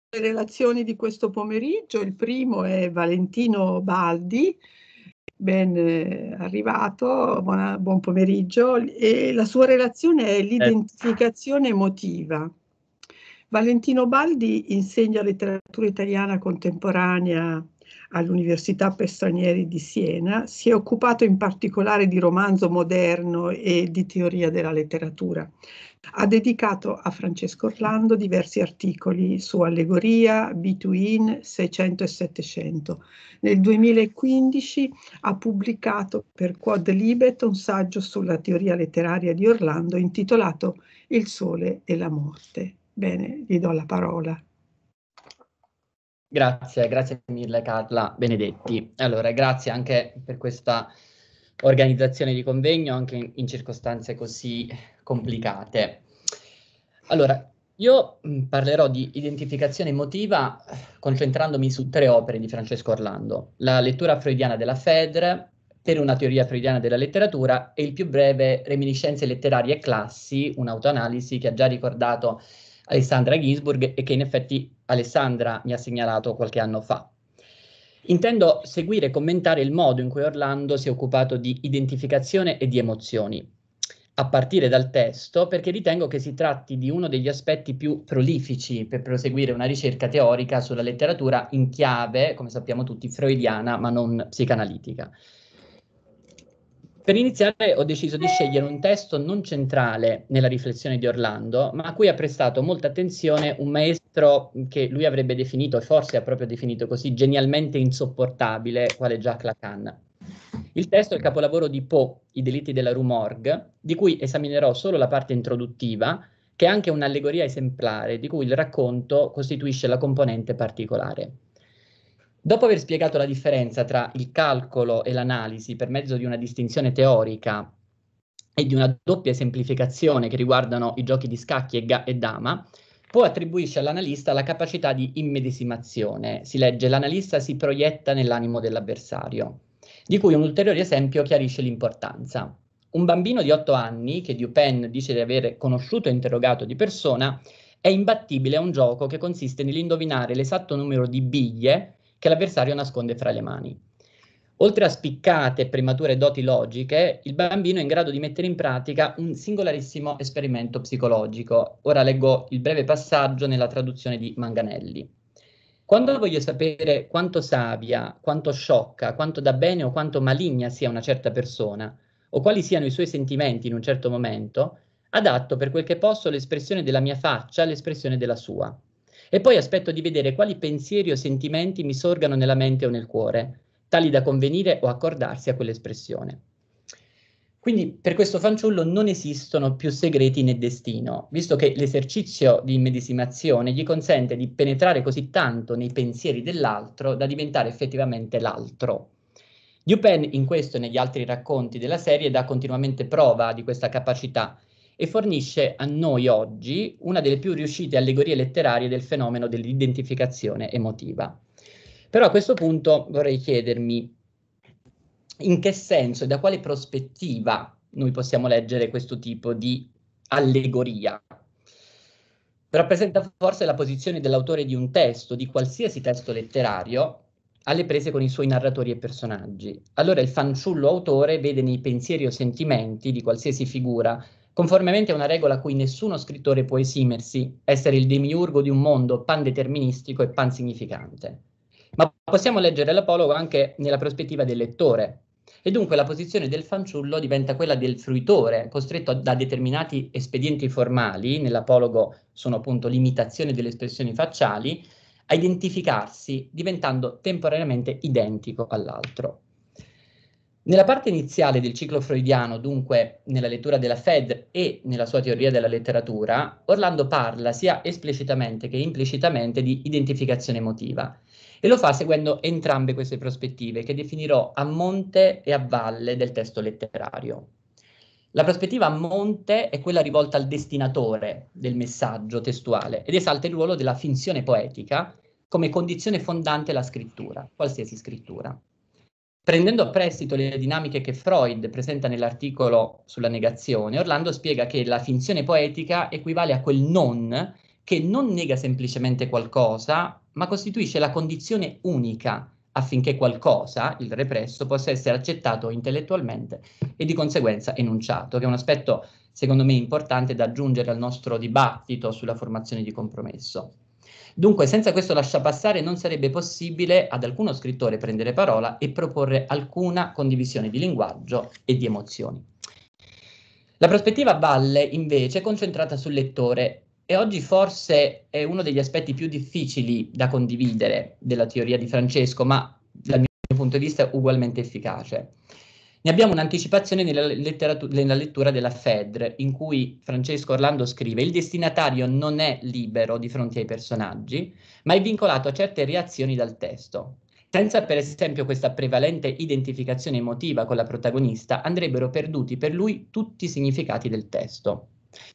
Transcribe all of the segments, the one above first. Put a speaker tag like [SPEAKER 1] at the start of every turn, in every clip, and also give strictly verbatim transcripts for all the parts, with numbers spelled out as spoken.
[SPEAKER 1] le relazioni di questo pomeriggio. Il primo è Valentino Baldi, ben eh, arrivato, buona, buon pomeriggio, e la sua relazione è l'identificazione emotiva. Valentino Baldi insegna letteratura italiana contemporanea all'Università per Stranieri di Siena, si è occupato in particolare di romanzo moderno e di teoria della letteratura. Ha dedicato a Francesco Orlando diversi articoli su allegoria, between seicento e settecento. Nel duemilaquindici ha pubblicato per Quod Libet un saggio sulla teoria letteraria di Orlando intitolato Il sole e la morte. Bene, gli do la parola.
[SPEAKER 2] Grazie, grazie mille Carla Benedetti. Allora, grazie anche per questa organizzazione di convegno, anche in, in circostanze così complicate. Allora, io mh, parlerò di identificazione emotiva concentrandomi su tre opere di Francesco Orlando: la lettura freudiana della Fedre, Per una teoria freudiana della letteratura e il più breve Reminiscenze letterarie e classi, un'autoanalisi che ha già ricordato Alessandra Ginsburg e che in effetti Alessandra mi ha segnalato qualche anno fa. Intendo seguire e commentare il modo in cui Orlando si è occupato di identificazione e di emozioni, a partire dal testo, perché ritengo che si tratti di uno degli aspetti più prolifici per proseguire una ricerca teorica sulla letteratura in chiave, come sappiamo tutti, freudiana, ma non psicanalitica. Per iniziare ho deciso di scegliere un testo non centrale nella riflessione di Orlando, ma a cui ha prestato molta attenzione un maestro che lui avrebbe definito, e forse ha proprio definito così, genialmente insopportabile, quale Jacques Lacan. Il testo è il capolavoro di Poe, I delitti della Rue Morgue, di cui esaminerò solo la parte introduttiva, che è anche un'allegoria esemplare, di cui il racconto costituisce la componente particolare. Dopo aver spiegato la differenza tra il calcolo e l'analisi per mezzo di una distinzione teorica e di una doppia semplificazione che riguardano i giochi di scacchi e, ga- e dama, Poe attribuisce all'analista la capacità di immedesimazione. Si legge: l'analista si proietta nell'animo dell'avversario, di cui un ulteriore esempio chiarisce l'importanza. Un bambino di otto anni, che Dupin dice di aver conosciuto e interrogato di persona, è imbattibile a un gioco che consiste nell'indovinare l'esatto numero di biglie che l'avversario nasconde fra le mani. Oltre a spiccate e premature doti logiche, il bambino è in grado di mettere in pratica un singolarissimo esperimento psicologico. Ora leggo il breve passaggio nella traduzione di Manganelli. Quando voglio sapere quanto savia, quanto sciocca, quanto da bene o quanto maligna sia una certa persona, o quali siano i suoi sentimenti in un certo momento, adatto per quel che posso l'espressione della mia faccia all'espressione della sua. E poi aspetto di vedere quali pensieri o sentimenti mi sorgano nella mente o nel cuore, tali da convenire o accordarsi a quell'espressione. Quindi per questo fanciullo non esistono più segreti né destino, visto che l'esercizio di immedesimazione gli consente di penetrare così tanto nei pensieri dell'altro da diventare effettivamente l'altro. Dupin in questo e negli altri racconti della serie dà continuamente prova di questa capacità e fornisce a noi oggi una delle più riuscite allegorie letterarie del fenomeno dell'identificazione emotiva. Però a questo punto vorrei chiedermi in che senso e da quale prospettiva noi possiamo leggere questo tipo di allegoria. Rappresenta forse la posizione dell'autore di un testo, di qualsiasi testo letterario, alle prese con i suoi narratori e personaggi. Allora il fanciullo autore vede nei pensieri o sentimenti di qualsiasi figura, conformemente a una regola a cui nessuno scrittore può esimersi, essere il demiurgo di un mondo pandeterministico e pansignificante. Ma possiamo leggere l'apologo anche nella prospettiva del lettore, e dunque la posizione del fanciullo diventa quella del fruitore, costretto da determinati espedienti formali, nell'apologo sono appunto l'imitazione delle espressioni facciali, a identificarsi, diventando temporaneamente identico all'altro. Nella parte iniziale del ciclo freudiano, dunque nella lettura della Fed e nella sua teoria della letteratura, Orlando parla sia esplicitamente che implicitamente di identificazione emotiva, e lo fa seguendo entrambe queste prospettive, che definirò a monte e a valle del testo letterario. La prospettiva a monte è quella rivolta al destinatore del messaggio testuale ed esalta il ruolo della finzione poetica come condizione fondante la scrittura, qualsiasi scrittura. Prendendo a prestito le dinamiche che Freud presenta nell'articolo sulla negazione, Orlando spiega che la finzione poetica equivale a quel non che non nega semplicemente qualcosa, ma costituisce la condizione unica affinché qualcosa, il represso, possa essere accettato intellettualmente e di conseguenza enunciato, che è un aspetto secondo me importante da aggiungere al nostro dibattito sulla formazione di compromesso. Dunque, senza questo lasciapassare non sarebbe possibile ad alcuno scrittore prendere parola e proporre alcuna condivisione di linguaggio e di emozioni. La prospettiva a valle, invece, è concentrata sul lettore e oggi forse è uno degli aspetti più difficili da condividere della teoria di Francesco, ma dal mio punto di vista è ugualmente efficace. Ne abbiamo un'anticipazione nella, nella lettura della Phèdre, in cui Francesco Orlando scrive: il destinatario non è libero di fronte ai personaggi, ma è vincolato a certe reazioni dal testo. Senza per esempio questa prevalente identificazione emotiva con la protagonista, andrebbero perduti per lui tutti i significati del testo.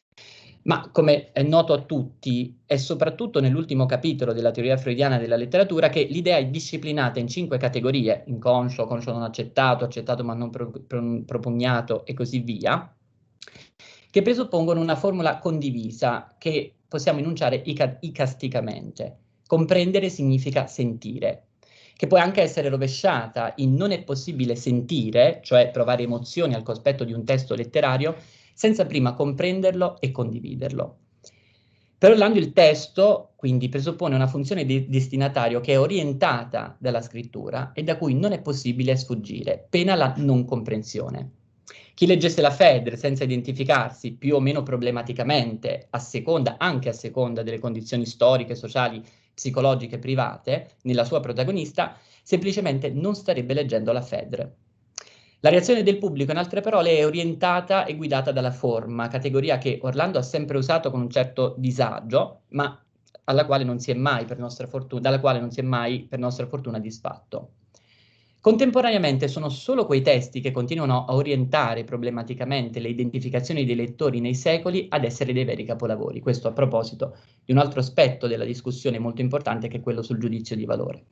[SPEAKER 2] Ma come è noto a tutti, è soprattutto nell'ultimo capitolo della teoria freudiana della letteratura che l'idea è disciplinata in cinque categorie: inconscio, conscio non accettato, accettato ma non pro, pro, propugnato e così via, che presuppongono una formula condivisa che possiamo enunciare ica, icasticamente. Comprendere significa sentire, che può anche essere rovesciata in non è possibile sentire, cioè provare emozioni al cospetto di un testo letterario, senza prima comprenderlo e condividerlo. Per Orlando il testo, quindi, presuppone una funzione di destinatario che è orientata dalla scrittura e da cui non è possibile sfuggire, pena la non comprensione. Chi leggesse la Phèdre senza identificarsi più o meno problematicamente, a seconda, anche a seconda delle condizioni storiche, sociali, psicologiche private, nella sua protagonista, semplicemente non starebbe leggendo la Phèdre. La reazione del pubblico, in altre parole, è orientata e guidata dalla forma, categoria che Orlando ha sempre usato con un certo disagio, ma alla quale non si è mai, per nostra fortuna, dalla quale non si è mai, per nostra fortuna, disfatto. Contemporaneamente sono solo quei testi che continuano a orientare problematicamente le identificazioni dei lettori nei secoli ad essere dei veri capolavori. Questo a proposito di un altro aspetto della discussione molto importante, che è quello sul giudizio di valore.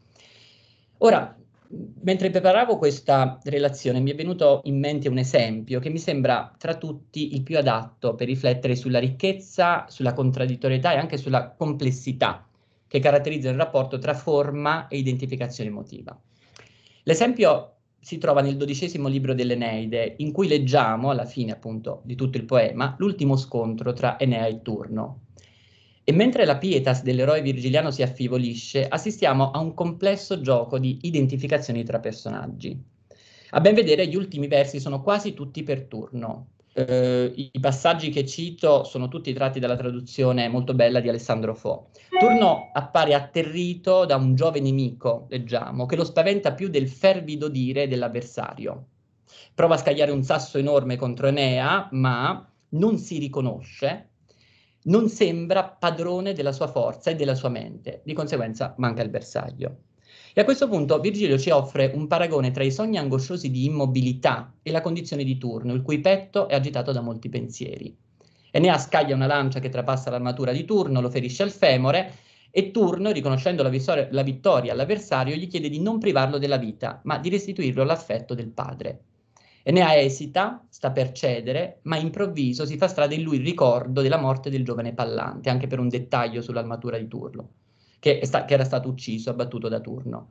[SPEAKER 2] Ora, mentre preparavo questa relazione mi è venuto in mente un esempio che mi sembra tra tutti il più adatto per riflettere sulla ricchezza, sulla contraddittorietà e anche sulla complessità che caratterizza il rapporto tra forma e identificazione emotiva. L'esempio si trova nel dodicesimo libro dell'Eneide, in cui leggiamo, alla fine appunto di tutto il poema, l'ultimo scontro tra Enea e Turno. E mentre la pietas dell'eroe virgiliano si affievolisce, assistiamo a un complesso gioco di identificazioni tra personaggi. A ben vedere, gli ultimi versi sono quasi tutti per Turno. Eh, I passaggi che cito sono tutti tratti dalla traduzione molto bella di Alessandro Fo. Turno appare atterrito da un giovane nemico, leggiamo, che lo spaventa più del fervido dire dell'avversario. Prova a scagliare un sasso enorme contro Enea, ma non si riconosce, non sembra padrone della sua forza e della sua mente, di conseguenza manca il bersaglio. E a questo punto Virgilio ci offre un paragone tra i sogni angosciosi di immobilità e la condizione di Turno, il cui petto è agitato da molti pensieri. Enea scaglia una lancia che trapassa l'armatura di Turno, lo ferisce al femore e Turno, riconoscendo la, vittoria, la vittoria all'avversario, gli chiede di non privarlo della vita, ma di restituirlo all'affetto del padre. Enea esita, sta per cedere, ma improvviso si fa strada in lui il ricordo della morte del giovane Pallante, anche per un dettaglio sull'armatura di Turno, che, è sta, che era stato ucciso, abbattuto da Turno.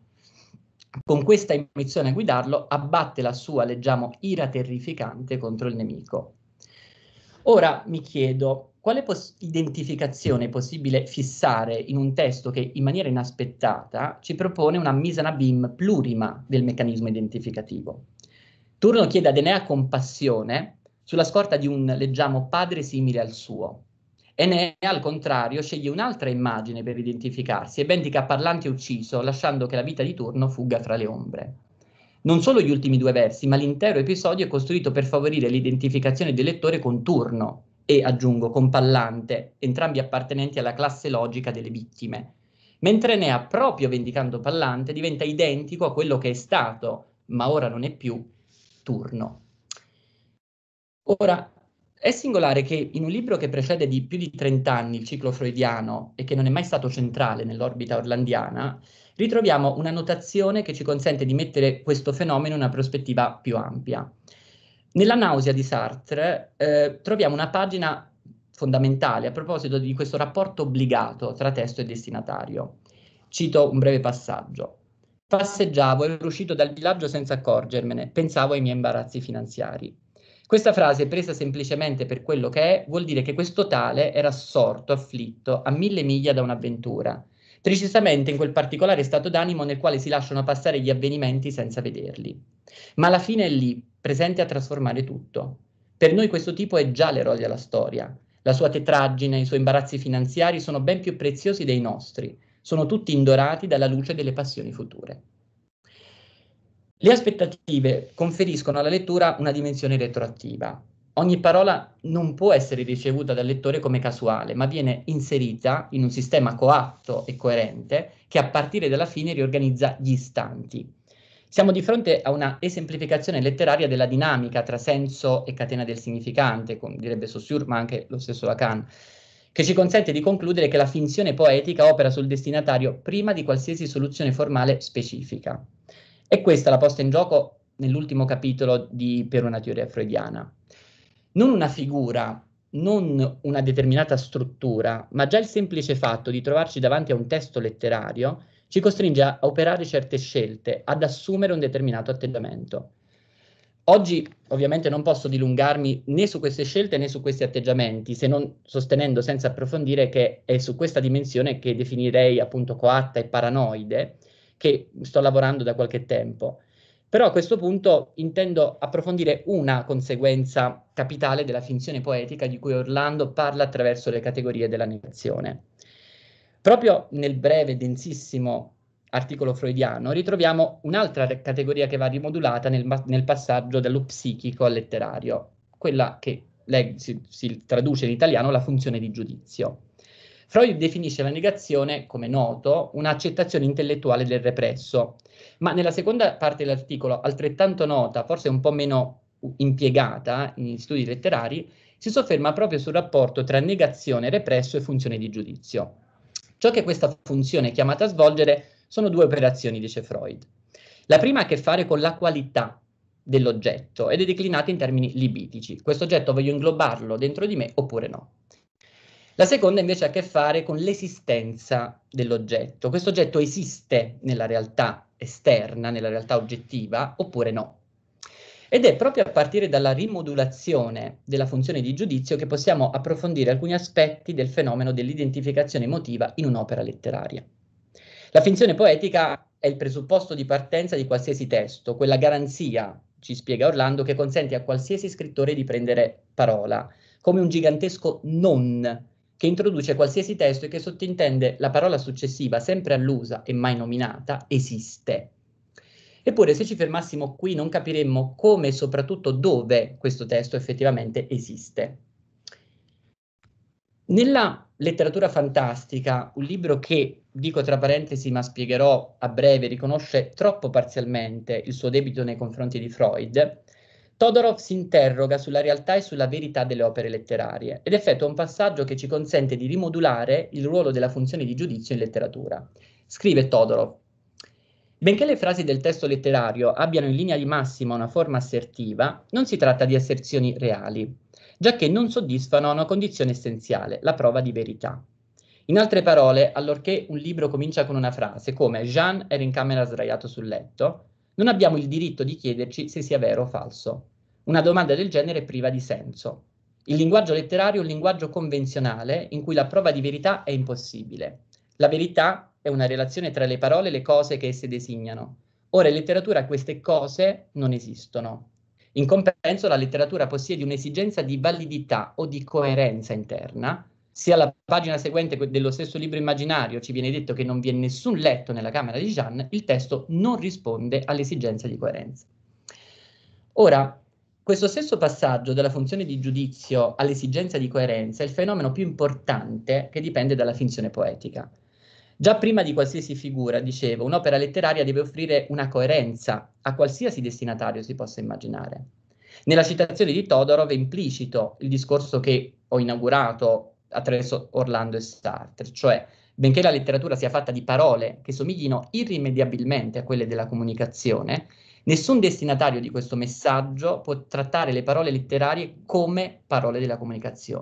[SPEAKER 2] Con questa ambizione a guidarlo, abbatte la sua, leggiamo, ira terrificante contro il nemico. Ora mi chiedo, quale pos- identificazione è possibile fissare in un testo che in maniera inaspettata ci propone una mise en abîme plurima del meccanismo identificativo? Turno chiede ad Enea compassione sulla scorta di un, leggiamo, padre simile al suo. Enea, al contrario, sceglie un'altra immagine per identificarsi e vendica Pallante ucciso, lasciando che la vita di Turno fugga fra le ombre. Non solo gli ultimi due versi, ma l'intero episodio è costruito per favorire l'identificazione del lettore con Turno e, aggiungo, con Pallante, entrambi appartenenti alla classe logica delle vittime. Mentre Enea, proprio vendicando Pallante, diventa identico a quello che è stato, ma ora non è più, Turno. Ora, è singolare che in un libro che precede di più di trent'anni il ciclo freudiano e che non è mai stato centrale nell'orbita orlandiana, ritroviamo una notazione che ci consente di mettere questo fenomeno in una prospettiva più ampia. Nella nausea di Sartre eh, troviamo una pagina fondamentale a proposito di questo rapporto obbligato tra testo e destinatario. Cito un breve passaggio. Passeggiavo, ero uscito dal villaggio senza accorgermene, pensavo ai miei imbarazzi finanziari. Questa frase, presa semplicemente per quello che è, vuol dire che questo tale era assorto, afflitto, a mille miglia da un'avventura, precisamente in quel particolare stato d'animo nel quale si lasciano passare gli avvenimenti senza vederli. Ma alla fine è lì, presente a trasformare tutto. Per noi questo tipo è già l'eroe della storia. La sua tetraggine, i suoi imbarazzi finanziari sono ben più preziosi dei nostri. Sono tutti indorati dalla luce delle passioni future. Le aspettative conferiscono alla lettura una dimensione retroattiva. Ogni parola non può essere ricevuta dal lettore come casuale, ma viene inserita in un sistema coatto e coerente che a partire dalla fine riorganizza gli istanti. Siamo di fronte a una esemplificazione letteraria della dinamica tra senso e catena del significante, come direbbe Saussure, ma anche lo stesso Lacan, che ci consente di concludere che la finzione poetica opera sul destinatario prima di qualsiasi soluzione formale specifica. E questa la posta in gioco nell'ultimo capitolo di Per una teoria freudiana. Non una figura, non una determinata struttura, ma già il semplice fatto di trovarci davanti a un testo letterario ci costringe a operare certe scelte, ad assumere un determinato atteggiamento. Oggi ovviamente non posso dilungarmi né su queste scelte né su questi atteggiamenti, se non sostenendo senza approfondire che è su questa dimensione che definirei appunto coatta e paranoide, che sto lavorando da qualche tempo. Però a questo punto intendo approfondire una conseguenza capitale della finzione poetica di cui Orlando parla attraverso le categorie della negazione. Proprio nel breve, densissimo articolo freudiano ritroviamo un'altra categoria che va rimodulata nel, nel passaggio dallo psichico al letterario, quella che lei, si, si traduce in italiano la funzione di giudizio. Freud definisce la negazione, come noto, un'accettazione intellettuale del represso, ma nella seconda parte dell'articolo, altrettanto nota, forse un po' meno impiegata in studi letterari, si sofferma proprio sul rapporto tra negazione, represso e funzione di giudizio. Ciò che questa funzione è chiamata a svolgere sono due operazioni, dice Freud. La prima ha a che fare con la qualità dell'oggetto ed è declinata in termini libitici. Questo oggetto voglio inglobarlo dentro di me oppure no. La seconda invece ha a che fare con l'esistenza dell'oggetto. Questo oggetto esiste nella realtà esterna, nella realtà oggettiva, oppure no. Ed è proprio a partire dalla rimodulazione della funzione di giudizio che possiamo approfondire alcuni aspetti del fenomeno dell'identificazione emotiva in un'opera letteraria. La finzione poetica è il presupposto di partenza di qualsiasi testo, quella garanzia, ci spiega Orlando, che consente a qualsiasi scrittore di prendere parola, come un gigantesco non che introduce qualsiasi testo e che sottintende la parola successiva, sempre allusa e mai nominata, esiste. Eppure, se ci fermassimo qui, non capiremmo come e soprattutto dove questo testo effettivamente esiste. Nella letteratura fantastica, un libro che, dico tra parentesi, ma spiegherò a breve, riconosce troppo parzialmente il suo debito nei confronti di Freud, Todorov si interroga sulla realtà e sulla verità delle opere letterarie ed effettua un passaggio che ci consente di rimodulare il ruolo della funzione di giudizio in letteratura. Scrive Todorov: benché le frasi del testo letterario abbiano in linea di massima una forma assertiva, non si tratta di asserzioni reali, giacché non soddisfano una condizione essenziale, la prova di verità. In altre parole, allorché un libro comincia con una frase come Jean era in camera sdraiato sul letto, non abbiamo il diritto di chiederci se sia vero o falso. Una domanda del genere è priva di senso. Il linguaggio letterario è un linguaggio convenzionale in cui la prova di verità è impossibile. La verità è una relazione tra le parole e le cose che esse designano. Ora in letteratura queste cose non esistono. In compenso la letteratura possiede un'esigenza di validità o di coerenza interna. Sia alla pagina seguente dello stesso libro immaginario ci viene detto che non vi è nessun letto nella camera di Jean, il testo non risponde all'esigenza di coerenza. Ora, questo stesso passaggio dalla funzione di giudizio all'esigenza di coerenza è il fenomeno più importante che dipende dalla finzione poetica. Già prima di qualsiasi figura, dicevo, un'opera letteraria deve offrire una coerenza a qualsiasi destinatario si possa immaginare. Nella citazione di Todorov è implicito il discorso che ho inaugurato attraverso Orlando e Sartre, cioè benché la letteratura sia fatta di parole che somiglino irrimediabilmente a quelle della comunicazione, nessun destinatario di questo messaggio può trattare le parole letterarie come parole della comunicazione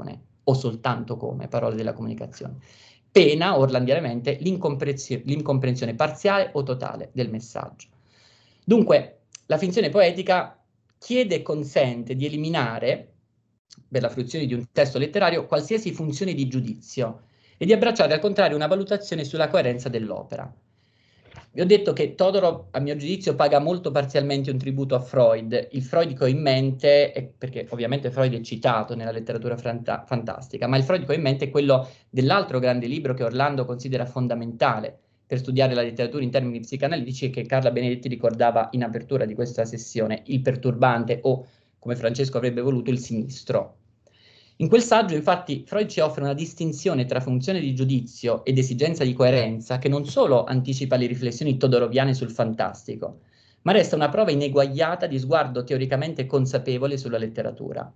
[SPEAKER 2] o soltanto come parole della comunicazione. Pena, orlandianamente, l'incomprensione parziale o totale del messaggio. Dunque, la finzione poetica chiede e consente di eliminare, per la fruizione di un testo letterario, qualsiasi funzione di giudizio e di abbracciare al contrario una valutazione sulla coerenza dell'opera. Vi ho detto che Todorov, a mio giudizio, paga molto parzialmente un tributo a Freud. Il Freud che ho in mente, è, perché ovviamente Freud è citato nella letteratura fanta fantastica, ma il Freud che ho in mente è quello dell'altro grande libro che Orlando considera fondamentale per studiare la letteratura in termini psicanalitici e che Carla Benedetti ricordava in apertura di questa sessione, Il perturbante o, come Francesco avrebbe voluto, il sinistro. In quel saggio, infatti, Freud ci offre una distinzione tra funzione di giudizio ed esigenza di coerenza che non solo anticipa le riflessioni todoroviane sul fantastico, ma resta una prova ineguagliata di sguardo teoricamente consapevole sulla letteratura.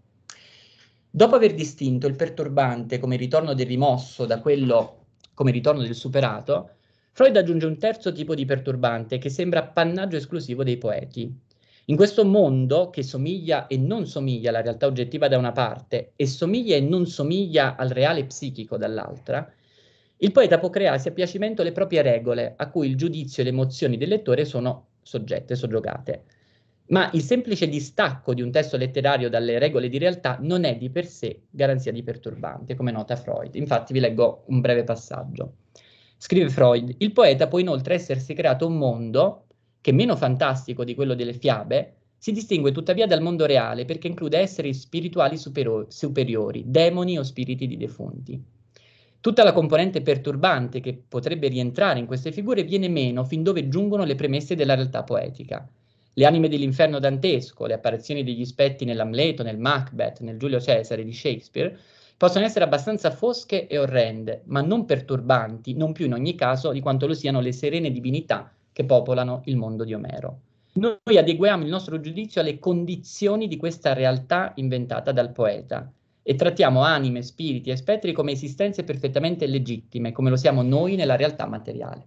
[SPEAKER 2] Dopo aver distinto il perturbante come ritorno del rimosso da quello come ritorno del superato, Freud aggiunge un terzo tipo di perturbante che sembra appannaggio esclusivo dei poeti. In questo mondo che somiglia e non somiglia alla realtà oggettiva da una parte e somiglia e non somiglia al reale psichico dall'altra, il poeta può crearsi a piacimento le proprie regole a cui il giudizio e le emozioni del lettore sono soggette, soggiogate. Ma il semplice distacco di un testo letterario dalle regole di realtà non è di per sé garanzia di perturbante, come nota Freud. Infatti vi leggo un breve passaggio. Scrive Freud, il poeta può inoltre essersi creato un mondo che, meno fantastico di quello delle fiabe, si distingue tuttavia dal mondo reale perché include esseri spirituali superiori, demoni o spiriti di defunti. Tutta la componente perturbante che potrebbe rientrare in queste figure viene meno fin dove giungono le premesse della realtà poetica. Le anime dell'inferno dantesco, le apparizioni degli spetti nell'Amleto, nel Macbeth, nel Giulio Cesare di Shakespeare, possono essere abbastanza fosche e orrende, ma non perturbanti, non più in ogni caso di quanto lo siano le serene divinità che popolano il mondo di Omero. Noi adeguiamo il nostro giudizio alle condizioni di questa realtà inventata dal poeta e trattiamo anime, spiriti e spettri come esistenze perfettamente legittime, come lo siamo noi nella realtà materiale.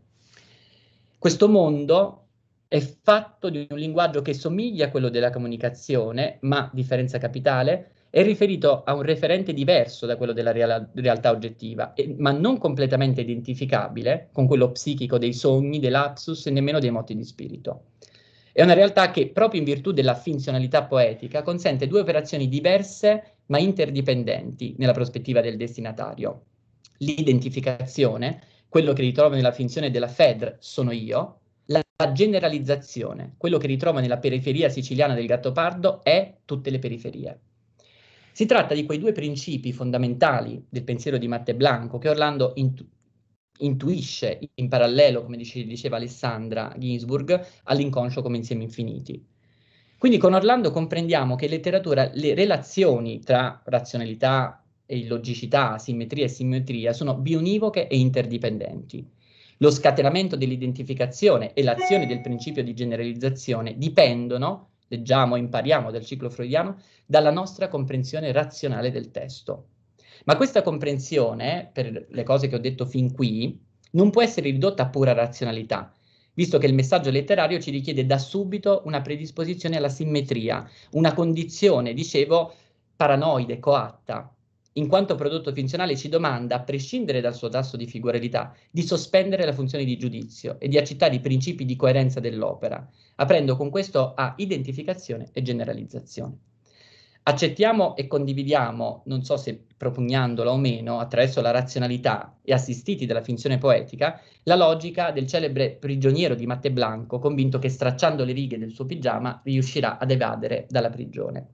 [SPEAKER 2] Questo mondo è fatto di un linguaggio che somiglia a quello della comunicazione, ma, differenza capitale, è riferito a un referente diverso da quello della real realtà oggettiva, e, ma non completamente identificabile con quello psichico dei sogni, dei lapsus e nemmeno dei moti di spirito. È una realtà che, proprio in virtù della finzionalità poetica, consente due operazioni diverse ma interdipendenti nella prospettiva del destinatario. L'identificazione, quello che ritrovo nella finzione della Phèdre, sono io, la generalizzazione, quello che ritrovo nella periferia siciliana del Gattopardo, è tutte le periferie. Si tratta di quei due principi fondamentali del pensiero di Matte Blanco che Orlando intu intuisce in parallelo, come dice, diceva Alessandra Ginsburg, all'inconscio come insiemi infiniti. Quindi con Orlando comprendiamo che in letteratura le relazioni tra razionalità e illogicità, simmetria e simmetria sono bionivoche e interdipendenti. Lo scatenamento dell'identificazione e l'azione del principio di generalizzazione dipendono, leggiamo e impariamo dal ciclo freudiano, dalla nostra comprensione razionale del testo. Ma questa comprensione, per le cose che ho detto fin qui, non può essere ridotta a pura razionalità, visto che il messaggio letterario ci richiede da subito una predisposizione alla simmetria, una condizione, dicevo, paranoide, coatta, in quanto prodotto finzionale ci domanda, a prescindere dal suo tasso di figuralità, di sospendere la funzione di giudizio e di accettare i principi di coerenza dell'opera, aprendo con questo a identificazione e generalizzazione. Accettiamo e condividiamo, non so se propugnandola o meno, attraverso la razionalità e assistiti dalla finzione poetica, la logica del celebre prigioniero di Matte Blanco, convinto che stracciando le righe del suo pigiama riuscirà ad evadere dalla prigione.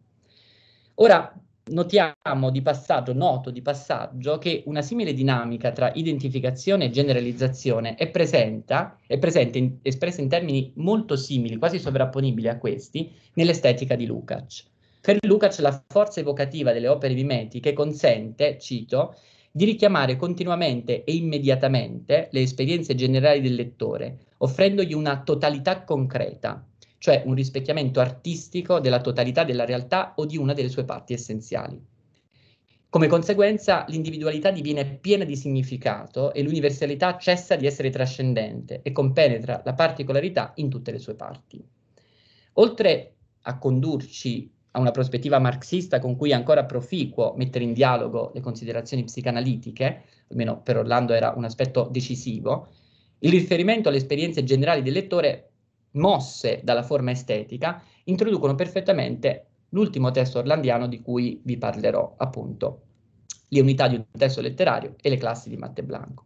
[SPEAKER 2] Ora, notiamo di passaggio, noto di passaggio, che una simile dinamica tra identificazione e generalizzazione è, presenta, è presente, in, espressa in termini molto simili, quasi sovrapponibili a questi, nell'estetica di Lukács. Per Lukács la forza evocativa delle opere mimetiche consente, cito, di richiamare continuamente e immediatamente le esperienze generali del lettore, offrendogli una totalità concreta, cioè un rispecchiamento artistico della totalità della realtà o di una delle sue parti essenziali. Come conseguenza, l'individualità diviene piena di significato e l'universalità cessa di essere trascendente e compenetra la particolarità in tutte le sue parti. Oltre a condurci a una prospettiva marxista con cui è ancora proficuo mettere in dialogo le considerazioni psicanalitiche, almeno per Orlando era un aspetto decisivo, il riferimento alle esperienze generali del lettore mosse dalla forma estetica introducono perfettamente l'ultimo testo orlandiano di cui vi parlerò, appunto, le unità di un testo letterario e le classi di Matte Blanco.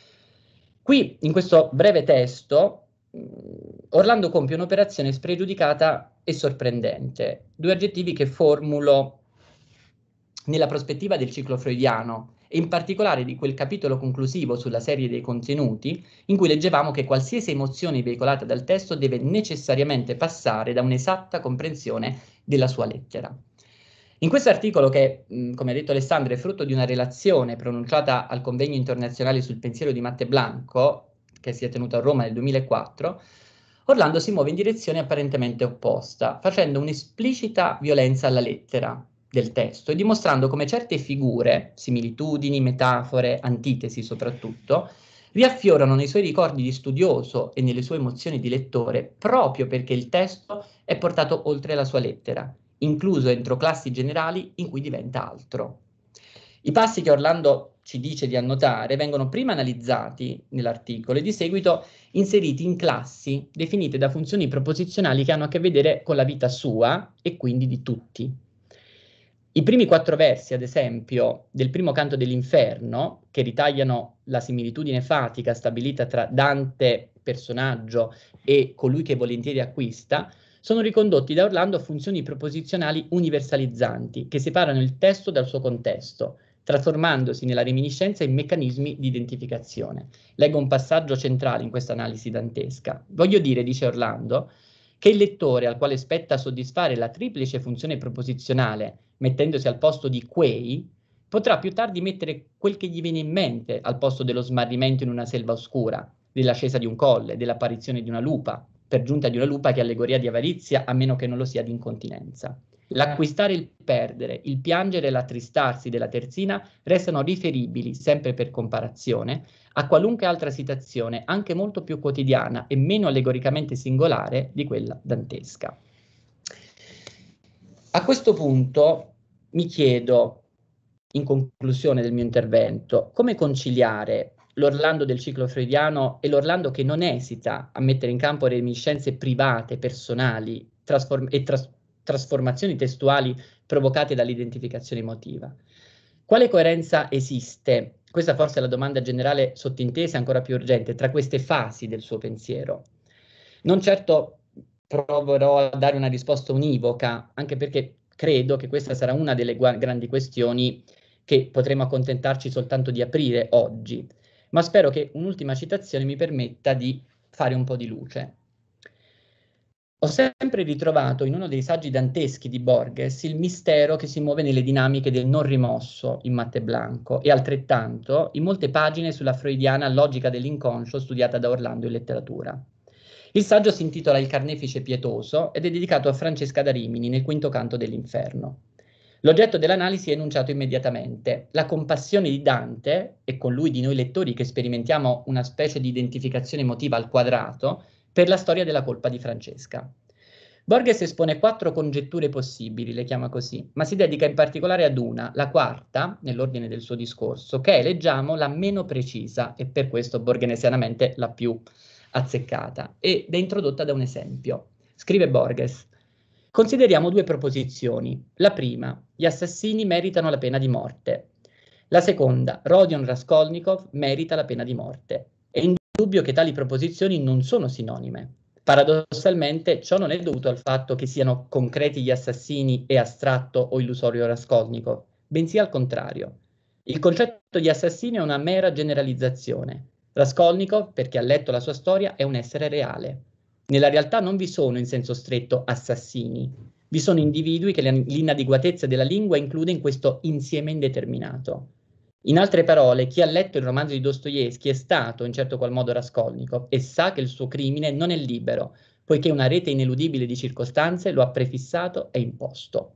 [SPEAKER 2] Qui, in questo breve testo, Orlando compie un'operazione spregiudicata e sorprendente, due aggettivi che formulo nella prospettiva del ciclo freudiano e in particolare di quel capitolo conclusivo sulla serie dei contenuti, in cui leggevamo che qualsiasi emozione veicolata dal testo deve necessariamente passare da un'esatta comprensione della sua lettera. In questo articolo, che, mh, come ha detto Alessandro, è frutto di una relazione pronunciata al Convegno internazionale sul pensiero di Matte Blanco, che si è tenuto a Roma nel duemilaquattro, Orlando si muove in direzione apparentemente opposta, facendo un'esplicita violenza alla lettera del testo e dimostrando come certe figure, similitudini, metafore, antitesi soprattutto, riaffiorano nei suoi ricordi di studioso e nelle sue emozioni di lettore proprio perché il testo è portato oltre la sua lettera, incluso entro classi generali in cui diventa altro. I passi che Orlando ci dice di annotare vengono prima analizzati nell'articolo e di seguito inseriti in classi definite da funzioni proposizionali che hanno a che vedere con la vita sua e quindi di tutti. I primi quattro versi, ad esempio, del primo canto dell'Inferno, che ritagliano la similitudine fatica stabilita tra Dante, personaggio, e colui che volentieri acquista, sono ricondotti da Orlando a funzioni proposizionali universalizzanti, che separano il testo dal suo contesto, trasformandosi nella reminiscenza in meccanismi di identificazione. Leggo un passaggio centrale in questa analisi dantesca. Voglio dire, dice Orlando, che il lettore al quale spetta soddisfare la triplice funzione proposizionale, mettendosi al posto di quei, potrà più tardi mettere quel che gli viene in mente al posto dello smarrimento in una selva oscura, dell'ascesa di un colle, dell'apparizione di una lupa, per giunta di una lupa che è allegoria di avarizia, a meno che non lo sia di incontinenza. L'acquistare e il perdere, il piangere e l'attristarsi della terzina restano riferibili, sempre per comparazione, a qualunque altra situazione, anche molto più quotidiana e meno allegoricamente singolare di quella dantesca. A questo punto mi chiedo, in conclusione del mio intervento, come conciliare l'Orlando del ciclo freudiano e l'Orlando che non esita a mettere in campo reminiscenze private, personali trasform- e tras- trasformazioni testuali provocate dall'identificazione emotiva. Quale coerenza esiste? Questa forse è la domanda generale sottintesa, ancora più urgente, tra queste fasi del suo pensiero. Non certo proverò a dare una risposta univoca, anche perché credo che questa sarà una delle grandi questioni che potremo accontentarci soltanto di aprire oggi, ma spero che un'ultima citazione mi permetta di fare un po' di luce. Ho sempre ritrovato in uno dei saggi danteschi di Borges il mistero che si muove nelle dinamiche del non rimosso in Matte Blanco e altrettanto in molte pagine sulla freudiana logica dell'inconscio studiata da Orlando in letteratura. Il saggio si intitola Il carnefice pietoso ed è dedicato a Francesca da Rimini nel quinto canto dell'Inferno. L'oggetto dell'analisi è enunciato immediatamente. La compassione di Dante, e con lui di noi lettori che sperimentiamo una specie di identificazione emotiva al quadrato, per la storia della colpa di Francesca. Borges espone quattro congetture possibili, le chiama così, ma si dedica in particolare ad una, la quarta, nell'ordine del suo discorso, che è, leggiamo, la meno precisa e per questo borgenesianamente la più azzeccata, ed è introdotta da un esempio. Scrive Borges: consideriamo due proposizioni. La prima, gli assassini meritano la pena di morte. La seconda, Rodion Raskolnikov merita la pena di morte. È indubbio che tali proposizioni non sono sinonime. Paradossalmente, ciò non è dovuto al fatto che siano concreti gli assassini e astratto o illusorio Raskolnikov, bensì al contrario. Il concetto di assassino è una mera generalizzazione. Raskolnikov, perché ha letto la sua storia, è un essere reale. Nella realtà non vi sono, in senso stretto, assassini. Vi sono individui che l'inadeguatezza della lingua include in questo insieme indeterminato. In altre parole, chi ha letto il romanzo di Dostoevskij è stato, in certo qual modo, Raskolnikov e sa che il suo crimine non è libero, poiché una rete ineludibile di circostanze lo ha prefissato e imposto.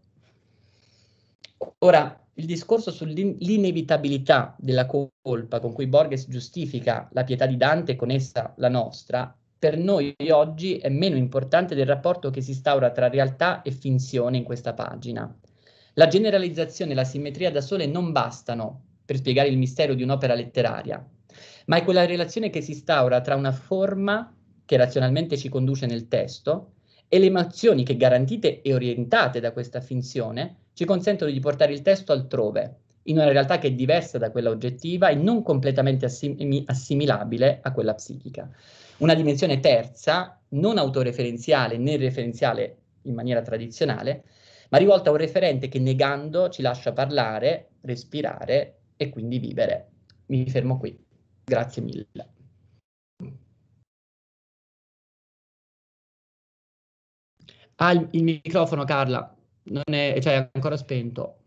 [SPEAKER 2] Ora, il discorso sull'inevitabilità della colpa con cui Borges giustifica la pietà di Dante e con essa la nostra per noi oggi è meno importante del rapporto che si instaura tra realtà e finzione in questa pagina. La generalizzazione e la simmetria da sole non bastano per spiegare il mistero di un'opera letteraria, ma è quella relazione che si instaura tra una forma che razionalmente ci conduce nel testo e le emozioni che, garantite e orientate da questa finzione, ci consentono di portare il testo altrove, in una realtà che è diversa da quella oggettiva e non completamente assim- assimilabile a quella psichica. Una dimensione terza, non autoreferenziale né referenziale in maniera tradizionale, ma rivolta a un referente che negando ci lascia parlare, respirare e quindi vivere. Mi fermo qui. Grazie mille. Ah, il, il microfono, Carla, non è, cioè, è ancora spento.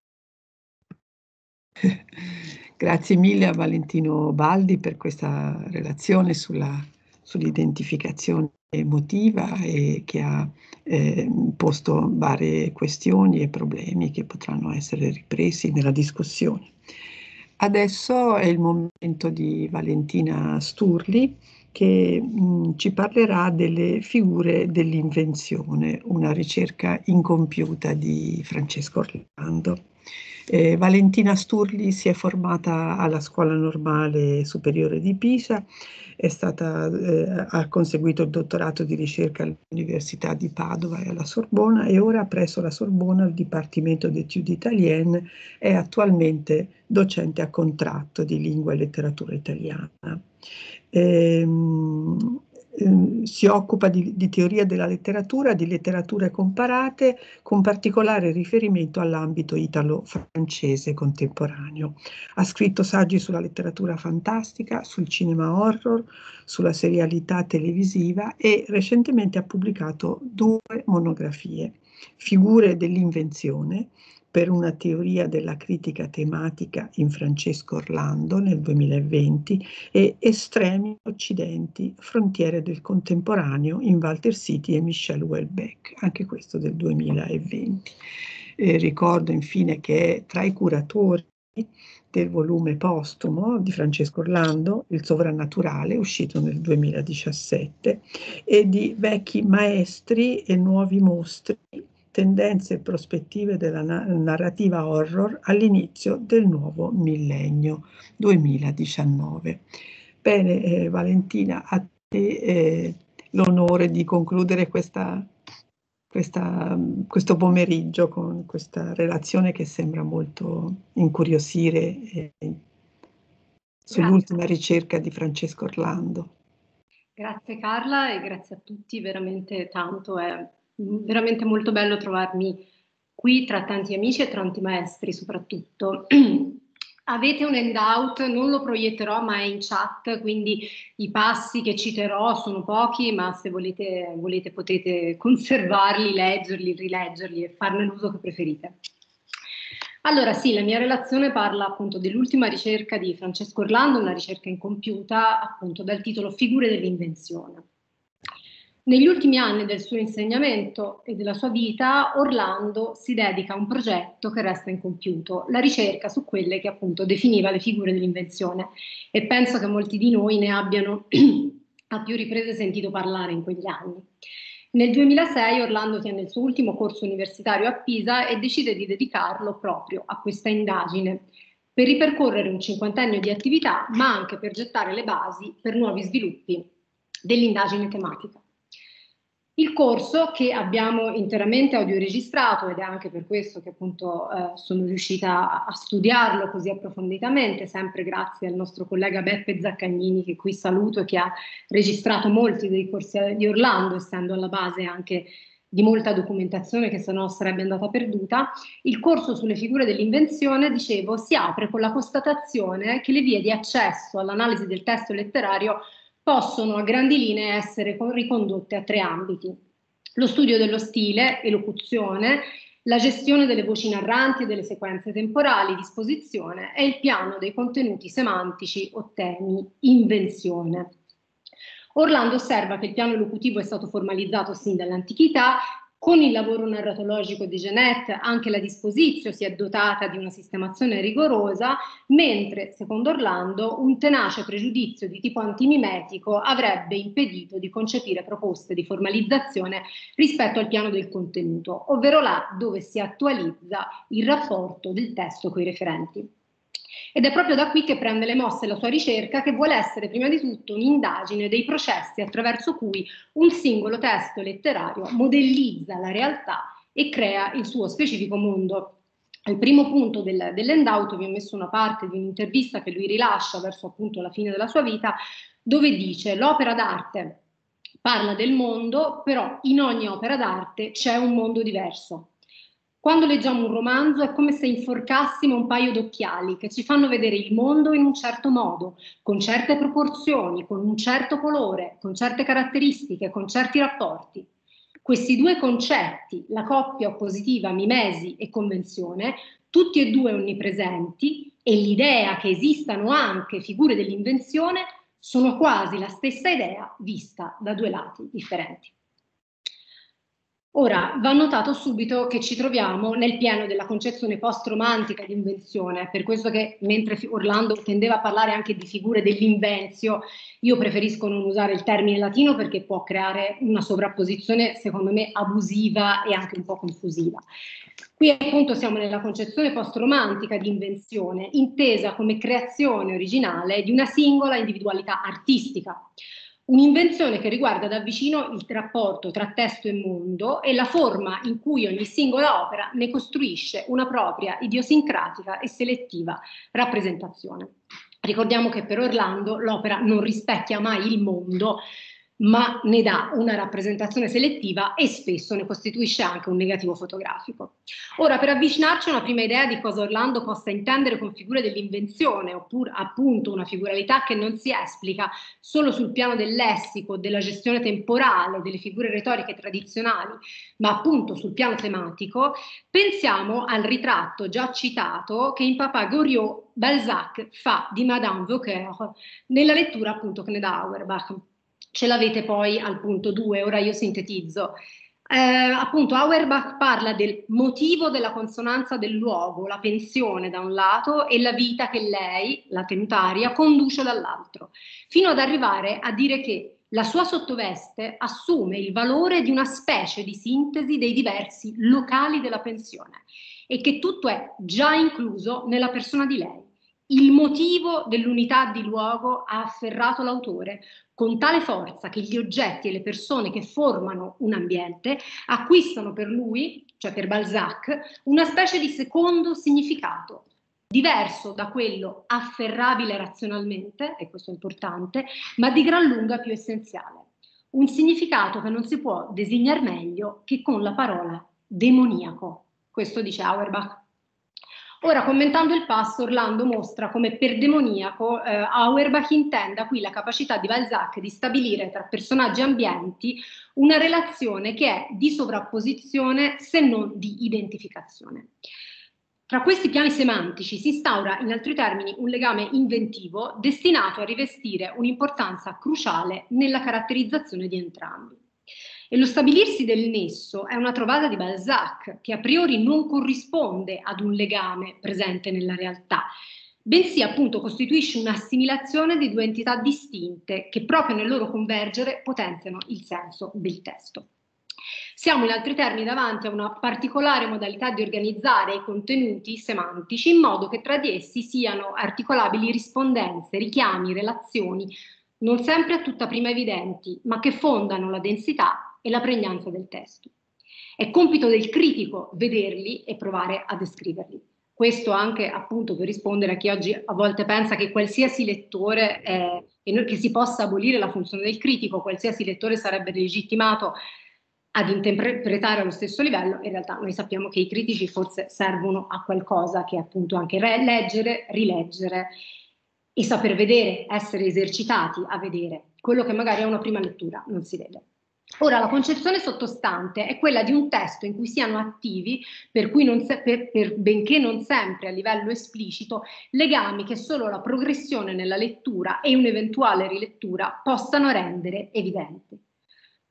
[SPEAKER 1] Grazie mille a Valentino Baldi per questa relazione sulla, sull'identificazione emotiva e che ha eh, posto varie questioni e problemi che potranno essere ripresi nella discussione. Adesso è il momento di Valentina Sturli che mh, ci parlerà delle figure dell'invenzione, una ricerca incompiuta di Francesco Orlando. Eh, Valentina Sturli si è formata alla Scuola Normale Superiore di Pisa, è stata, eh, ha conseguito il dottorato di ricerca all'Università di Padova e alla Sorbona e ora presso la Sorbona al Dipartimento d'Études Italiennes è attualmente docente a contratto di lingua e letteratura italiana. Ehm, ehm, si occupa di, di teoria della letteratura, di letterature comparate, con particolare riferimento all'ambito italo-francese contemporaneo. Ha scritto saggi sulla letteratura fantastica, sul cinema horror, sulla serialità televisiva e recentemente ha pubblicato due monografie, Figure dell'invenzione, per una teoria della critica tematica in Francesco Orlando nel duemilaventi e Estremi Occidenti, frontiere del contemporaneo in Walter City e Michel Houellebecq, anche questo del duemilaventi. Eh, ricordo infine che è tra i curatori del volume postumo di Francesco Orlando, Il Sovrannaturale, uscito nel duemiladiciassette, e di Vecchi Maestri e Nuovi Mostri, tendenze e prospettive della narrativa horror all'inizio del nuovo millennio, duemiladiciannove. Bene, eh, Valentina, a te eh, l'onore di concludere questa, questa, questo pomeriggio con questa relazione che sembra molto incuriosire eh, sull'ultima ricerca di Francesco Orlando.
[SPEAKER 3] Grazie Carla e grazie a tutti, veramente tanto, è veramente molto bello trovarmi qui tra tanti amici e tanti maestri soprattutto. Avete un handout, non lo proietterò ma è in chat, quindi i passi che citerò sono pochi, ma se volete, volete potete conservarli, leggerli, rileggerli e farne l'uso che preferite. Allora sì, la mia relazione parla appunto dell'ultima ricerca di Francesco Orlando, una ricerca incompiuta appunto dal titolo Figure dell'invenzione. Negli ultimi anni del suo insegnamento e della sua vita, Orlando si dedica a un progetto che resta incompiuto, la ricerca su quelle che appunto definiva le figure dell'invenzione, e penso che molti di noi ne abbiano a più riprese sentito parlare in quegli anni. Nel duemilasei Orlando tiene il suo ultimo corso universitario a Pisa e decide di dedicarlo proprio a questa indagine, per ripercorrere un cinquantennio di attività, ma anche per gettare le basi per nuovi sviluppi dell'indagine tematica. Il corso, che abbiamo interamente audioregistrato, ed è anche per questo che appunto eh, sono riuscita a studiarlo così approfonditamente, sempre grazie al nostro collega Beppe Zaccagnini, che qui saluto e che ha registrato molti dei corsi di Orlando, essendo alla base anche di molta documentazione che sennò sarebbe andata perduta. Il corso sulle figure dell'invenzione, dicevo, si apre con la constatazione che le vie di accesso all'analisi del testo letterario possono a grandi linee essere ricondotte a tre ambiti: lo studio dello stile, elocuzione, la gestione delle voci narranti e delle sequenze temporali, disposizione, e il piano dei contenuti semantici o temi, invenzione. Orlando osserva che il piano elocutivo è stato formalizzato sin dall'antichità Con il lavoro narratologico di Genet anche la Disposizio si è dotata di una sistemazione rigorosa, mentre, secondo Orlando, un tenace pregiudizio di tipo antimimetico avrebbe impedito di concepire proposte di formalizzazione rispetto al piano del contenuto, ovvero là dove si attualizza il rapporto del testo coi referenti. Ed è proprio da qui che prende le mosse la sua ricerca, che vuole essere prima di tutto un'indagine dei processi attraverso cui un singolo testo letterario modellizza la realtà e crea il suo specifico mondo. Al primo punto del, dell'handout vi ho messo una parte di un'intervista che lui rilascia verso appunto la fine della sua vita, dove dice: l'opera d'arte parla del mondo, però in ogni opera d'arte c'è un mondo diverso. Quando leggiamo un romanzo è come se inforcassimo un paio d'occhiali che ci fanno vedere il mondo in un certo modo, con certe proporzioni, con un certo colore, con certe caratteristiche, con certi rapporti. Questi due concetti, la coppia oppositiva mimesi e convenzione, tutti e due onnipresenti, e l'idea che esistano anche figure dell'invenzione, sono quasi la stessa idea vista da due lati differenti. Ora, va notato subito che ci troviamo nel pieno della concezione post-romantica di invenzione, per questo che mentre Orlando tendeva a parlare anche di figure dell'invenzio, io preferisco non usare il termine latino perché può creare una sovrapposizione, secondo me, abusiva e anche un po' confusiva. Qui appunto siamo nella concezione post-romantica di invenzione, intesa come creazione originale di una singola individualità artistica. Un'invenzione che riguarda da vicino il rapporto tra testo e mondo e la forma in cui ogni singola opera ne costruisce una propria idiosincratica e selettiva rappresentazione. Ricordiamo che per Orlando l'opera non rispecchia mai il mondo, ma ne dà una rappresentazione selettiva e spesso ne costituisce anche un negativo fotografico. Ora, per avvicinarci a una prima idea di cosa Orlando possa intendere con figure dell'invenzione, oppure appunto una figuralità che non si esplica solo sul piano del lessico, della gestione temporale, delle figure retoriche tradizionali, ma appunto sul piano tematico, pensiamo al ritratto già citato che in Papa Goriot Balzac fa di Madame Vauquer nella lettura appunto che ne dà Auerbach. Ce l'avete poi al punto due, ora io sintetizzo. Eh, appunto Auerbach parla del motivo della consonanza del luogo, la pensione da un lato e la vita che lei, la tenutaria, conduce dall'altro, fino ad arrivare a dire che la sua sottoveste assume il valore di una specie di sintesi dei diversi locali della pensione e che tutto è già incluso nella persona di lei. Il motivo dell'unità di luogo ha afferrato l'autore con tale forza che gli oggetti e le persone che formano un ambiente acquistano per lui, cioè per Balzac, una specie di secondo significato, diverso da quello afferrabile razionalmente, e questo è importante, ma di gran lunga più essenziale. Un significato che non si può designare meglio che con la parola demoniaco. Questo dice Auerbach. Ora, commentando il passo, Orlando mostra come per demoniaco eh, Auerbach intenda qui la capacità di Balzac di stabilire tra personaggi e ambienti una relazione che è di sovrapposizione se non di identificazione. Tra questi piani semantici si instaura, in altri termini, un legame inventivo destinato a rivestire un'importanza cruciale nella caratterizzazione di entrambi. E lo stabilirsi del nesso è una trovata di Balzac che a priori non corrisponde ad un legame presente nella realtà, bensì appunto costituisce un'assimilazione di due entità distinte che proprio nel loro convergere potenziano il senso del testo. Siamo in altri termini davanti a una particolare modalità di organizzare i contenuti semantici in modo che tra di essi siano articolabili rispondenze, richiami, relazioni, non sempre a tutta prima evidenti, ma che fondano la densità e la pregnanza del testo. È compito del critico vederli e provare a descriverli. Questo anche appunto per rispondere a chi oggi a volte pensa che qualsiasi lettore, eh, che si possa abolire la funzione del critico, qualsiasi lettore sarebbe legittimato ad interpretare allo stesso livello. In realtà noi sappiamo che i critici forse servono a qualcosa che è appunto anche leggere, rileggere e saper vedere, essere esercitati a vedere quello che magari a una prima lettura non si vede. Ora, la concezione sottostante è quella di un testo in cui siano attivi, per cui non se, per, per, benché non sempre a livello esplicito, legami che solo la progressione nella lettura e un'eventuale rilettura possano rendere evidenti.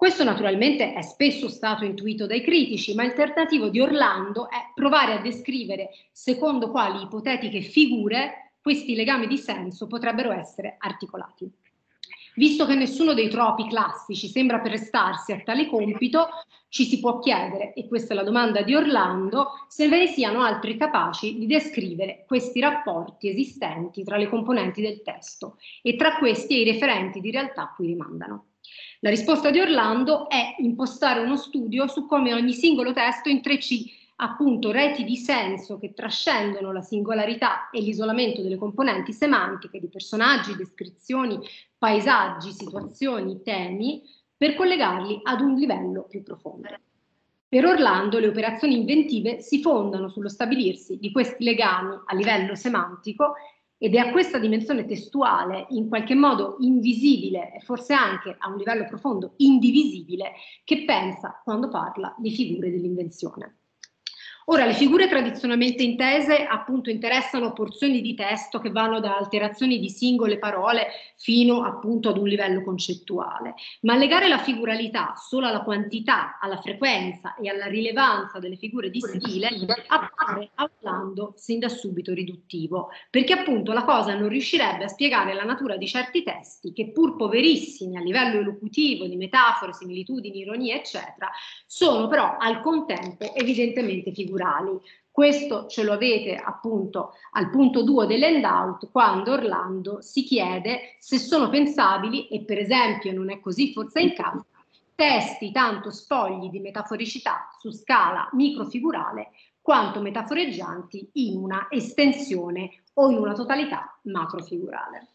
[SPEAKER 3] Questo naturalmente è spesso stato intuito dai critici, ma il tentativo di Orlando è provare a descrivere secondo quali ipotetiche figure questi legami di senso potrebbero essere articolati. Visto che nessuno dei tropi classici sembra prestarsi a tale compito, ci si può chiedere, e questa è la domanda di Orlando, se ve ne siano altri capaci di descrivere questi rapporti esistenti tra le componenti del testo e tra questi e i referenti di realtà a cui rimandano. La risposta di Orlando è impostare uno studio su come ogni singolo testo intrecci appunto reti di senso che trascendono la singolarità e l'isolamento delle componenti semantiche di personaggi, descrizioni, paesaggi, situazioni, temi, per collegarli ad un livello più profondo. Per Orlando le operazioni inventive si fondano sullo stabilirsi di questi legami a livello semantico ed è a questa dimensione testuale, in qualche modo invisibile e forse anche a un livello profondo indivisibile, che pensa quando parla di figure dell'invenzione. Ora, le figure tradizionalmente intese appunto interessano porzioni di testo che vanno da alterazioni di singole parole fino appunto ad un livello concettuale, ma legare la figuralità solo alla quantità, alla frequenza e alla rilevanza delle figure di stile appare a Orlando sin da subito riduttivo, perché appunto la cosa non riuscirebbe a spiegare la natura di certi testi che, pur poverissimi a livello elocutivo di metafore, similitudini, ironie eccetera, sono però al contempo evidentemente figurali. Questo ce lo avete appunto al punto due dell'handout, quando Orlando si chiede se sono pensabili, e per esempio non è così forse in Kafka, testi tanto spogli di metaforicità su scala microfigurale quanto metaforeggianti in una estensione o in una totalità macrofigurale.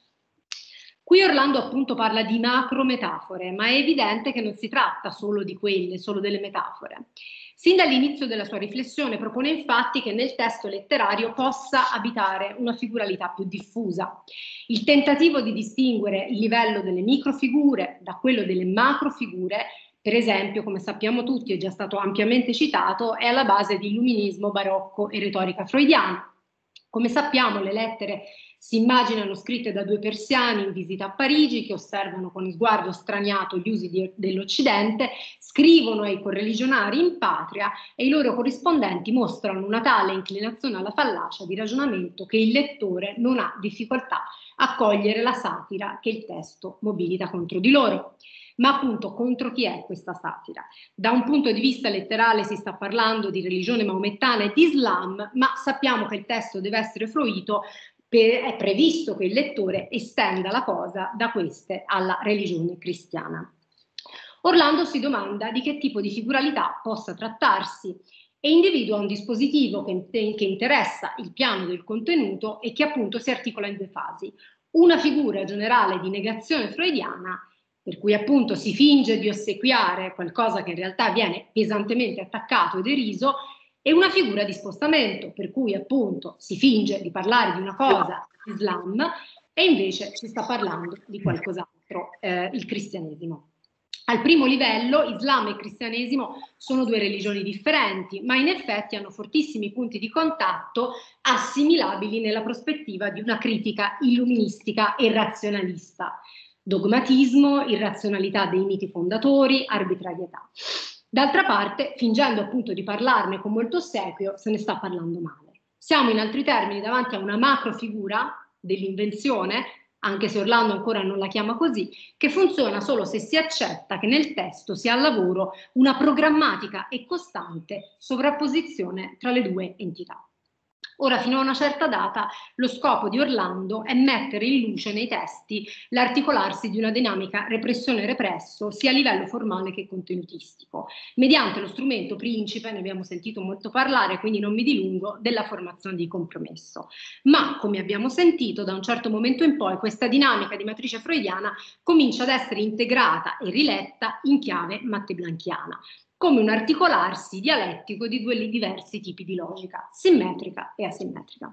[SPEAKER 3] Qui Orlando appunto parla di macrometafore, ma è evidente che non si tratta solo di quelle, solo delle metafore. Sin dall'inizio della sua riflessione propone infatti che nel testo letterario possa abitare una figuralità più diffusa. Il tentativo di distinguere il livello delle microfigure da quello delle macrofigure, per esempio, come sappiamo tutti, è già stato ampiamente citato, è alla base di illuminismo, barocco e retorica freudiana. Come sappiamo, le lettere si immaginano scritte da due persiani in visita a Parigi che osservano con sguardo straniato gli usi dell'Occidente, scrivono ai correligionari in patria e i loro corrispondenti mostrano una tale inclinazione alla fallacia di ragionamento che il lettore non ha difficoltà a cogliere la satira che il testo mobilita contro di loro. Ma appunto contro chi è questa satira? Da un punto di vista letterale si sta parlando di religione maomettana e di Islam, ma sappiamo che il testo deve essere fruito, per, è previsto che il lettore estenda la cosa da queste alla religione cristiana. Orlando si domanda di che tipo di figuralità possa trattarsi e individua un dispositivo che, che interessa il piano del contenuto e che appunto si articola in due fasi. Una figura generale di negazione freudiana, per cui appunto si finge di ossequiare qualcosa che in realtà viene pesantemente attaccato e deriso, e una figura di spostamento, per cui appunto si finge di parlare di una cosa, l'Islam, e invece si sta parlando di qualcos'altro, eh, il cristianesimo. Al primo livello, Islam e cristianesimo sono due religioni differenti, ma in effetti hanno fortissimi punti di contatto assimilabili nella prospettiva di una critica illuministica e razionalista. Dogmatismo, irrazionalità dei miti fondatori, arbitrarietà. D'altra parte, fingendo appunto di parlarne con molto ossequio, se ne sta parlando male. Siamo in altri termini davanti a una macrofigura dell'invenzione, anche se Orlando ancora non la chiama così, che funziona solo se si accetta che nel testo sia al lavoro una programmatica e costante sovrapposizione tra le due entità. Ora, fino a una certa data, lo scopo di Orlando è mettere in luce nei testi l'articolarsi di una dinamica repressione-represso, sia a livello formale che contenutistico, mediante lo strumento principe, ne abbiamo sentito molto parlare, quindi non mi dilungo, della formazione di compromesso. Ma, come abbiamo sentito, da un certo momento in poi questa dinamica di matrice freudiana comincia ad essere integrata e riletta in chiave matteblanchiana, come un articolarsi dialettico di due diversi tipi di logica, simmetrica e asimmetrica.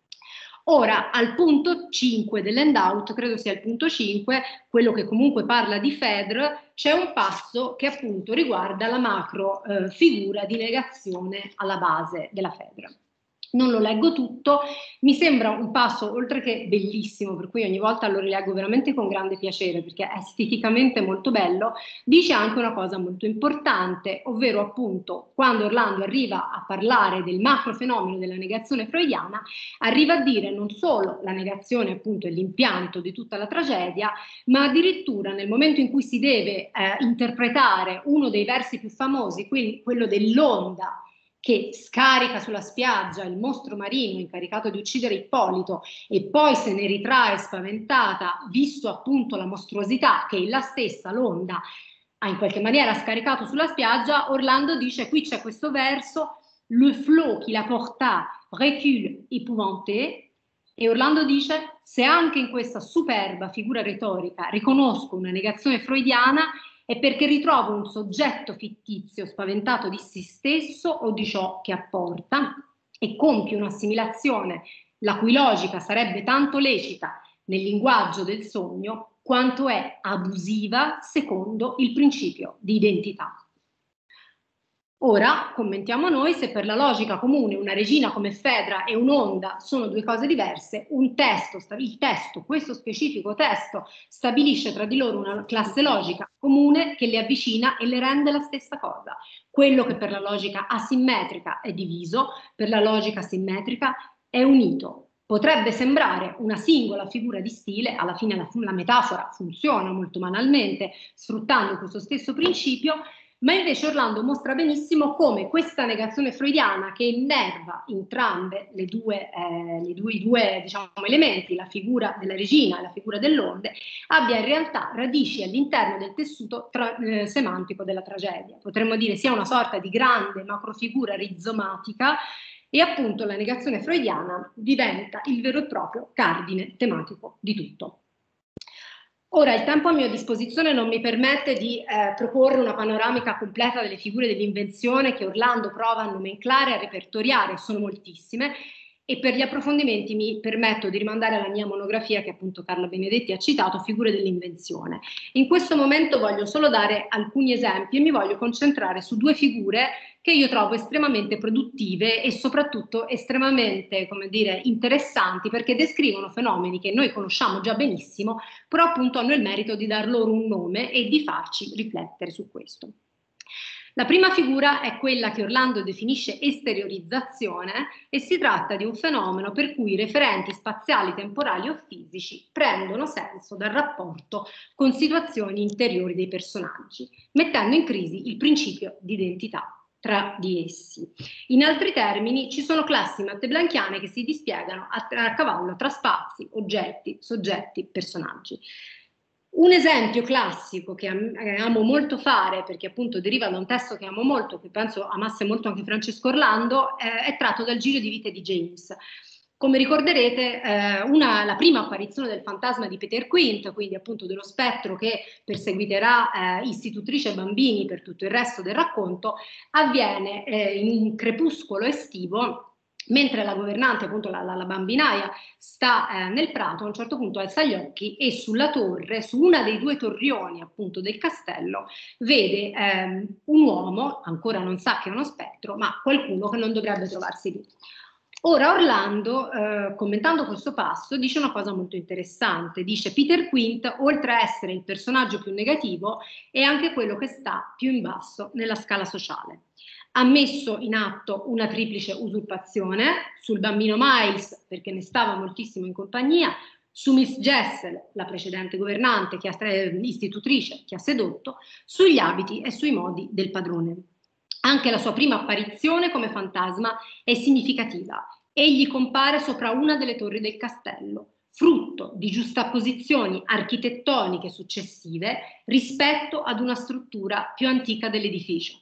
[SPEAKER 3] Ora, al punto cinque dell'handout, credo sia il punto cinque, quello che comunque parla di Phèdre, c'è un passo che appunto riguarda la macro eh, figura di negazione alla base della Phèdre. Non lo leggo tutto, mi sembra un passo oltre che bellissimo, per cui ogni volta lo rileggo veramente con grande piacere perché è esteticamente molto bello. Dice anche una cosa molto importante, ovvero appunto quando Orlando arriva a parlare del macrofenomeno della negazione freudiana, arriva a dire non solo la negazione appunto è l'impianto di tutta la tragedia, ma addirittura nel momento in cui si deve eh, interpretare uno dei versi più famosi, quindi quello dell'onda, che scarica sulla spiaggia il mostro marino incaricato di uccidere Ippolito e poi se ne ritrae spaventata, visto appunto la mostruosità che la stessa l'onda ha in qualche maniera scaricato sulla spiaggia, Orlando dice qui c'è questo verso, le flot qui la porta recule épouvanté, e Orlando dice se anche in questa superba figura retorica riconosco una negazione freudiana è perché ritrovo un soggetto fittizio spaventato di se stesso o di ciò che apporta e compie un'assimilazione la cui logica sarebbe tanto lecita nel linguaggio del sogno quanto è abusiva secondo il principio di identità. Ora commentiamo noi se per la logica comune una regina come Fedra e un'onda sono due cose diverse, un testo, il testo, questo specifico testo stabilisce tra di loro una classe logica comune che le avvicina e le rende la stessa cosa. Quello che per la logica asimmetrica è diviso, per la logica simmetrica è unito. Potrebbe sembrare una singola figura di stile, alla fine la, la metafora funziona molto banalmente sfruttando questo stesso principio, ma invece Orlando mostra benissimo come questa negazione freudiana che innerva entrambe le due, eh, le due, i due diciamo, elementi, la figura della regina e la figura dell'onde, abbia in realtà radici all'interno del tessuto tra, eh, semantico della tragedia. Potremmo dire sia una sorta di grande macrofigura rizomatica e appunto la negazione freudiana diventa il vero e proprio cardine tematico di tutto. Ora, il tempo a mia disposizione non mi permette di eh, proporre una panoramica completa delle figure dell'invenzione che Orlando prova a nomenclare, a repertoriare, sono moltissime, e per gli approfondimenti mi permetto di rimandare alla mia monografia che appunto Carla Benedetti ha citato, Figure dell'invenzione. In questo momento voglio solo dare alcuni esempi e mi voglio concentrare su due figure che io trovo estremamente produttive e soprattutto estremamente, come dire, interessanti perché descrivono fenomeni che noi conosciamo già benissimo, però appunto hanno il merito di dar loro un nome e di farci riflettere su questo. La prima figura è quella che Orlando definisce esteriorizzazione e si tratta di un fenomeno per cui i referenti spaziali, temporali o fisici prendono senso dal rapporto con situazioni interiori dei personaggi, mettendo in crisi il principio di identità tra di essi. In altri termini, ci sono classi matteblanchiane che si dispiegano a, a cavallo tra spazi, oggetti, soggetti, personaggi. Un esempio classico che amo molto fare, perché appunto deriva da un testo che amo molto, che penso amasse molto anche Francesco Orlando, eh, è tratto dal Giro di vite di James. Come ricorderete, eh, una, la prima apparizione del fantasma di Peter Quint, quindi appunto dello spettro che perseguiterà eh, istitutrice e bambini per tutto il resto del racconto, avviene eh, in un crepuscolo estivo, mentre la governante, appunto la, la, la bambinaia, sta eh, nel prato, a un certo punto alza gli occhi e sulla torre, su una dei due torrioni appunto del castello, vede ehm, un uomo, ancora non sa che è uno spettro, ma qualcuno che non dovrebbe trovarsi lì. Ora Orlando, eh, commentando questo passo, dice una cosa molto interessante, dice Peter Quint, oltre a essere il personaggio più negativo, è anche quello che sta più in basso nella scala sociale. Ha messo in atto una triplice usurpazione sul bambino Miles, perché ne stava moltissimo in compagnia, su Miss Jessel, la precedente governante, che ha, istitutrice, che ha sedotto, sugli abiti e sui modi del padrone. Anche la sua prima apparizione come fantasma è significativa. Egli compare sopra una delle torri del castello, frutto di giustapposizioni architettoniche successive rispetto ad una struttura più antica dell'edificio.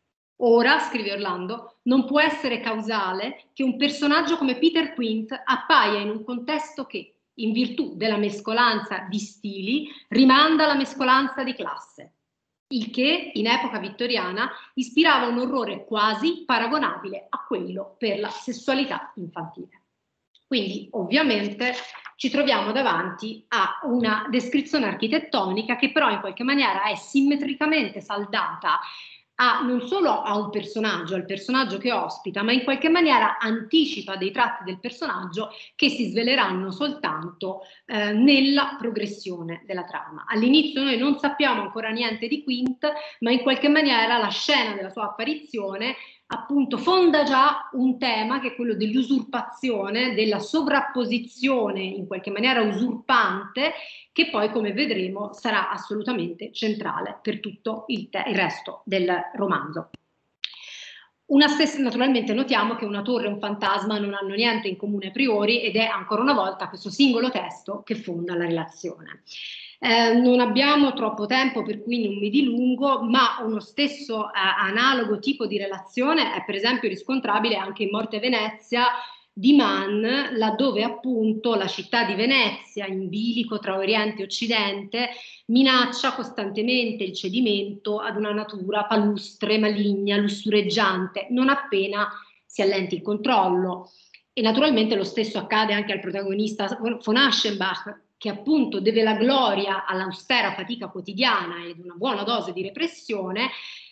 [SPEAKER 3] Ora, scrive Orlando, non può essere causale che un personaggio come Peter Quint appaia in un contesto che, in virtù della mescolanza di stili, rimanda alla mescolanza di classe, il che, in epoca vittoriana, ispirava un orrore quasi paragonabile a quello per la sessualità infantile. Quindi, ovviamente, ci troviamo davanti a una descrizione architettonica che però in qualche maniera è simmetricamente saldata a, non solo a un personaggio, al personaggio che ospita, ma in qualche maniera anticipa dei tratti del personaggio che si sveleranno soltanto eh, nella progressione della trama. All'inizio noi non sappiamo ancora niente di Quint, ma in qualche maniera la scena della sua apparizione appunto fonda già un tema che è quello dell'usurpazione, della sovrapposizione in qualche maniera usurpante, che poi, come vedremo, sarà assolutamente centrale per tutto il, il resto del romanzo. Una stessa, naturalmente notiamo che una torre e un fantasma non hanno niente in comune a priori ed è ancora una volta questo singolo testo che fonda la relazione. Eh, non abbiamo troppo tempo, per cui non mi dilungo, ma uno stesso eh, analogo tipo di relazione è per esempio riscontrabile anche in Morte Venezia di Mann, laddove appunto la città di Venezia, in bilico tra Oriente e Occidente, minaccia costantemente il cedimento ad una natura palustre, maligna, lussureggiante, non appena si allenti il controllo. E naturalmente lo stesso accade anche al protagonista von Aschenbach, che appunto deve la gloria all'austera fatica quotidiana ed una buona dose di repressione,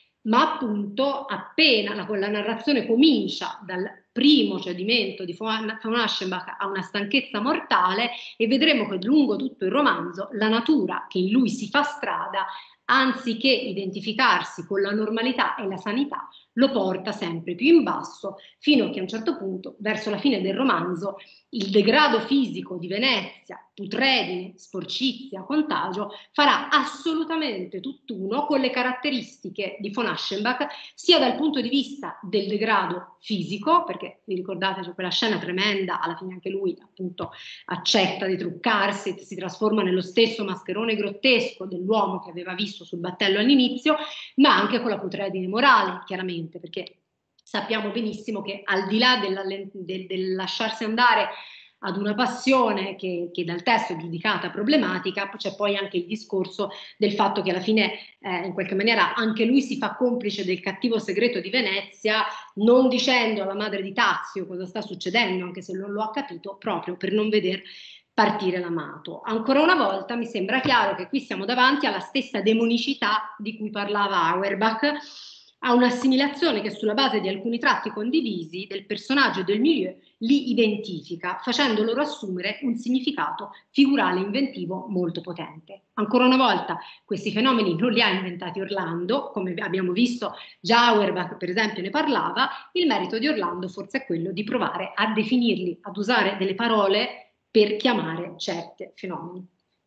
[SPEAKER 3] ma appunto appena la, la narrazione comincia dal primo cedimento di von Aschenbach a una stanchezza mortale, e vedremo che lungo tutto il romanzo la natura che in lui si fa strada, anziché identificarsi con la normalità e la sanità, lo porta sempre più in basso, fino a che a un certo punto, verso la fine del romanzo, il degrado fisico di Venezia, putredine, sporcizia, contagio, farà assolutamente tutt'uno con le caratteristiche di von Aschenbach, sia dal punto di vista del degrado fisico, perché vi ricordate c'è quella scena tremenda, alla fine anche lui appunto accetta di truccarsi e si trasforma nello stesso mascherone grottesco dell'uomo che aveva visto sul battello all'inizio, ma anche con la putredine morale, chiaramente, perché sappiamo benissimo che al di là della, del, del lasciarsi andare ad una passione che, che dal testo è giudicata problematica, c'è poi anche il discorso del fatto che alla fine eh, in qualche maniera anche lui si fa complice del cattivo segreto di Venezia, non dicendo alla madre di Tazio cosa sta succedendo, anche se non lo ha capito, proprio per non veder partire l'amato. Ancora una volta mi sembra chiaro che qui siamo davanti alla stessa demonicità di cui parlava Auerbach, a un'assimilazione che sulla base di alcuni tratti condivisi del personaggio e del milieu li identifica, facendo loro assumere un significato figurale inventivo molto potente. Ancora una volta questi fenomeni non li ha inventati Orlando, come abbiamo visto già Auerbach per esempio ne parlava, il merito di Orlando forse è quello di provare a definirli, ad usare delle parole per chiamare certi fenomeni.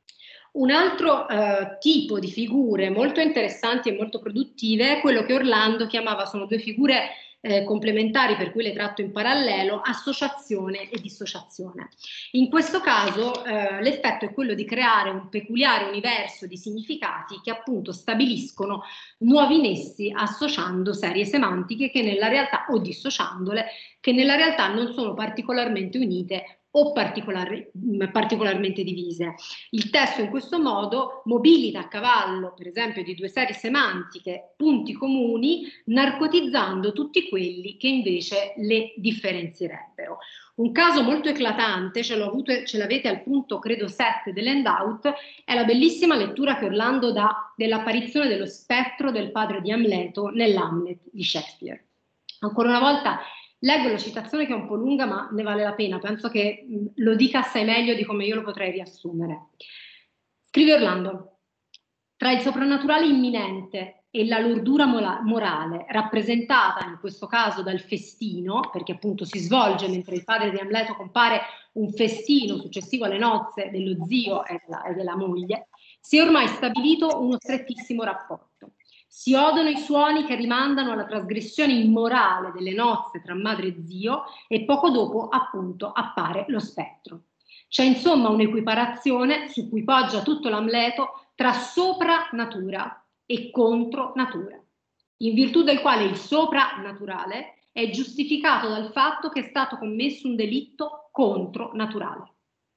[SPEAKER 3] Un altro eh, tipo di figure molto interessanti e molto produttive è quello che Orlando chiamava, sono due figure eh, complementari per cui le tratto in parallelo, associazione e dissociazione. In questo caso eh, l'effetto è quello di creare un peculiare universo di significati che appunto stabiliscono nuovi nessi associando serie semantiche che nella realtà, o dissociandole, che nella realtà non sono particolarmente unite o particolari, particolarmente divise. Il testo in questo modo mobilita a cavallo, per esempio, di due serie semantiche punti comuni, narcotizzando tutti quelli che invece le differenzierebbero. Un caso molto eclatante, ce l'avete al punto credo sette dell'handout, è la bellissima lettura che Orlando dà dell'apparizione dello spettro del padre di Amleto nell'Hamlet di Shakespeare. Ancora una volta leggo la citazione che è un po' lunga, ma ne vale la pena, penso che mh, lo dica assai meglio di come io lo potrei riassumere. Scrive Orlando: tra il soprannaturale imminente e la lordura morale, rappresentata in questo caso dal festino, perché appunto si svolge mentre il padre di Amleto compare un festino successivo alle nozze dello zio e della, e della moglie, si è ormai stabilito uno strettissimo rapporto. Si odono i suoni che rimandano alla trasgressione immorale delle nozze tra madre e zio, e poco dopo appunto appare lo spettro. C'è insomma un'equiparazione su cui poggia tutto l'Amleto tra sopra-natura e contro-natura, in virtù del quale il sopra-naturale è giustificato dal fatto che è stato commesso un delitto contro-naturale.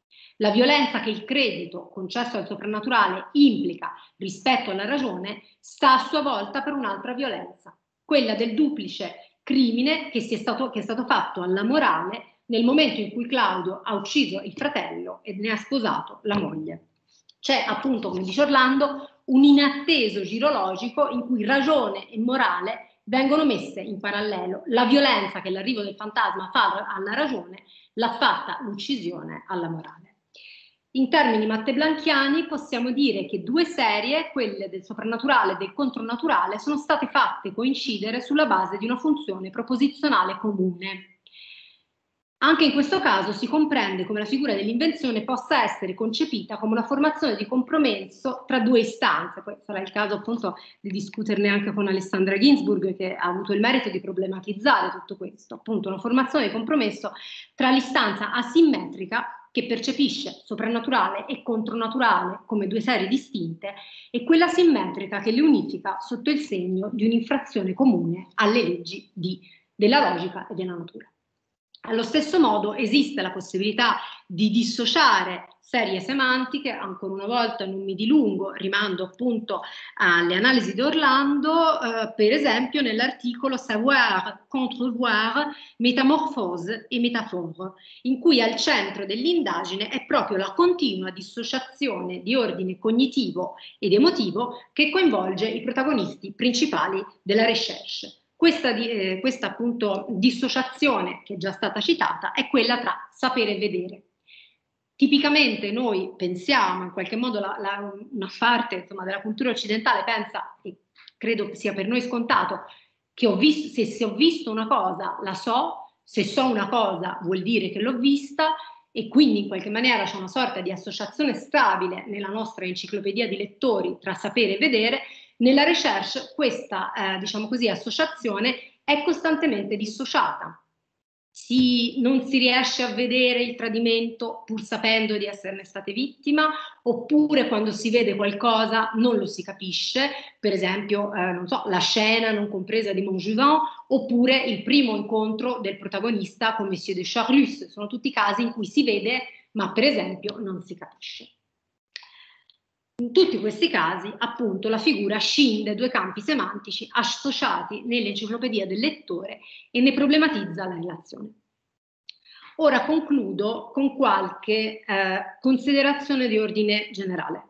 [SPEAKER 3] La violenza che il credito concesso al soprannaturale implica rispetto alla ragione sta a sua volta per un'altra violenza, quella del duplice crimine che, si è stato, che è stato fatto alla morale nel momento in cui Claudio ha ucciso il fratello e ne ha sposato la moglie. C'è appunto, come dice Orlando, un inatteso giro logico in cui ragione e morale vengono messe in parallelo. La violenza che l'arrivo del fantasma fa alla ragione l'ha fatta l'uccisione alla morale. In termini matteblanchiani possiamo dire che due serie, quelle del soprannaturale e del contronaturale, sono state fatte coincidere sulla base di una funzione proposizionale comune. Anche in questo caso si comprende come la figura dell'invenzione possa essere concepita come una formazione di compromesso tra due istanze. Poi sarà il caso appunto di discuterne anche con Alessandra Ginsburg, che ha avuto il merito di problematizzare tutto questo, appunto una formazione di compromesso tra l'istanza asimmetrica che percepisce soprannaturale e contronaturale come due serie distinte e quella simmetrica che le unifica sotto il segno di un'infrazione comune alle leggi di, della logica e della natura. Allo stesso modo esiste la possibilità di dissociare serie semantiche, ancora una volta non mi dilungo, rimando appunto alle analisi di Orlando, eh, per esempio nell'articolo Savoir, Contrevoir, Métamorphose e Métaphore, in cui al centro dell'indagine è proprio la continua dissociazione di ordine cognitivo ed emotivo che coinvolge i protagonisti principali della recherche. Questa, eh, questa appunto dissociazione che è già stata citata è quella tra sapere e vedere. Tipicamente noi pensiamo, in qualche modo la, la, una parte insomma, della cultura occidentale pensa, e credo sia per noi scontato, che ho visto, se, se ho visto una cosa la so, se so una cosa vuol dire che l'ho vista, e quindi in qualche maniera c'è una sorta di associazione stabile nella nostra enciclopedia di lettori tra sapere e vedere. Nella recherche questa eh, diciamo così, associazione è costantemente dissociata. Si, non si riesce a vedere il tradimento pur sapendo di esserne state vittima, oppure quando si vede qualcosa non lo si capisce, per esempio eh, non so, la scena non compresa di Montjuvin, oppure il primo incontro del protagonista con Monsieur de Charlus. Sono tutti casi in cui si vede ma per esempio non si capisce. In tutti questi casi, appunto, la figura scinde due campi semantici associati nell'enciclopedia del lettore e ne problematizza la relazione. Ora concludo con qualche eh, considerazione di ordine generale.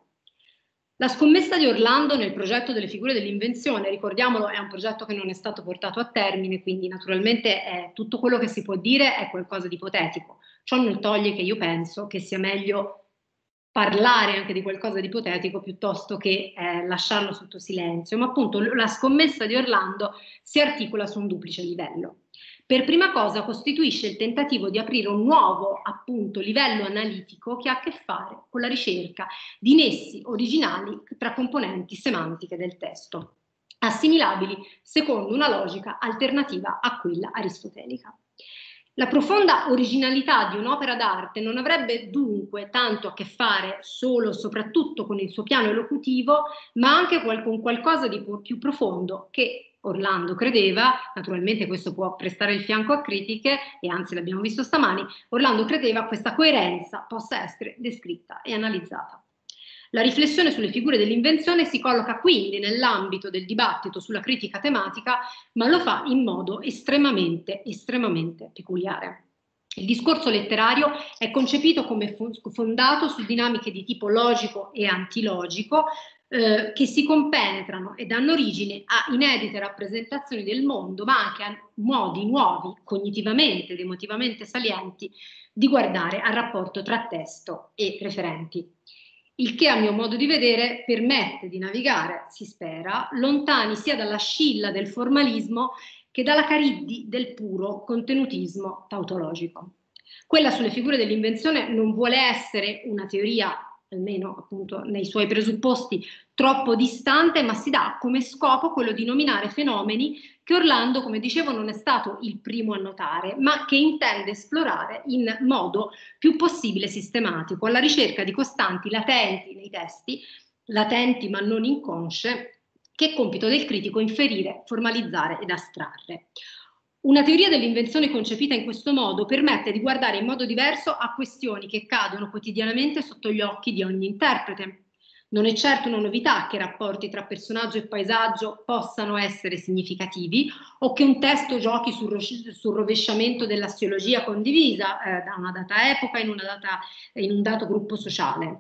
[SPEAKER 3] La scommessa di Orlando nel progetto delle figure dell'invenzione, ricordiamolo, è un progetto che non è stato portato a termine, quindi naturalmente è, tutto quello che si può dire è qualcosa di ipotetico. Ciò non toglie che io penso che sia meglio parlare anche di qualcosa di ipotetico piuttosto che eh, lasciarlo sotto silenzio, ma appunto la scommessa di Orlando si articola su un duplice livello. Per prima cosa costituisce il tentativo di aprire un nuovo appunto livello analitico che ha a che fare con la ricerca di nessi originali tra componenti semantiche del testo, assimilabili secondo una logica alternativa a quella aristotelica. La profonda originalità di un'opera d'arte non avrebbe dunque tanto a che fare solo e soprattutto con il suo piano elocutivo, ma anche con qualcosa di più profondo che Orlando credeva, naturalmente questo può prestare il fianco a critiche, e anzi l'abbiamo visto stamani, Orlando credeva questa coerenza possa essere descritta e analizzata. La riflessione sulle figure dell'invenzione si colloca quindi nell'ambito del dibattito sulla critica tematica, ma lo fa in modo estremamente, estremamente peculiare. Il discorso letterario è concepito come fondato su dinamiche di tipo logico e antilogico, eh, che si compenetrano e danno origine a inedite rappresentazioni del mondo, ma anche a modi nuovi, cognitivamente ed emotivamente salienti, di guardare al rapporto tra testo e referenti. Il che, a mio modo di vedere, permette di navigare, si spera, lontani sia dalla scilla del formalismo che dalla cariddi del puro contenutismo tautologico. Quella sulle figure dell'invenzione non vuole essere una teoria, almeno appunto nei suoi presupposti, troppo distante, ma si dà come scopo quello di nominare fenomeni che Orlando, come dicevo, non è stato il primo a notare, ma che intende esplorare in modo più possibile sistematico, alla ricerca di costanti latenti nei testi, latenti ma non inconsce, che è compito del critico inferire, formalizzare ed astrarre. Una teoria dell'invenzione concepita in questo modo permette di guardare in modo diverso a questioni che cadono quotidianamente sotto gli occhi di ogni interprete. Non è certo una novità che i rapporti tra personaggio e paesaggio possano essere significativi o che un testo giochi sul, sul rovesciamento dell'assiologia condivisa eh, da una data epoca in, una data, in un dato gruppo sociale.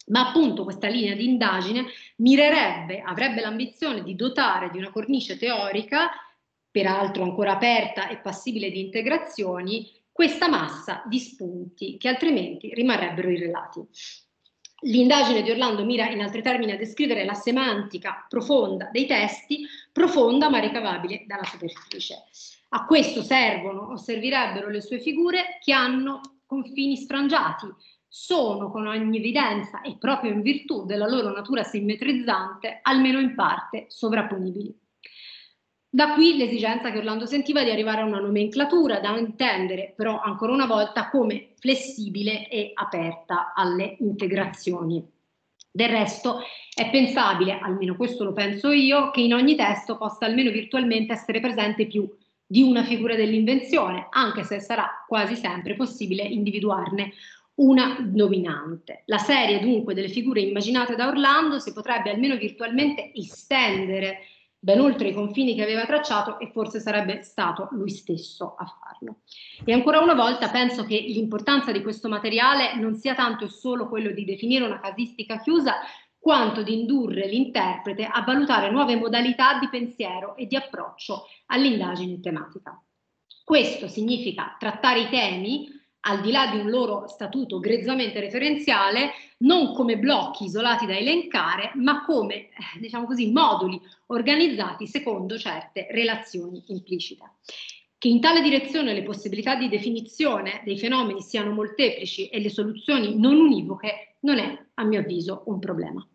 [SPEAKER 3] Ma appunto questa linea di indagine mirerebbe, avrebbe l'ambizione di dotare di una cornice teorica, peraltro ancora aperta e passibile di integrazioni, questa massa di spunti che altrimenti rimarrebbero irrelati. L'indagine di Orlando mira in altri termini a descrivere la semantica profonda dei testi, profonda ma ricavabile dalla superficie. A questo servono o servirebbero le sue figure che hanno confini sfrangiati, sono con ogni evidenza e proprio in virtù della loro natura simmetrizzante, almeno in parte sovrapponibili. Da qui l'esigenza che Orlando sentiva di arrivare a una nomenclatura da intendere però ancora una volta come flessibile e aperta alle integrazioni. Del resto è pensabile, almeno questo lo penso io, che in ogni testo possa almeno virtualmente essere presente più di una figura dell'invenzione, anche se sarà quasi sempre possibile individuarne una dominante. La serie dunque delle figure immaginate da Orlando si potrebbe almeno virtualmente estendere ben oltre i confini che aveva tracciato e forse sarebbe stato lui stesso a farlo. E ancora una volta penso che l'importanza di questo materiale non sia tanto e solo quello di definire una casistica chiusa, quanto di indurre l'interprete a valutare nuove modalità di pensiero e di approccio all'indagine tematica. Questo significa trattare i temi al di là di un loro statuto grezzamente referenziale, non come blocchi isolati da elencare, ma come, diciamo così, moduli organizzati secondo certe relazioni implicite. Che in tale direzione le possibilità di definizione dei fenomeni siano molteplici e le soluzioni non univoche non è, a mio avviso, un problema.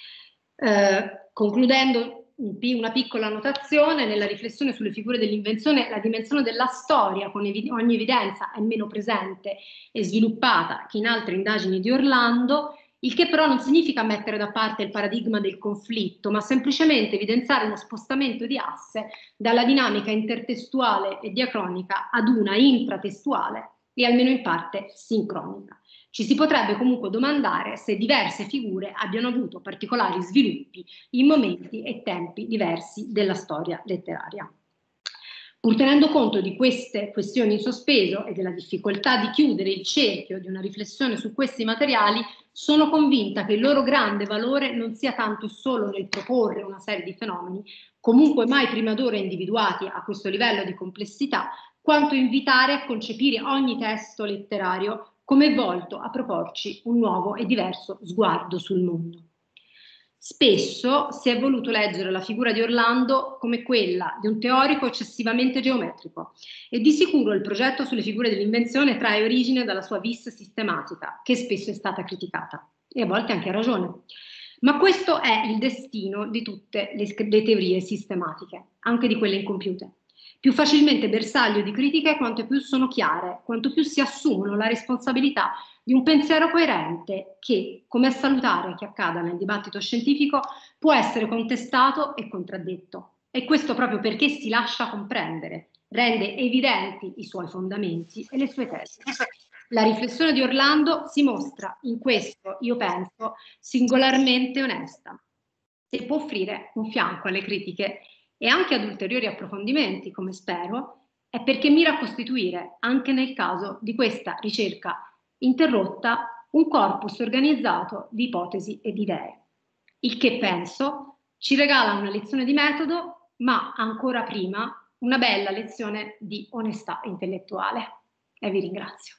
[SPEAKER 3] Eh, concludendo una piccola annotazione, nella riflessione sulle figure dell'invenzione la dimensione della storia con evi- ogni evidenza è meno presente e sviluppata che in altre indagini di Orlando, il che però non significa mettere da parte il paradigma del conflitto, ma semplicemente evidenziare uno spostamento di asse dalla dinamica intertestuale e diacronica ad una intratestuale e almeno in parte sincronica. Ci si potrebbe comunque domandare se diverse figure abbiano avuto particolari sviluppi in momenti e tempi diversi della storia letteraria. Pur tenendo conto di queste questioni in sospeso e della difficoltà di chiudere il cerchio di una riflessione su questi materiali, sono convinta che il loro grande valore non sia tanto solo nel proporre una serie di fenomeni, comunque mai prima d'ora individuati a questo livello di complessità, quanto invitare a concepire ogni testo letterario come volto a proporci un nuovo e diverso sguardo sul mondo. Spesso si è voluto leggere la figura di Orlando come quella di un teorico eccessivamente geometrico e di sicuro il progetto sulle figure dell'invenzione trae origine dalla sua vis sistematica, che spesso è stata criticata e a volte anche a ragione. Ma questo è il destino di tutte le, le teorie sistematiche, anche di quelle incompiute. Più facilmente bersaglio di critiche quanto più sono chiare, quanto più si assumono la responsabilità di un pensiero coerente che, come è salutare che accada nel dibattito scientifico, può essere contestato e contraddetto. E questo proprio perché si lascia comprendere, rende evidenti i suoi fondamenti e le sue tesi. La riflessione di Orlando si mostra in questo, io penso, singolarmente onesta e può offrire un fianco alle critiche e anche ad ulteriori approfondimenti, come spero, è perché mira a costituire, anche nel caso di questa ricerca interrotta, un corpus organizzato di ipotesi e di idee. Il che, penso, ci regala una lezione di metodo, ma ancora prima una bella lezione di onestà intellettuale. E vi ringrazio.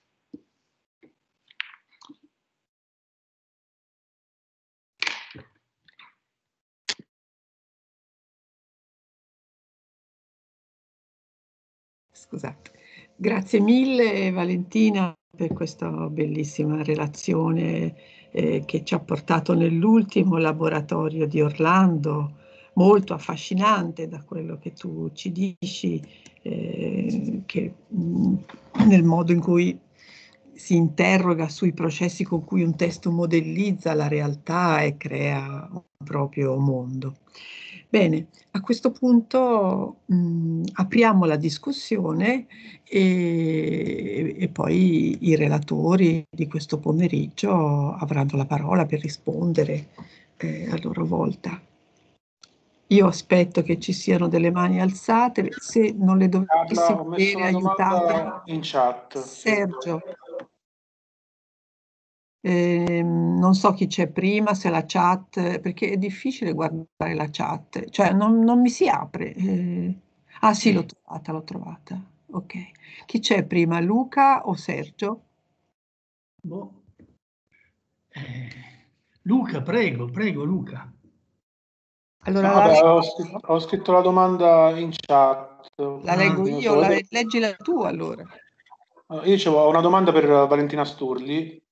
[SPEAKER 1] Scusate. Grazie mille Valentina per questa bellissima relazione eh, che ci ha portato nell'ultimo laboratorio di Orlando, molto affascinante da quello che tu ci dici, eh, che, mh, nel modo in cui si interroga sui processi con cui un testo modellizza la realtà e crea un proprio mondo. Bene, a questo punto mh, apriamo la discussione e, e poi i relatori di questo pomeriggio avranno la parola per rispondere eh, a loro volta. Io aspetto che ci siano delle mani alzate, se non le dovessi
[SPEAKER 4] Carla, ho messo
[SPEAKER 1] vedere,
[SPEAKER 4] una domanda
[SPEAKER 1] aiutatemi.
[SPEAKER 4] in chat.
[SPEAKER 1] Sergio. Eh, non so chi c'è prima, se la chat, perché è difficile guardare la chat, cioè non, non mi si apre. Eh, ah sì, l'ho trovata, l'ho trovata. Ok. Chi c'è prima, Luca o Sergio?
[SPEAKER 4] Boh. Eh, Luca, prego, prego Luca.
[SPEAKER 1] Allora
[SPEAKER 5] Vabbè,
[SPEAKER 1] la,
[SPEAKER 5] ho, scritto, ho scritto la domanda in chat.
[SPEAKER 1] la leggo
[SPEAKER 5] Quindi,
[SPEAKER 1] io,
[SPEAKER 5] so,
[SPEAKER 1] la, leggila tu allora.
[SPEAKER 5] io dicevo, ho una domanda per Valentina Sturli.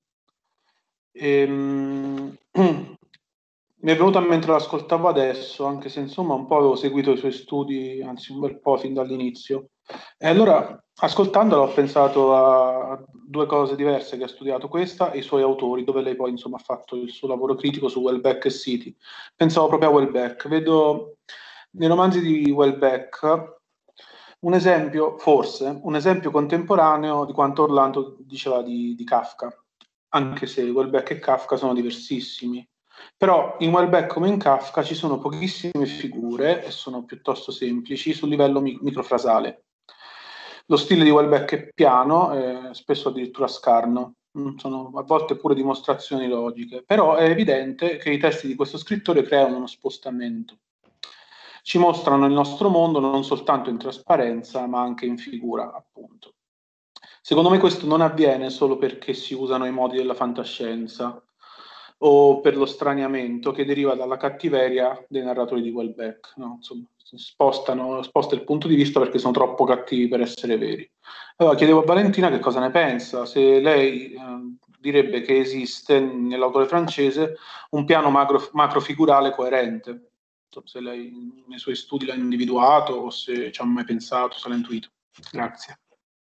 [SPEAKER 5] Ehm, mi è venuta mentre l'ascoltavo adesso, anche se insomma un po' avevo seguito i suoi studi, anzi un bel po' fin dall'inizio. E allora, ascoltandola, ho pensato a due cose diverse che ha studiato, questa e i suoi autori, dove lei poi insomma ha fatto il suo lavoro critico su Welbeck e City. Pensavo proprio a Welbeck. Vedo nei romanzi di Welbeck un esempio, forse, un esempio contemporaneo di quanto Orlando diceva di, di Kafka, anche se Welbeck e Kafka sono diversissimi. Però in Welbeck come in Kafka ci sono pochissime figure e sono piuttosto semplici sul livello mi- microfrasale. Lo stile di Welbeck è piano, eh, spesso addirittura scarno, mm, sono a volte pure dimostrazioni logiche, però è evidente che i testi di questo scrittore creano uno spostamento. Ci mostrano il nostro mondo non soltanto in trasparenza, ma anche in figura, appunto. Secondo me questo non avviene solo perché si usano i modi della fantascienza o per lo straniamento che deriva dalla cattiveria dei narratori di Welbeck. No? Insomma, spostano, sposta il punto di vista perché sono troppo cattivi per essere veri. Allora chiedevo a Valentina che cosa ne pensa, se lei eh, direbbe che esiste nell'autore francese un piano macro, macrofigurale coerente. Non so se lei nei suoi studi l'ha individuato o se ci ha mai pensato, se l'ha intuito. Grazie.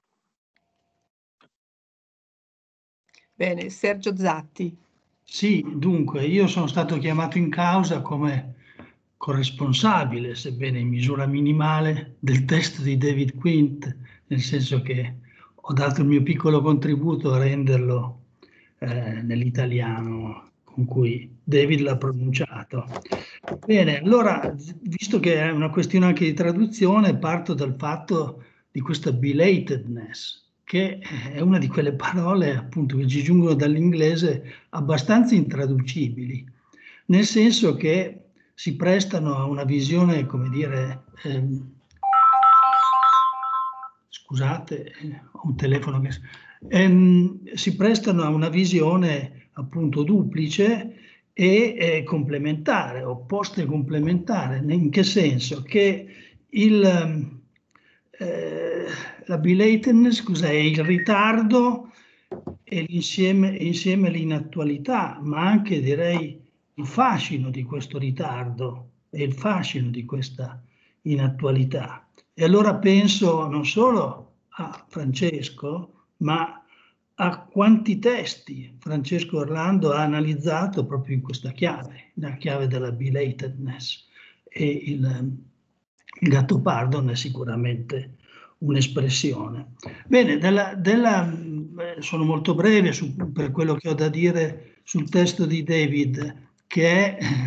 [SPEAKER 1] Bene, Sergio Zatti.
[SPEAKER 4] Sì, dunque, io sono stato chiamato in causa come corresponsabile, sebbene in misura minimale, del testo di David Quint, nel senso che ho dato il mio piccolo contributo a renderlo eh, nell'italiano con cui David l'ha pronunciato. Bene, allora, visto che è una questione anche di traduzione, parto dal fatto di questa belatedness, che è una di quelle parole appunto che ci giungono dall'inglese abbastanza intraducibili, nel senso che si prestano a una visione, come dire, ehm, scusate, ho un telefono che... Ehm, si prestano a una visione appunto duplice e eh, complementare, opposta e complementare. In che senso? Che il, eh, la belatedness, cos'è? Il ritardo e l'insieme, insieme l'inattualità, ma anche direi il fascino di questo ritardo e il fascino di questa inattualità. E allora penso non solo a Francesco, ma a quanti testi Francesco Orlando ha analizzato proprio in questa chiave, la chiave della belatedness. E il, il Gattopardo ne è sicuramente un'espressione. Bene, della, della, sono molto breve su, per quello che ho da dire sul testo di David, che è,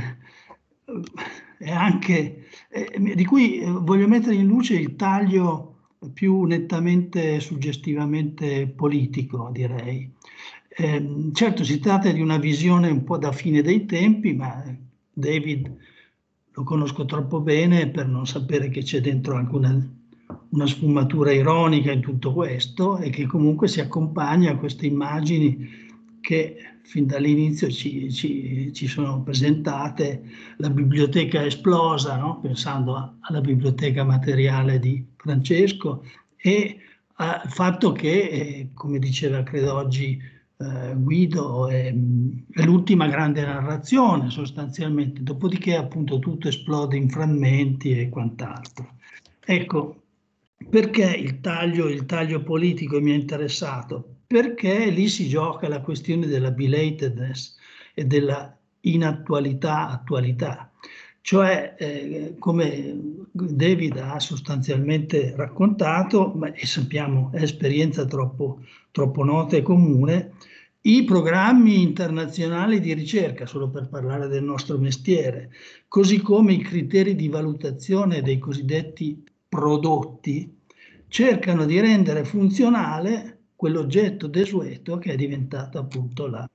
[SPEAKER 4] è anche, è, di cui voglio mettere in luce il taglio più nettamente suggestivamente politico, direi. Eh, certo, si tratta di una visione un po' da fine dei tempi, ma David lo conosco troppo bene per non sapere che c'è dentro anche una, una sfumatura ironica in tutto questo e che comunque si accompagna a queste immagini che fin dall'inizio ci, ci, ci sono presentate, la biblioteca esplosa, no? Pensando a, alla biblioteca materiale di Francesco e al fatto che, eh, come diceva credo oggi eh, Guido, è, è l'ultima grande narrazione sostanzialmente, dopodiché appunto tutto esplode in frammenti e quant'altro. Ecco, perché il taglio, il taglio politico mi è interessato? Perché lì si gioca la questione della belatedness e della inattualità, attualità. Cioè, eh, come David ha sostanzialmente raccontato, ma e sappiamo, è esperienza troppo, troppo nota e comune, i programmi internazionali di ricerca, solo per parlare del nostro mestiere, così come i criteri di valutazione dei cosiddetti prodotti, cercano di rendere funzionale quell'oggetto desueto che è diventato appunto la,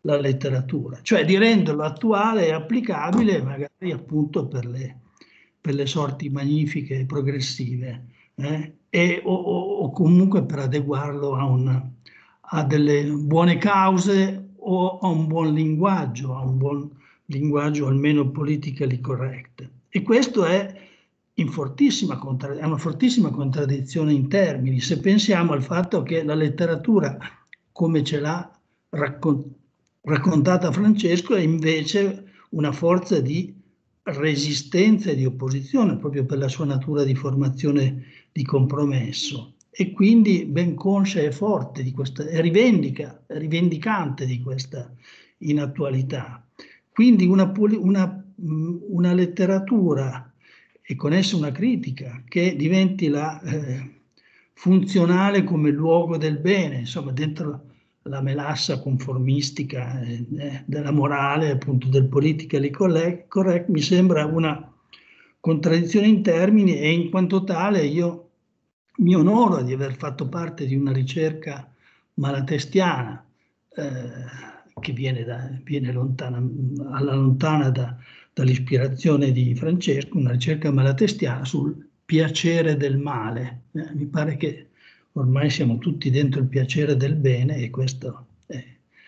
[SPEAKER 4] la letteratura, cioè di renderlo attuale e applicabile magari appunto per le, per le sorti magnifiche e progressive, eh? e, o, o comunque per adeguarlo a, un, a delle buone cause o a un buon linguaggio, a un buon linguaggio almeno politically correct. E questo è in fortissima contra- è una fortissima contraddizione in termini, se pensiamo al fatto che la letteratura, come ce l'ha raccon- raccontata Francesco, è invece una forza di resistenza e di opposizione, proprio per la sua natura di formazione di compromesso. E quindi ben conscia e forte di questa, e rivendica, rivendicante di questa inattualità. Quindi una, una, una letteratura e con essa una critica che diventi la, eh, funzionale come luogo del bene, insomma dentro la melassa conformistica eh, della morale, appunto del politically correct, mi sembra una contraddizione in termini, e in quanto tale io mi onoro di aver fatto parte di una ricerca malatestiana eh, che viene, da, viene lontana, alla lontana da, dall'ispirazione di Francesco, una ricerca malatestiana sul piacere del male. Eh, mi pare che ormai siamo tutti dentro il piacere del bene e questo è,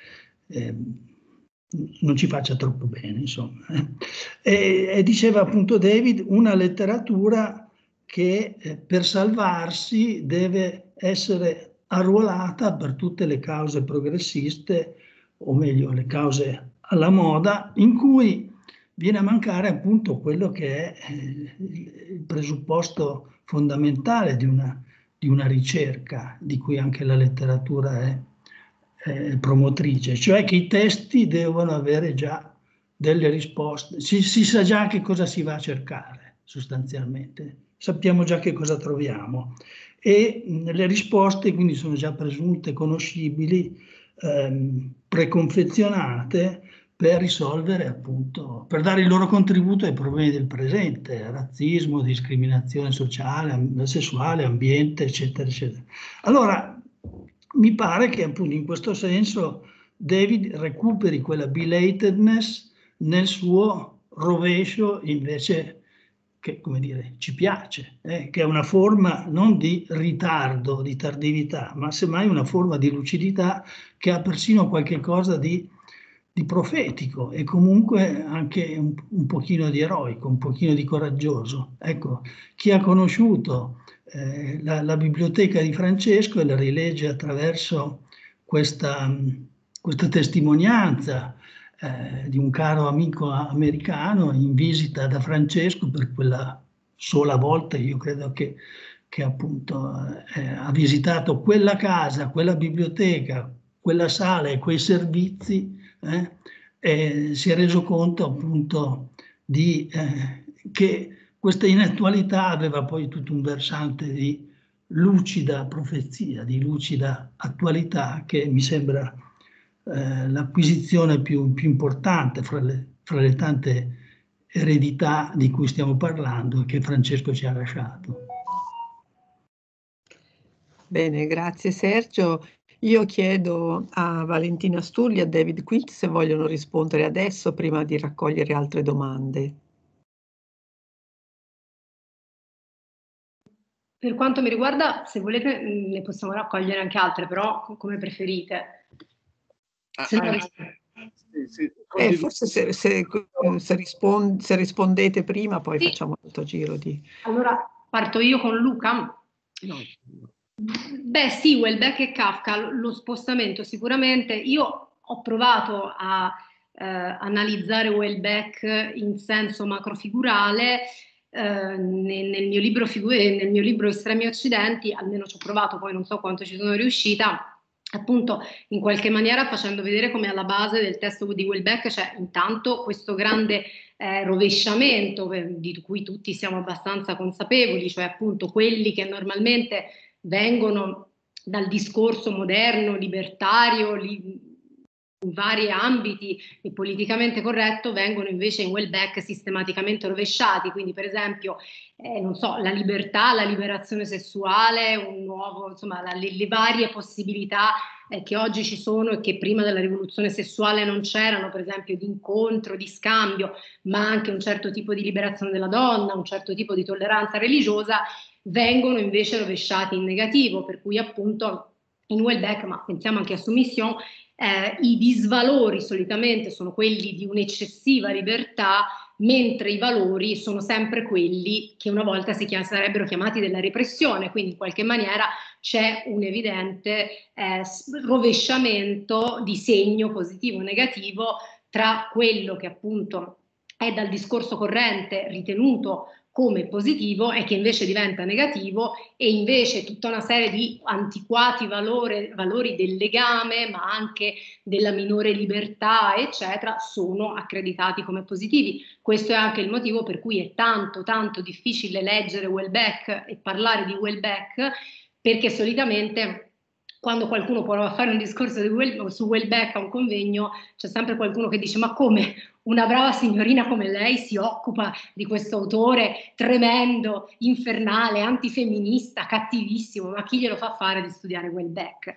[SPEAKER 4] è, non ci faccia troppo bene, insomma. E, e diceva appunto David, una letteratura che eh, per salvarsi deve essere arruolata per tutte le cause progressiste, o meglio le cause alla moda, in cui viene a mancare appunto quello che è eh, il presupposto fondamentale di una, di una ricerca, di cui anche la letteratura è, è promotrice, cioè che i testi devono avere già delle risposte, si, si sa già che cosa si va a cercare sostanzialmente, sappiamo già che cosa troviamo e mh, le risposte quindi sono già presunte, conoscibili, ehm, preconfezionate per risolvere appunto, per dare il loro contributo ai problemi del presente, razzismo, discriminazione sociale, sessuale, ambiente, eccetera, eccetera. Allora, mi pare che appunto in questo senso David recuperi quella belatedness nel suo rovescio invece che, come dire, ci piace, eh, che è una forma non di ritardo, di tardività, ma semmai una forma di lucidità che ha persino qualche cosa di, di profetico e comunque anche un, un pochino di eroico, un pochino di coraggioso. Ecco, chi ha conosciuto eh, la, la biblioteca di Francesco e la rilegge attraverso questa, questa testimonianza eh, di un caro amico americano in visita da Francesco per quella sola volta, io credo che, che appunto eh, ha visitato quella casa, quella biblioteca, quella sala e quei servizi, eh, e si è reso conto appunto di, eh, che questa inattualità aveva poi tutto un versante di lucida profezia, di lucida attualità che mi sembra eh, l'acquisizione più, più importante fra le, fra le tante eredità di cui stiamo parlando e che Francesco ci ha lasciato.
[SPEAKER 1] Bene, grazie Sergio. Io chiedo a Valentina Sturli e a David Quitt se vogliono rispondere adesso prima di raccogliere altre domande.
[SPEAKER 3] Per quanto mi riguarda, se volete ne possiamo raccogliere anche altre, però come preferite.
[SPEAKER 1] Se no, sì, sì. Eh, forse se, se, se, rispond, se rispondete prima poi sì. Facciamo altro giro di...
[SPEAKER 3] Allora parto io con Luca. No. Beh sì, Houellebecq e Kafka, lo spostamento sicuramente. Io ho provato a eh, analizzare Houellebecq in senso macrofigurale eh, nel, nel, mio libro nel mio libro Estremi Occidenti, almeno ci ho provato, poi non so quanto ci sono riuscita, appunto in qualche maniera facendo vedere come alla base del testo di Houellebecq c'è intanto questo grande eh, rovesciamento di cui tutti siamo abbastanza consapevoli, cioè appunto quelli che normalmente vengono dal discorso moderno, libertario, li, vari ambiti il politicamente corretto vengono invece in Welbeck sistematicamente rovesciati, quindi per esempio eh, non so, la libertà, la liberazione sessuale, un nuovo, insomma la, le, le varie possibilità eh, che oggi ci sono e che prima della rivoluzione sessuale non c'erano, per esempio di incontro, di scambio, ma anche un certo tipo di liberazione della donna, un certo tipo di tolleranza religiosa, vengono invece rovesciati in negativo, per cui appunto in Welbeck, ma pensiamo anche a Soumission, eh, i disvalori solitamente sono quelli di un'eccessiva libertà, mentre i valori sono sempre quelli che una volta si chiam- sarebbero chiamati della repressione, quindi in qualche maniera c'è un evidente eh, rovesciamento di segno positivo o negativo tra quello che appunto è dal discorso corrente ritenuto come positivo e che invece diventa negativo, e invece tutta una serie di antiquati valore, valori del legame, ma anche della minore libertà, eccetera, sono accreditati come positivi. Questo è anche il motivo per cui è tanto, tanto difficile leggere Welbeck e parlare di Welbeck, perché solitamente quando qualcuno prova a fare un discorso di Wel- su Welbeck a un convegno, c'è sempre qualcuno che dice: ma come una brava signorina come lei si occupa di questo autore tremendo, infernale, antifemminista, cattivissimo, ma chi glielo fa fare di studiare Welbeck?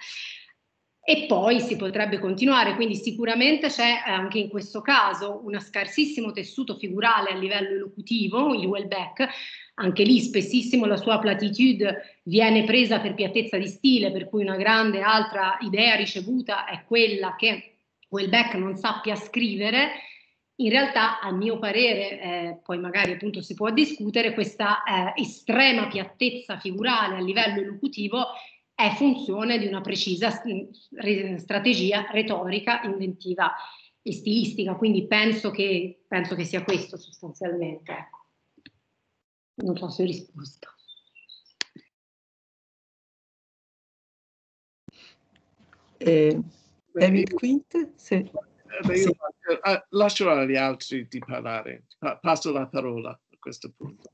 [SPEAKER 3] E poi si potrebbe continuare, quindi sicuramente c'è anche in questo caso un scarsissimo tessuto figurale a livello elocutivo, il Welbeck. Anche lì spessissimo la sua platitude viene presa per piattezza di stile, per cui una grande altra idea ricevuta è quella che Welbeck non sappia scrivere. In realtà, a mio parere, eh, poi magari appunto si può discutere, questa eh, estrema piattezza figurale a livello elocutivo è funzione di una precisa st- strategia retorica, inventiva e stilistica, quindi penso che, penso che sia questo sostanzialmente. Ecco. Non so se ho risposto.
[SPEAKER 1] Eh, David Quint? Se...
[SPEAKER 6] Beh, io
[SPEAKER 1] sì.
[SPEAKER 6] lascio, lascio agli altri di parlare, passo la parola a questo punto.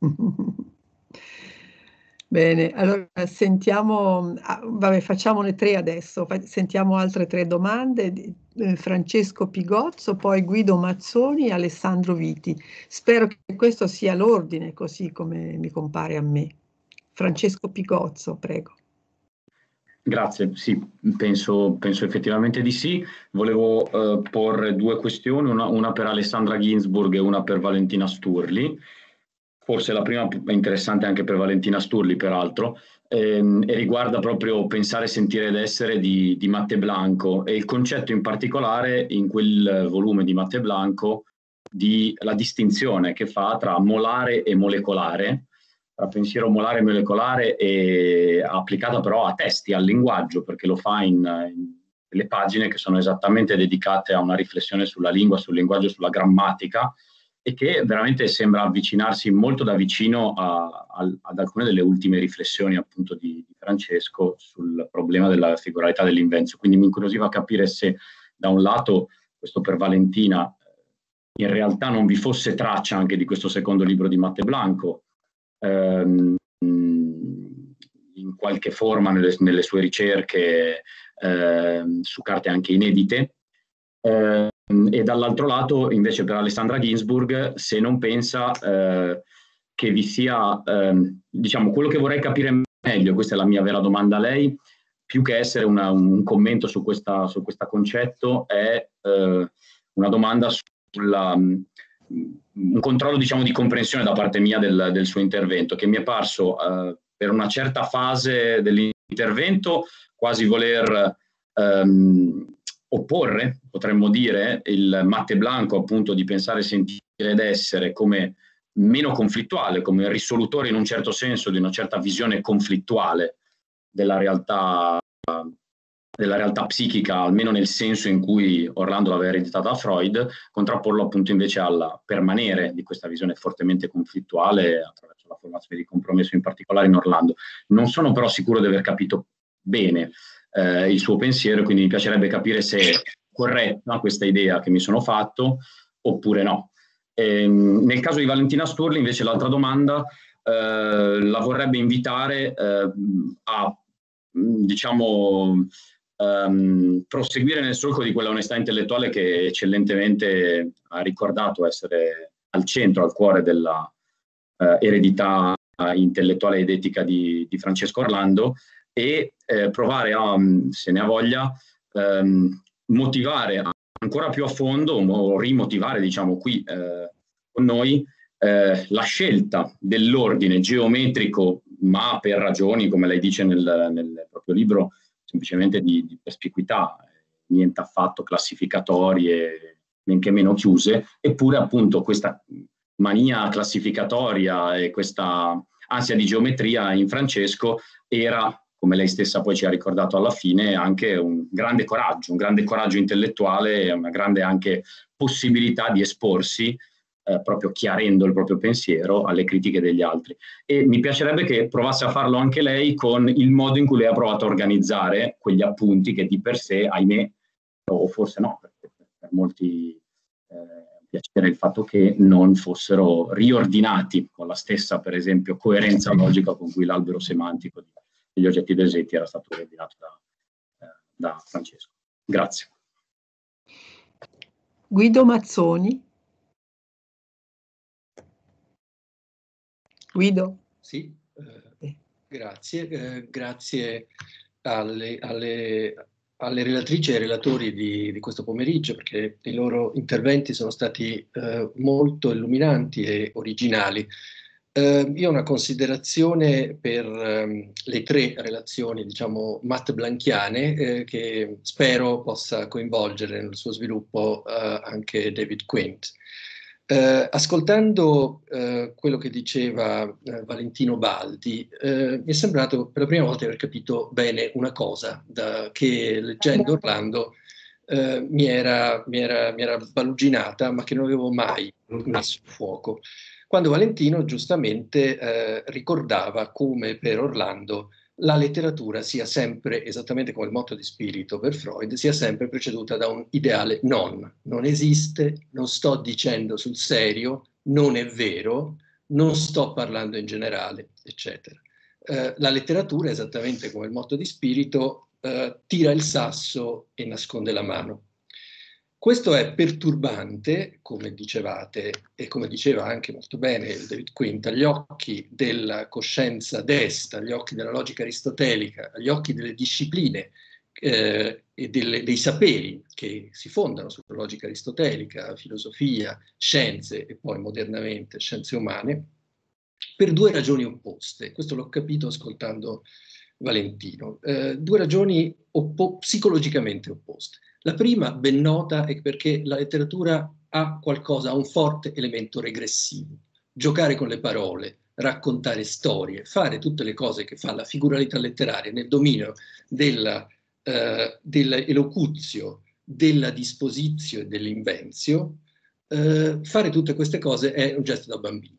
[SPEAKER 1] Bene, allora sentiamo, ah, vabbè, facciamone tre adesso, sentiamo altre tre domande, eh, Francesco Pigozzo, poi Guido Mazzoni e Alessandro Viti. Spero che questo sia l'ordine, così come mi compare a me. Francesco Pigozzo, prego.
[SPEAKER 7] Grazie, sì, penso, penso effettivamente di sì. Volevo eh, porre due questioni, una, una per Alessandra Ginzburg e una per Valentina Sturli. Forse la prima è interessante anche per Valentina Sturli, peraltro, ehm, e riguarda proprio Pensare, sentire ed essere di, di Matte Blanco, e il concetto in particolare in quel volume di Matte Blanco di la distinzione che fa tra molare e molecolare, tra pensiero molare e molecolare, e applicata però a testi, al linguaggio, perché lo fa in, in delle pagine che sono esattamente dedicate a una riflessione sulla lingua, sul linguaggio, sulla grammatica, e che veramente sembra avvicinarsi molto da vicino a, a, ad alcune delle ultime riflessioni appunto di, di Francesco sul problema della figuralità dell'invenzio. Quindi mi incuriosiva capire se da un lato, questo per Valentina, in realtà non vi fosse traccia anche di questo secondo libro di Matte Blanco, ehm, in qualche forma nelle, nelle sue ricerche ehm, su carte anche inedite, eh, e dall'altro lato invece per Alessandra Ginzburg se non pensa eh, che vi sia, eh, diciamo, quello che vorrei capire meglio, questa è la mia vera domanda a lei, più che essere una, un commento su questa, su questo concetto, è eh, una domanda sulla un controllo, diciamo, di comprensione da parte mia del, del suo intervento, che mi è parso eh, per una certa fase dell'intervento quasi voler ehm, opporre, potremmo dire, il Matte Blanco appunto di Pensare, sentire ed essere come meno conflittuale, come risolutore in un certo senso di una certa visione conflittuale della realtà, della realtà psichica, almeno nel senso in cui Orlando l'aveva ereditata da Freud, contrapporlo appunto invece al permanere di questa visione fortemente conflittuale attraverso la formazione di compromesso in particolare in Orlando. Non sono però sicuro di aver capito bene eh, il suo pensiero, quindi mi piacerebbe capire se è corretta questa idea che mi sono fatto oppure no. E, nel caso di Valentina Sturli invece l'altra domanda eh, la vorrebbe invitare eh, a, diciamo, um, proseguire nel solco di quella onestà intellettuale che eccellentemente ha ricordato essere al centro, al cuore della uh, eredità intellettuale ed etica di, di Francesco Orlando, e eh, provare a, se ne ha voglia, ehm, motivare ancora più a fondo, o rimotivare, diciamo, qui eh, con noi, eh, la scelta dell'ordine geometrico, ma per ragioni, come lei dice nel, nel proprio libro, semplicemente di, di perspicuità, niente affatto classificatorie, men che meno chiuse, eppure appunto questa mania classificatoria e questa ansia di geometria in Francesco era, come lei stessa poi ci ha ricordato alla fine, anche un grande coraggio, un grande coraggio intellettuale e una grande anche possibilità di esporsi, eh, proprio chiarendo il proprio pensiero, alle critiche degli altri. E mi piacerebbe che provasse a farlo anche lei con il modo in cui lei ha provato a organizzare quegli appunti che di per sé, ahimè, o forse no, perché per molti eh, piacere il fatto che non fossero riordinati con la stessa, per esempio, coerenza logica con cui l'albero semantico degli oggetti desetti era stato riordinato da, eh, da Francesco. Grazie.
[SPEAKER 1] Guido Mazzoni. Guido.
[SPEAKER 8] Sì, eh, grazie. Eh, grazie alle, alle, alle relatrici e ai relatori di, di questo pomeriggio, perché i loro interventi sono stati eh, molto illuminanti e originali. Eh, io ho una considerazione per ehm, le tre relazioni, diciamo, matt-blanchiane, eh, che spero possa coinvolgere nel suo sviluppo eh, anche David Quint. Eh, ascoltando eh, quello che diceva eh, Valentino Baldi, eh, mi è sembrato per la prima volta di aver capito bene una cosa, da, che leggendo Orlando eh, mi, era, mi, era, mi era baluginata, ma che non avevo mai messo a fuoco. Quando Valentino giustamente eh, ricordava come per Orlando la letteratura sia sempre, esattamente come il motto di spirito per Freud, sia sempre preceduta da un ideale non. Non esiste, non sto dicendo sul serio, non è vero, non sto parlando in generale, eccetera. Eh, la letteratura, esattamente come il motto di spirito, eh, tira il sasso e nasconde la mano. Questo è perturbante, come dicevate, e come diceva anche molto bene David Quint, agli occhi della coscienza desta, agli occhi della logica aristotelica, agli occhi delle discipline eh, e delle, dei saperi che si fondano sulla logica aristotelica, filosofia, scienze e poi modernamente scienze umane, per due ragioni opposte. Questo l'ho capito ascoltando Valentino. Eh, due ragioni oppo- psicologicamente opposte. La prima, ben nota, è perché la letteratura ha qualcosa, ha un forte elemento regressivo. Giocare con le parole, raccontare storie, fare tutte le cose che fa la figuralità letteraria nel dominio della, eh, dell'elocuzio, della disposizio e dell'invenzio, eh, fare tutte queste cose è un gesto da bambini.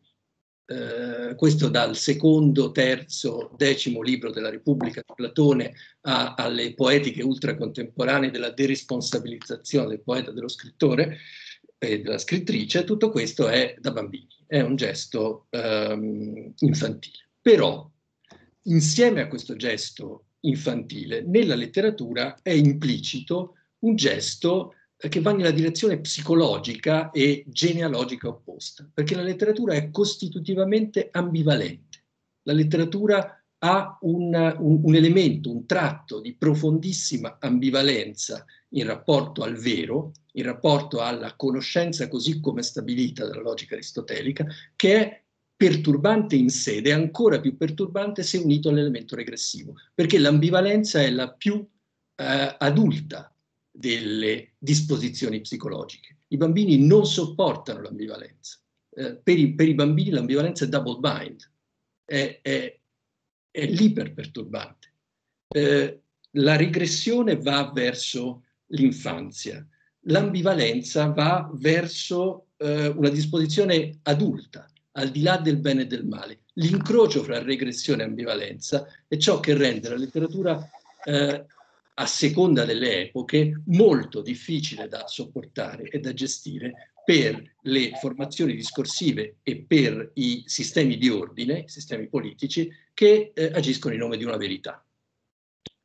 [SPEAKER 8] Uh, questo dal secondo, terzo, decimo libro della Repubblica di Platone a, alle poetiche ultracontemporanee della deresponsabilizzazione del poeta, dello scrittore e della scrittrice, tutto questo è da bambini, è un gesto um, infantile. Però, insieme a questo gesto infantile, nella letteratura è implicito un gesto che va nella direzione psicologica e genealogica opposta, perché la letteratura è costitutivamente ambivalente. La letteratura ha un, un, un elemento, un tratto di profondissima ambivalenza in rapporto al vero, in rapporto alla conoscenza così come stabilita dalla logica aristotelica, che è perturbante in sé ed è ancora più perturbante se unito all'elemento regressivo, perché l'ambivalenza è la più eh, adulta delle disposizioni psicologiche. I bambini non sopportano l'ambivalenza. Eh, per, i, per i bambini l'ambivalenza è double bind, è, è, è l'iperperturbante. Eh, la regressione va verso l'infanzia, l'ambivalenza va verso eh, una disposizione adulta, al di là del bene e del male. L'incrocio fra regressione e ambivalenza è ciò che rende la letteratura eh, a seconda delle epoche, molto difficile da sopportare e da gestire per le formazioni discorsive e per i sistemi di ordine, i sistemi politici, che eh, agiscono in nome di una verità.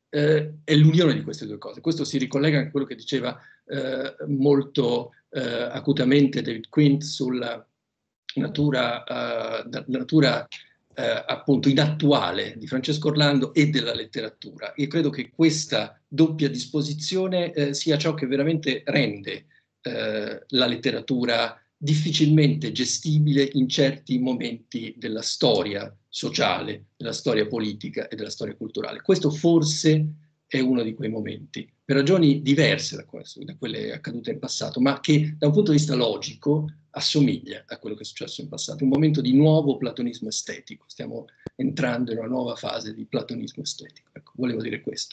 [SPEAKER 8] eh, è l'unione di queste due cose. Questo si ricollega a quello che diceva eh, molto eh, acutamente David Quint sulla natura, uh, natura uh, appunto inattuale di Francesco Orlando e della letteratura. Io credo che questa doppia disposizione eh, sia ciò che veramente rende eh, la letteratura difficilmente gestibile in certi momenti della storia sociale, della storia politica e della storia culturale. Questo forse è uno di quei momenti, per ragioni diverse da, questo, da quelle accadute in passato, ma che da un punto di vista logico assomiglia a quello che è successo in passato, un momento di nuovo platonismo estetico. Stiamo entrando in una nuova fase di platonismo estetico. Ecco, volevo dire questo.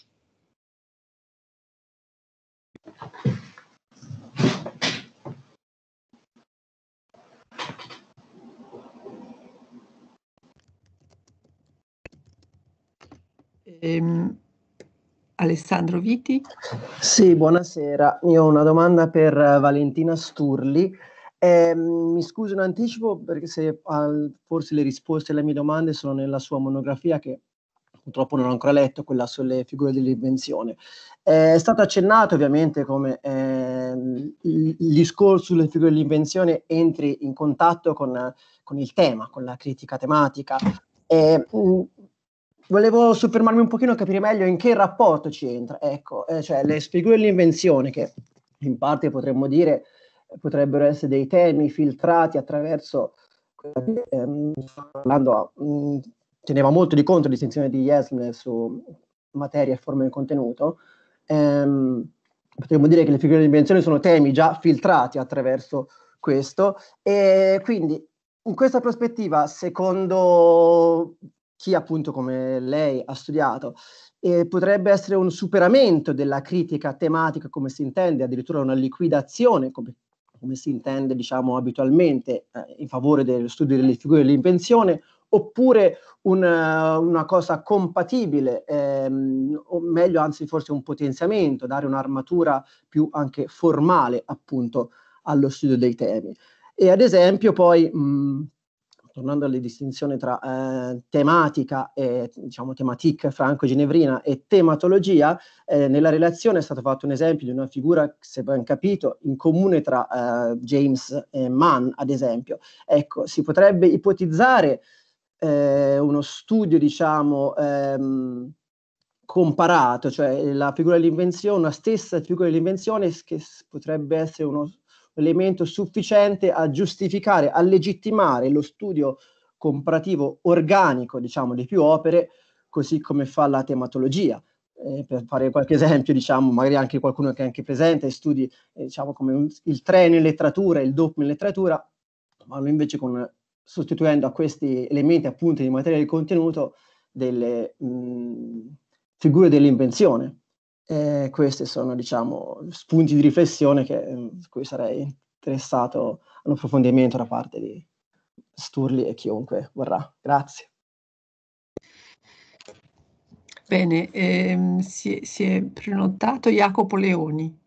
[SPEAKER 1] Ehm, Alessandro Viti?
[SPEAKER 9] Sì, buonasera. Io ho una domanda per Valentina Sturli. Eh, mi scuso in anticipo perché se al, forse le risposte alle mie domande sono nella sua monografia che purtroppo non ho ancora letto, quella sulle figure dell'invenzione. Eh, è stato accennato ovviamente come eh, il, il discorso sulle figure dell'invenzione entri in contatto con, con il tema, con la critica tematica. Eh, mh, Volevo soffermarmi un pochino a capire meglio in che rapporto ci entra, ecco, eh, cioè le figure dell'invenzione che in parte potremmo dire potrebbero essere dei temi filtrati attraverso, ehm, parlando, mh, teneva molto di conto la distinzione di Jesner su materia e forma di contenuto, ehm, potremmo dire che le figure dell'invenzione sono temi già filtrati attraverso questo, e quindi in questa prospettiva, secondo chi appunto come lei ha studiato, eh, potrebbe essere un superamento della critica tematica come si intende, addirittura una liquidazione come, come si intende diciamo abitualmente eh, in favore dello studio delle figure dell'invenzione, oppure una, una cosa compatibile, ehm, o meglio anzi forse un potenziamento, dare un'armatura più anche formale appunto allo studio dei temi. E ad esempio poi mh, tornando alle distinzioni tra eh, tematica e diciamo tematique franco-ginevrina e tematologia, eh, nella relazione è stato fatto un esempio di una figura, se ben capito, in comune tra eh, James e Mann, ad esempio. Ecco, si potrebbe ipotizzare eh, uno studio, diciamo, ehm, comparato, cioè la figura dell'invenzione, una stessa figura dell'invenzione che potrebbe essere uno elemento sufficiente a giustificare, a legittimare lo studio comparativo organico, diciamo, di più opere, così come fa la tematologia. Eh, per fare qualche esempio, diciamo, magari anche qualcuno che è anche presente, studi, eh, diciamo, come un, il treno in letteratura, il doppio in letteratura, vanno invece con, sostituendo a questi elementi appunto di materia di contenuto delle mh, figure dell'invenzione. Eh, questi sono, diciamo, spunti di riflessione che, su cui sarei interessato a un approfondimento da parte di Sturli e chiunque vorrà. Grazie.
[SPEAKER 1] Bene, ehm, si, si è prenotato Jacopo Leoni.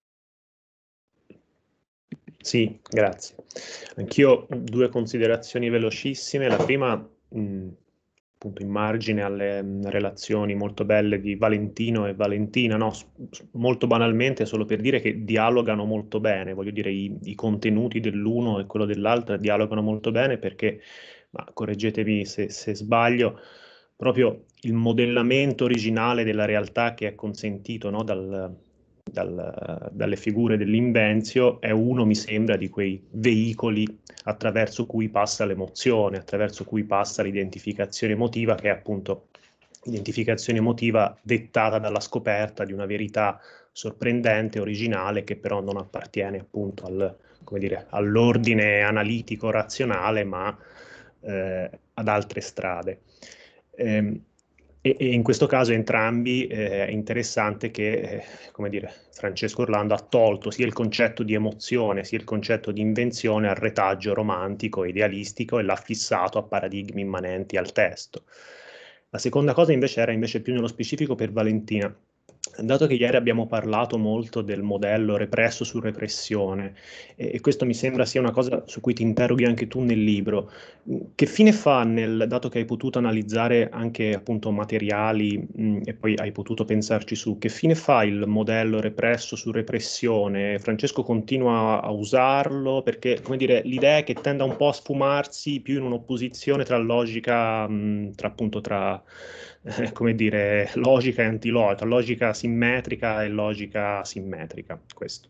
[SPEAKER 10] Sì, grazie. Anch'io due considerazioni velocissime. La prima, mh, appunto in margine alle mh, relazioni molto belle di Valentino e Valentina, no? S- molto banalmente, solo per dire che dialogano molto bene, voglio dire, i, i contenuti dell'uno e quello dell'altra dialogano molto bene perché, ma correggetemi se, se sbaglio, proprio il modellamento originale della realtà che è consentito, no, dal, dal, dalle figure dell'Invenzio è uno, mi sembra, di quei veicoli attraverso cui passa l'emozione, attraverso cui passa l'identificazione emotiva, che è appunto identificazione emotiva dettata dalla scoperta di una verità sorprendente, originale, che però non appartiene appunto al, come dire, all'ordine analitico razionale, ma eh, ad altre strade. Eh, e, e in questo caso entrambi eh, è interessante che, eh, come dire, Francesco Orlando ha tolto sia il concetto di emozione sia il concetto di invenzione al retaggio romantico, idealistico, e l'ha fissato a paradigmi immanenti al testo. La seconda cosa invece era invece più nello specifico per Valentina. dato che ieri abbiamo parlato molto del modello represso su repressione, e, e questo mi sembra sia una cosa su cui ti interroghi anche tu nel libro, che fine fa, nel, dato che hai potuto analizzare anche appunto materiali mh, e poi hai potuto pensarci su, che fine fa il modello represso su repressione? Francesco continua a usarlo perché, come dire, l'idea è che tenda un po' a sfumarsi più in un'opposizione tra logica, mh, tra appunto tra eh, come dire, logica e antilogica, logica simmetrica e logica simmetrica, questo.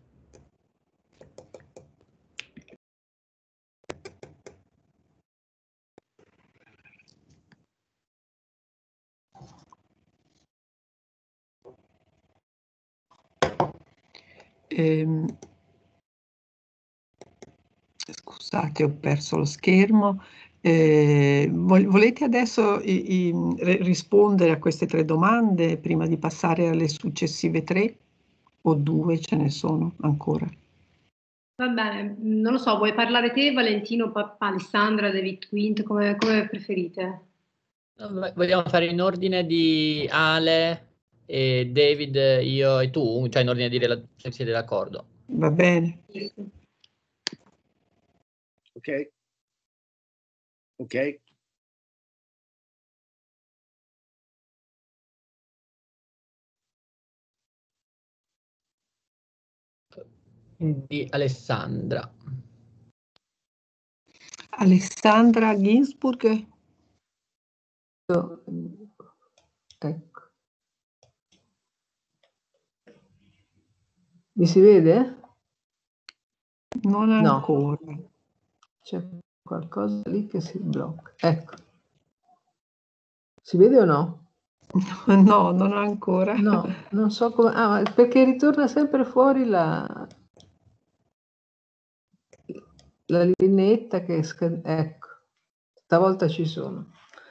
[SPEAKER 1] Ehm, scusate, ho perso lo schermo. Eh, vol- volete adesso i- i- re- rispondere a queste tre domande prima di passare alle successive tre? O due ce ne sono ancora?
[SPEAKER 3] Va bene, non lo so, vuoi parlare te, Valentino, pa- Alessandra, David Quint, come, come preferite?
[SPEAKER 2] Vogliamo fare in ordine di Ale, e David, io e tu, cioè in ordine di rela- se siete d'accordo.
[SPEAKER 1] Va bene.
[SPEAKER 6] Ok. Ok.
[SPEAKER 2] Di Alessandra.
[SPEAKER 1] Alessandra Ginsburg.
[SPEAKER 11] Ecco. Mi si vede?
[SPEAKER 1] Non
[SPEAKER 11] No.
[SPEAKER 1] ancora.
[SPEAKER 11] C'è qualcosa lì che si blocca. Ecco. Si vede o no?
[SPEAKER 1] No, non ancora.
[SPEAKER 11] No, non so come... Ah, perché ritorna sempre fuori la... la lineetta che... Ecco, stavolta ci sono.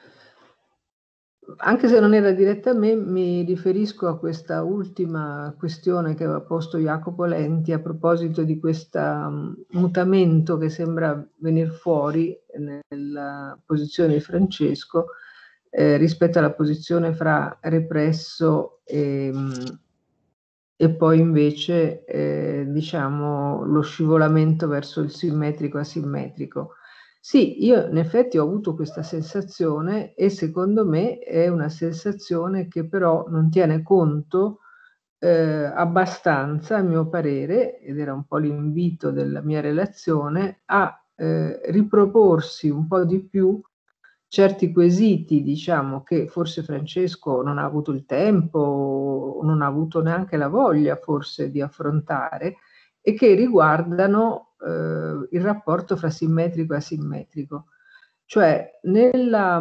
[SPEAKER 11] Anche se non era diretta a me, mi riferisco a questa ultima questione che aveva posto Jacopo Lenti a proposito di questo um, mutamento che sembra venire fuori nella posizione di Francesco eh, rispetto alla posizione fra represso e, e poi invece eh, diciamo lo scivolamento verso il simmetrico asimmetrico. Sì, io in effetti ho avuto questa sensazione e secondo me è una sensazione che però non tiene conto eh, abbastanza, a mio parere, ed era un po' l'invito della mia relazione, a eh, riproporsi un po' di più certi quesiti, diciamo, che forse Francesco non ha avuto il tempo, non ha avuto neanche la voglia forse di affrontare, e che riguardano eh, il rapporto fra simmetrico e asimmetrico. Cioè, nella,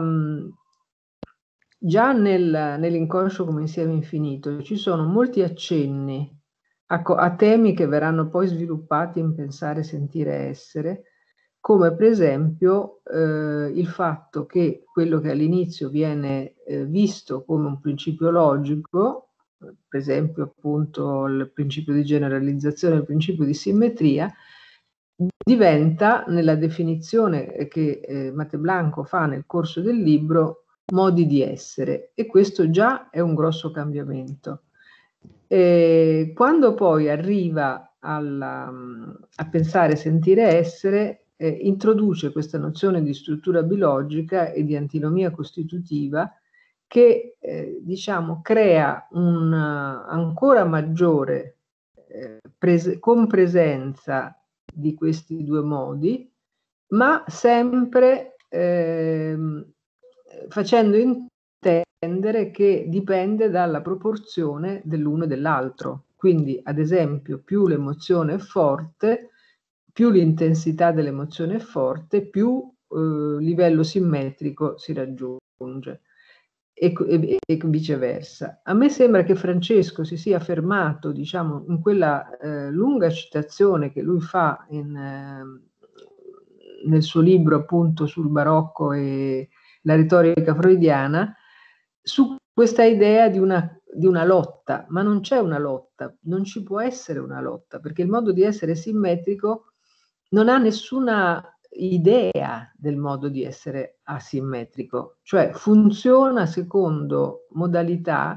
[SPEAKER 11] già nel, nell'inconscio come insieme infinito ci sono molti accenni a, a temi che verranno poi sviluppati in pensare, sentire, essere, come per esempio eh, il fatto che quello che all'inizio viene eh, visto come un principio logico, per esempio appunto il principio di generalizzazione, il principio di simmetria, diventa nella definizione che eh, Matte Blanco fa nel corso del libro modi di essere, e questo già è un grosso cambiamento. E quando poi arriva alla, a pensare, sentire, essere, eh, introduce questa nozione di struttura biologica e di antinomia costitutiva che eh, diciamo crea un uh, ancora maggiore eh, pres- compresenza di questi due modi, ma sempre eh, facendo intendere che dipende dalla proporzione dell'uno e dell'altro. Quindi, ad esempio, più l'emozione è forte, più l'intensità dell'emozione è forte, più eh, livello simmetrico si raggiunge. E, e, e viceversa. A me sembra che Francesco si sia fermato, diciamo, in quella eh, lunga citazione che lui fa in, eh, nel suo libro appunto sul barocco e la retorica freudiana, su questa idea di una, di una lotta, ma non c'è una lotta, non ci può essere una lotta, perché il modo di essere simmetrico non ha nessuna idea del modo di essere asimmetrico, cioè funziona secondo modalità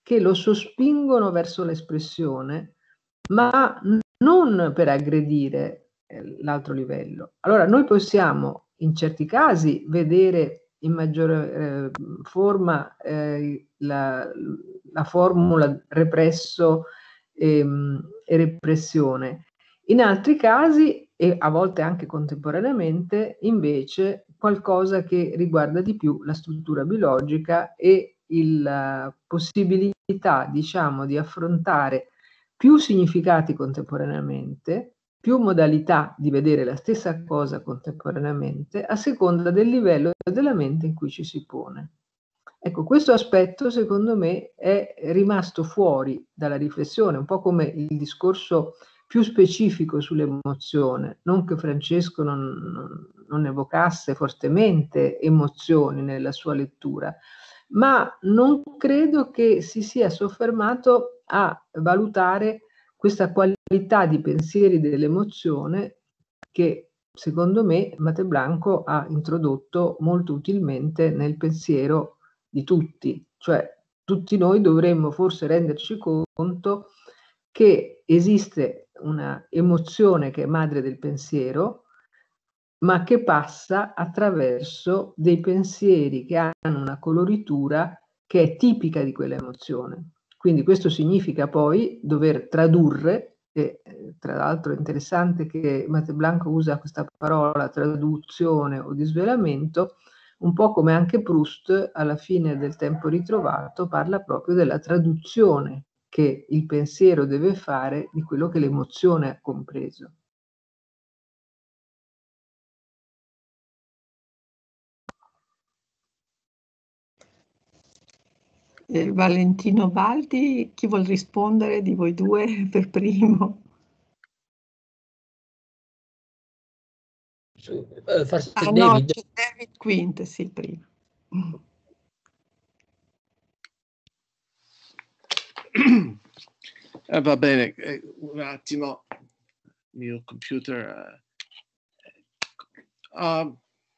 [SPEAKER 11] che lo sospingono verso l'espressione, ma non per aggredire eh, l'altro livello. Allora noi possiamo in certi casi vedere in maggiore eh, forma eh, la, la formula represso e, e repressione. In altri casi, e a volte anche contemporaneamente, invece qualcosa che riguarda di più la struttura biologica e la possibilità, diciamo, di affrontare più significati contemporaneamente, più modalità di vedere la stessa cosa contemporaneamente, a seconda del livello della mente in cui ci si pone. Ecco, questo aspetto secondo me è rimasto fuori dalla riflessione, un po' come il discorso più specifico sull'emozione, non che Francesco non, non, non evocasse fortemente emozioni nella sua lettura, ma non credo che si sia soffermato a valutare questa qualità di pensieri dell'emozione che secondo me Matteo Blanco ha introdotto molto utilmente nel pensiero di tutti, cioè tutti noi dovremmo forse renderci conto che esiste una emozione che è madre del pensiero, ma che passa attraverso dei pensieri che hanno una coloritura che è tipica di quell'emozione. Quindi questo significa poi dover tradurre, e tra l'altro è interessante che Matteo Blanco usa questa parola traduzione o disvelamento, un po' come anche Proust alla fine del Tempo ritrovato parla proprio della traduzione che il pensiero deve fare di quello che l'emozione ha compreso.
[SPEAKER 1] Eh, Valentino Baldi, chi vuol rispondere di voi due per primo?
[SPEAKER 2] Uh, forse
[SPEAKER 1] ah
[SPEAKER 2] David.
[SPEAKER 1] No, c'è David Quint, sì, prima.
[SPEAKER 6] Eh, va bene, eh, un attimo, il mio computer. Uh, uh,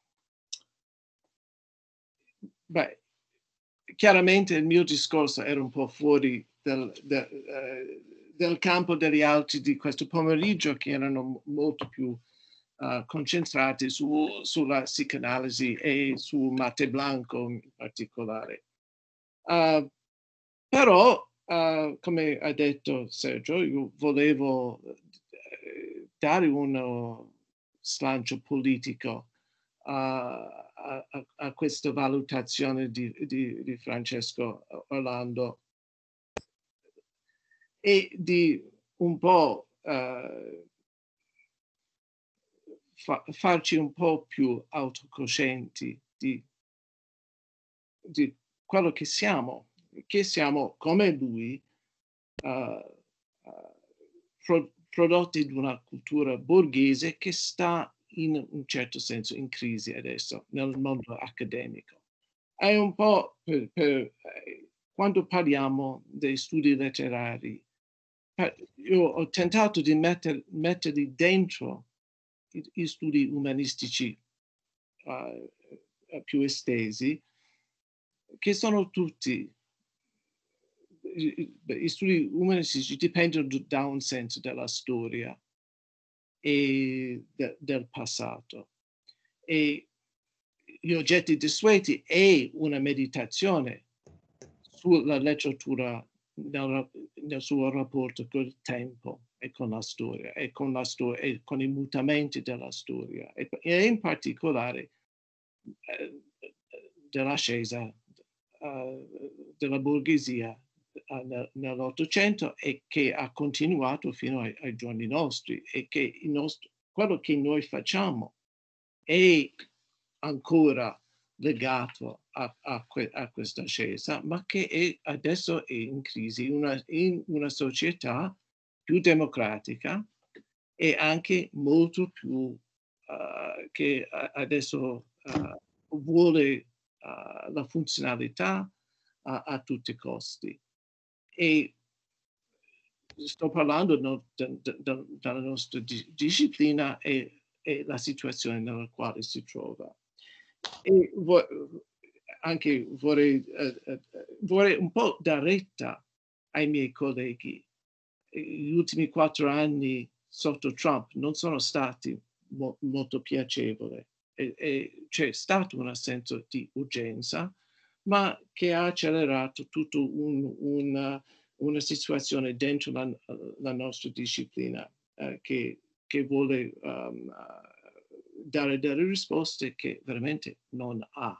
[SPEAKER 6] beh, chiaramente il mio discorso era un po' fuori del, del, uh, del campo degli altri di questo pomeriggio, che erano molto più uh, concentrati su, sulla psicanalisi e su Matteo Blanco in particolare. Uh, però, uh, come ha detto Sergio, io volevo uh, dare uno slancio politico uh, a, a, a questa valutazione di, di, di Francesco Orlando e di un po' uh, fa, farci un po' più autocoscienti di, di quello che siamo, che siamo come lui, uh, uh, pro, prodotti di una cultura borghese che sta in un certo senso in crisi adesso nel mondo accademico. È un po' per, per, eh, quando parliamo dei studi letterari, io ho tentato di metter, metterli dentro i, i studi umanistici uh, più estesi, che sono tutti, i, i studi umanistici dipendono da un senso della storia e de, del passato. E gli oggetti desueti è una meditazione sulla letteratura nel, nel suo rapporto col tempo e con la storia e con, la storia, e con i mutamenti della storia e, e in particolare eh, dell'ascesa uh, della borghesia uh, nell'Ottocento e che ha continuato fino ai, ai giorni nostri e che il nostro, quello che noi facciamo è ancora legato a, a, que, a questa ascesa, ma che è, adesso è in crisi una, in una società più democratica e anche molto più uh, che adesso uh, vuole uh, la funzionalità uh, a tutti i costi. E sto parlando no, de, de, de, della nostra di, disciplina e, e la situazione nella quale si trova. E vo, anche vorrei, eh, eh, vorrei un po' dare retta ai miei colleghi. Gli ultimi quattro anni sotto Trump non sono stati mo molto piacevoli. E, e c'è stato un senso di urgenza, ma che ha accelerato tutta un, una, una situazione dentro la, la nostra disciplina eh, che, che vuole um, uh, dare delle risposte che veramente non ha.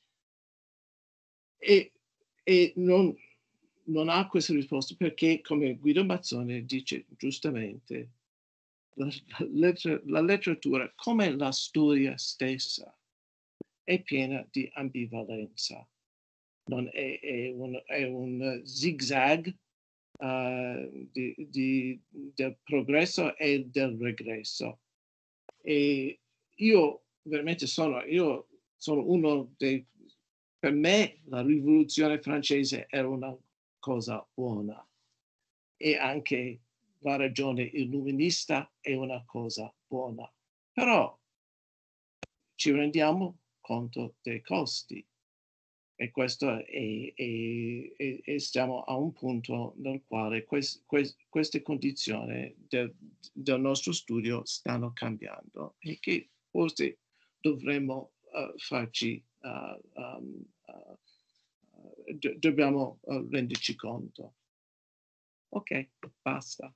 [SPEAKER 6] E, e non, non ha queste risposte perché, come Guido Mazzone dice giustamente, la, la, lettera, la letteratura, come la storia stessa, è piena di ambivalenza. Non è, è, un, è un zigzag uh, di, di, del progresso e del regresso. E io veramente sono, io sono uno dei, per me la rivoluzione francese era una cosa buona e anche la ragione illuminista è una cosa buona, però ci rendiamo conto dei costi e questo è, è, è, è stiamo a un punto nel quale quest, quest, queste condizioni del, del nostro studio stanno cambiando e che forse dovremmo uh, farci uh, um, uh, do, dobbiamo uh, renderci conto. Ok, basta.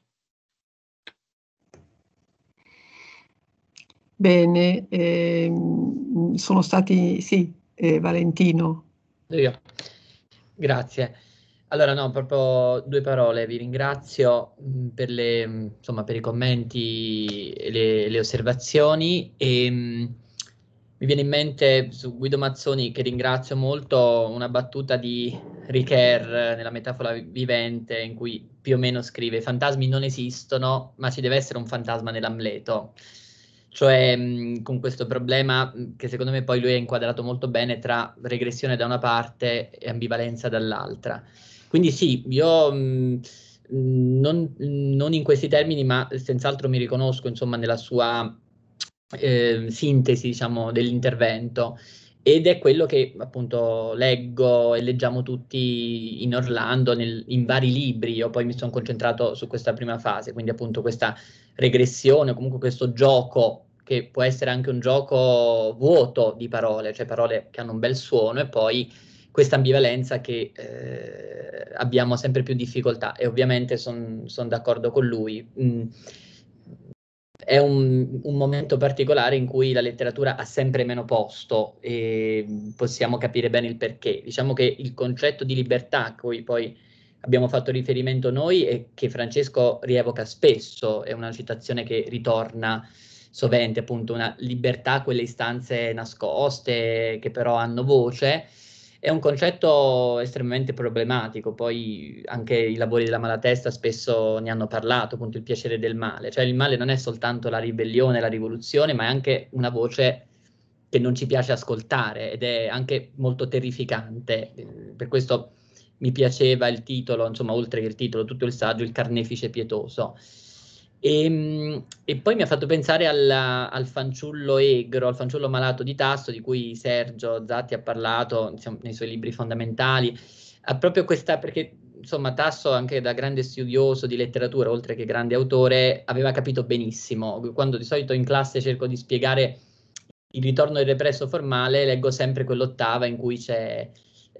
[SPEAKER 1] Bene, ehm, sono stati, sì, eh, Valentino.
[SPEAKER 2] Io. Grazie. Allora, no, proprio due parole. Vi ringrazio mh, per, le, mh, insomma, per i commenti e le, le osservazioni. E, mh, mi viene in mente su Guido Mazzoni, che ringrazio molto, una battuta di Ricoeur nella metafora vivente, in cui più o meno scrive: i fantasmi non esistono, ma ci deve essere un fantasma nell'Amleto. Cioè mh, con questo problema mh, che secondo me poi lui ha inquadrato molto bene tra regressione da una parte e ambivalenza dall'altra. Quindi sì, io mh, non, non in questi termini, ma senz'altro mi riconosco insomma nella sua eh, sintesi, diciamo, dell'intervento. Ed è quello che appunto leggo e leggiamo tutti in Orlando, nel, in vari libri. Io poi mi sono concentrato su questa prima fase, quindi appunto questa regressione o comunque questo gioco che può essere anche un gioco vuoto di parole, cioè parole che hanno un bel suono, e poi questa ambivalenza che eh, abbiamo sempre più difficoltà, e ovviamente sono son d'accordo con lui. Mm. È un, un momento particolare in cui la letteratura ha sempre meno posto e possiamo capire bene il perché. Diciamo che il concetto di libertà a cui poi abbiamo fatto riferimento noi e che Francesco rievoca spesso, è una citazione che ritorna sovente, appunto, una libertà, quelle istanze nascoste che però hanno voce, è un concetto estremamente problematico. Poi anche i lavori della Malatesta spesso ne hanno parlato, appunto il piacere del male, cioè il male non è soltanto la ribellione, la rivoluzione, ma è anche una voce che non ci piace ascoltare ed è anche molto terrificante. Per questo mi piaceva il titolo, insomma, oltre che il titolo, tutto il saggio, Il carnefice pietoso. E, e poi mi ha fatto pensare alla, al fanciullo egro, al fanciullo malato di Tasso, di cui Sergio Zatti ha parlato, diciamo, nei suoi libri fondamentali. Ha proprio questa, perché insomma Tasso, anche da grande studioso di letteratura, oltre che grande autore, aveva capito benissimo. Quando di solito in classe cerco di spiegare il ritorno del represso formale, leggo sempre quell'ottava in cui c'è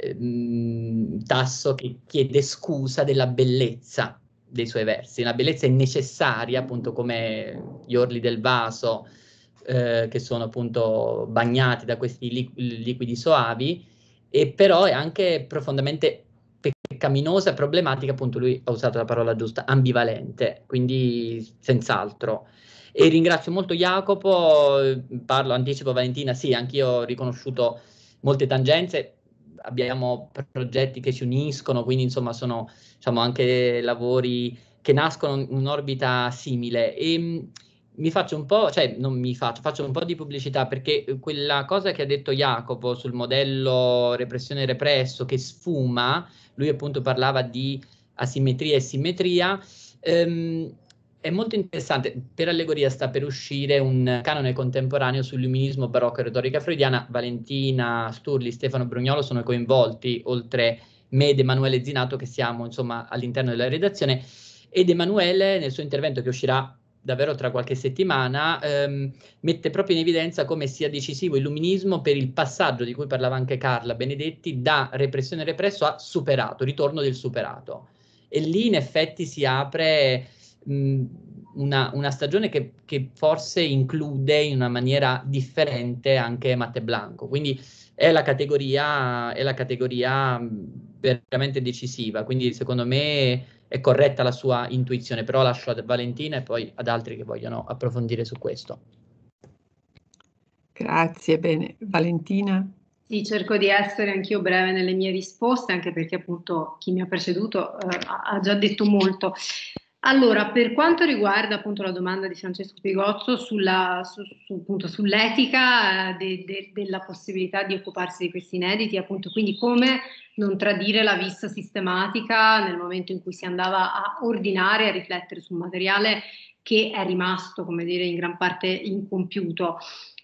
[SPEAKER 2] ehm, Tasso che chiede scusa della bellezza dei suoi versi. La bellezza è necessaria, appunto, come gli orli del vaso, eh, che sono appunto bagnati da questi liqu liquidi soavi, e però è anche profondamente peccaminosa e problematica, appunto lui ha usato la parola giusta, ambivalente, quindi senz'altro. E ringrazio molto Jacopo, parlo, anticipo Valentina, sì, anch'io ho riconosciuto molte tangenze, abbiamo progetti che ci uniscono, quindi insomma sono, diciamo, anche lavori che nascono in un'orbita simile. E mh, mi faccio un po', cioè non mi faccio, faccio un po' di pubblicità, perché quella cosa che ha detto Jacopo sul modello repressione represso che sfuma, lui appunto parlava di asimmetria e simmetria, ehm, è molto interessante. Per Allegoria sta per uscire un canone contemporaneo sull'illuminismo barocco e retorica freudiana. Valentina Sturli, Stefano Brugnolo sono coinvolti, oltre me ed Emanuele Zinato, che siamo insomma all'interno della redazione, ed Emanuele nel suo intervento, che uscirà davvero tra qualche settimana, ehm, mette proprio in evidenza come sia decisivo l'illuminismo per il passaggio di cui parlava anche Carla Benedetti, da repressione represso a superato, ritorno del superato. E lì in effetti si apre mh, una, una stagione che, che forse include in una maniera differente anche Matte Blanco. Quindi è la categoria, è la categoria veramente decisiva. Quindi secondo me è corretta la sua intuizione, però lascio a Valentina e poi ad altri che vogliono approfondire su questo.
[SPEAKER 1] Grazie, bene. Valentina?
[SPEAKER 3] Sì, cerco di essere anch'io breve nelle mie risposte, anche perché appunto chi mi ha preceduto eh, ha già detto molto. Allora, per quanto riguarda appunto la domanda di Francesco Pigozzo sulla, su, su, appunto, sull'etica eh, de, de, della possibilità di occuparsi di questi inediti, appunto, quindi come non tradire la vista sistematica nel momento in cui si andava a ordinare e a riflettere su un materiale che è rimasto, come dire, in gran parte incompiuto.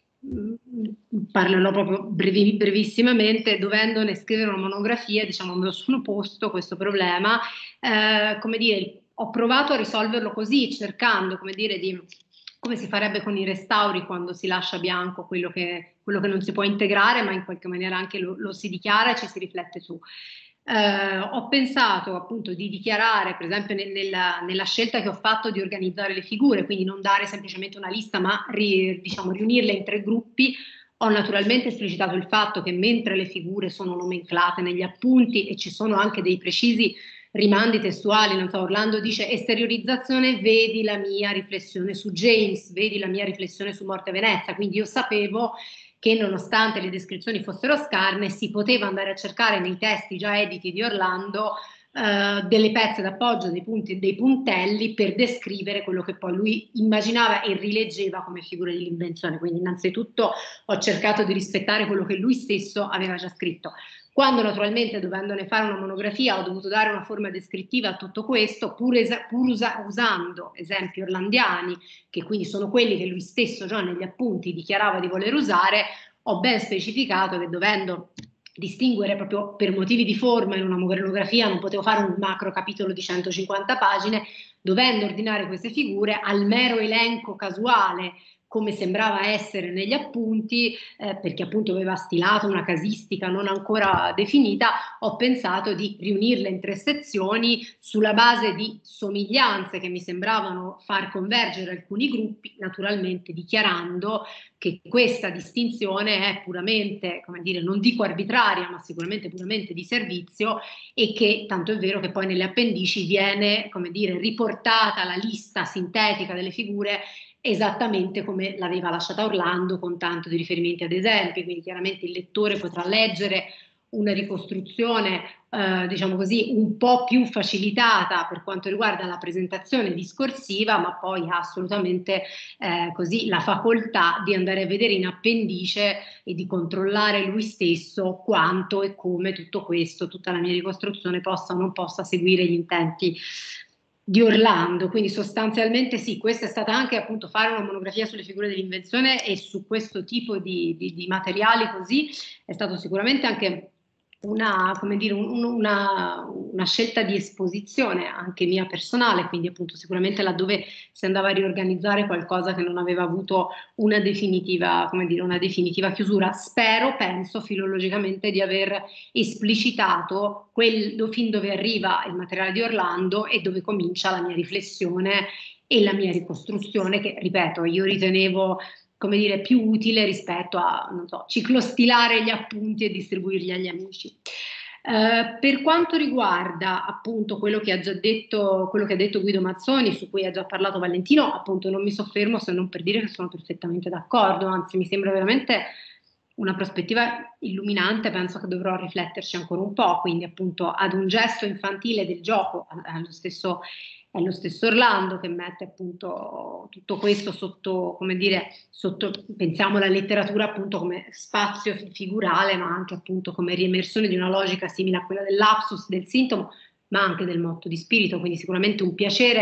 [SPEAKER 3] Parlerò proprio brevi, brevissimamente. Dovendone scrivere una monografia, diciamo, me lo sono posto questo problema, eh, come dire, ho provato a risolverlo così, cercando, come dire, di come si farebbe con i restauri quando si lascia bianco quello che, quello che non si può integrare, ma in qualche maniera anche lo, lo si dichiara e ci si riflette su. Eh, ho pensato appunto di dichiarare, per esempio nel, nella, nella scelta che ho fatto di organizzare le figure, quindi non dare semplicemente una lista, ma ri, diciamo, riunirle in tre gruppi. Ho naturalmente esplicitato il fatto che mentre le figure sono nomenclate negli appunti e ci sono anche dei precisi rimandi testuali, non so, Orlando dice esteriorizzazione, vedi la mia riflessione su James, vedi la mia riflessione su Morte Venezia, quindi io sapevo che nonostante le descrizioni fossero scarne si poteva andare a cercare nei testi già editi di Orlando eh, delle pezze d'appoggio, dei punti, dei puntelli per descrivere quello che poi lui immaginava e rileggeva come figure dell'invenzione. Quindi innanzitutto ho cercato di rispettare quello che lui stesso aveva già scritto. Quando naturalmente, dovendone fare una monografia, ho dovuto dare una forma descrittiva a tutto questo, pur, esa- pur usa- usando esempi orlandiani, che quindi sono quelli che lui stesso già negli appunti dichiarava di voler usare, ho ben specificato che dovendo distinguere proprio per motivi di forma in una monografia non potevo fare un macro capitolo di centocinquanta pagine, dovendo ordinare queste figure al mero elenco casuale come sembrava essere negli appunti, eh, perché appunto aveva stilato una casistica non ancora definita, ho pensato di riunirle in tre sezioni sulla base di somiglianze che mi sembravano far convergere alcuni gruppi, naturalmente dichiarando che questa distinzione è puramente, come dire, non dico arbitraria, ma sicuramente puramente di servizio, e che tanto è vero che poi nelle appendici viene, come dire, riportata la lista sintetica delle figure esattamente come l'aveva lasciata Orlando, con tanto di riferimenti ad esempi, quindi chiaramente il lettore potrà leggere una ricostruzione, eh, diciamo così, un po' più facilitata per quanto riguarda la presentazione discorsiva, ma poi ha assolutamente eh, così la facoltà di andare a vedere in appendice e di controllare lui stesso quanto e come tutto questo, tutta la mia ricostruzione possa o non possa seguire gli intenti di Orlando. Quindi sostanzialmente sì, questa è stata anche appunto fare una monografia sulle figure dell'invenzione e su questo tipo di, di, di materiali così è stato sicuramente anche una, come dire, un, una, una scelta di esposizione anche mia personale, quindi appunto sicuramente laddove si andava a riorganizzare qualcosa che non aveva avuto una definitiva, come dire, una definitiva chiusura. Spero, penso filologicamente di aver esplicitato quello fin dove arriva il materiale di Orlando e dove comincia la mia riflessione e la mia ricostruzione, che ripeto io ritenevo, come dire, più utile rispetto a, non so, ciclostilare gli appunti e distribuirli agli amici. Uh, per quanto riguarda appunto quello che ha già detto, quello che ha detto Guido Mazzoni, su cui ha già parlato Valentino, appunto non mi soffermo se non per dire che sono perfettamente d'accordo, anzi mi sembra veramente una prospettiva illuminante, penso che dovrò rifletterci ancora un po', quindi appunto ad un gesto infantile del gioco, allo stesso è lo stesso Orlando che mette appunto tutto questo sotto, come dire, sotto, pensiamo alla letteratura appunto come spazio figurale, ma anche appunto come riemersione di una logica simile a quella del lapsus, del sintomo, ma anche del motto di spirito, quindi sicuramente un piacere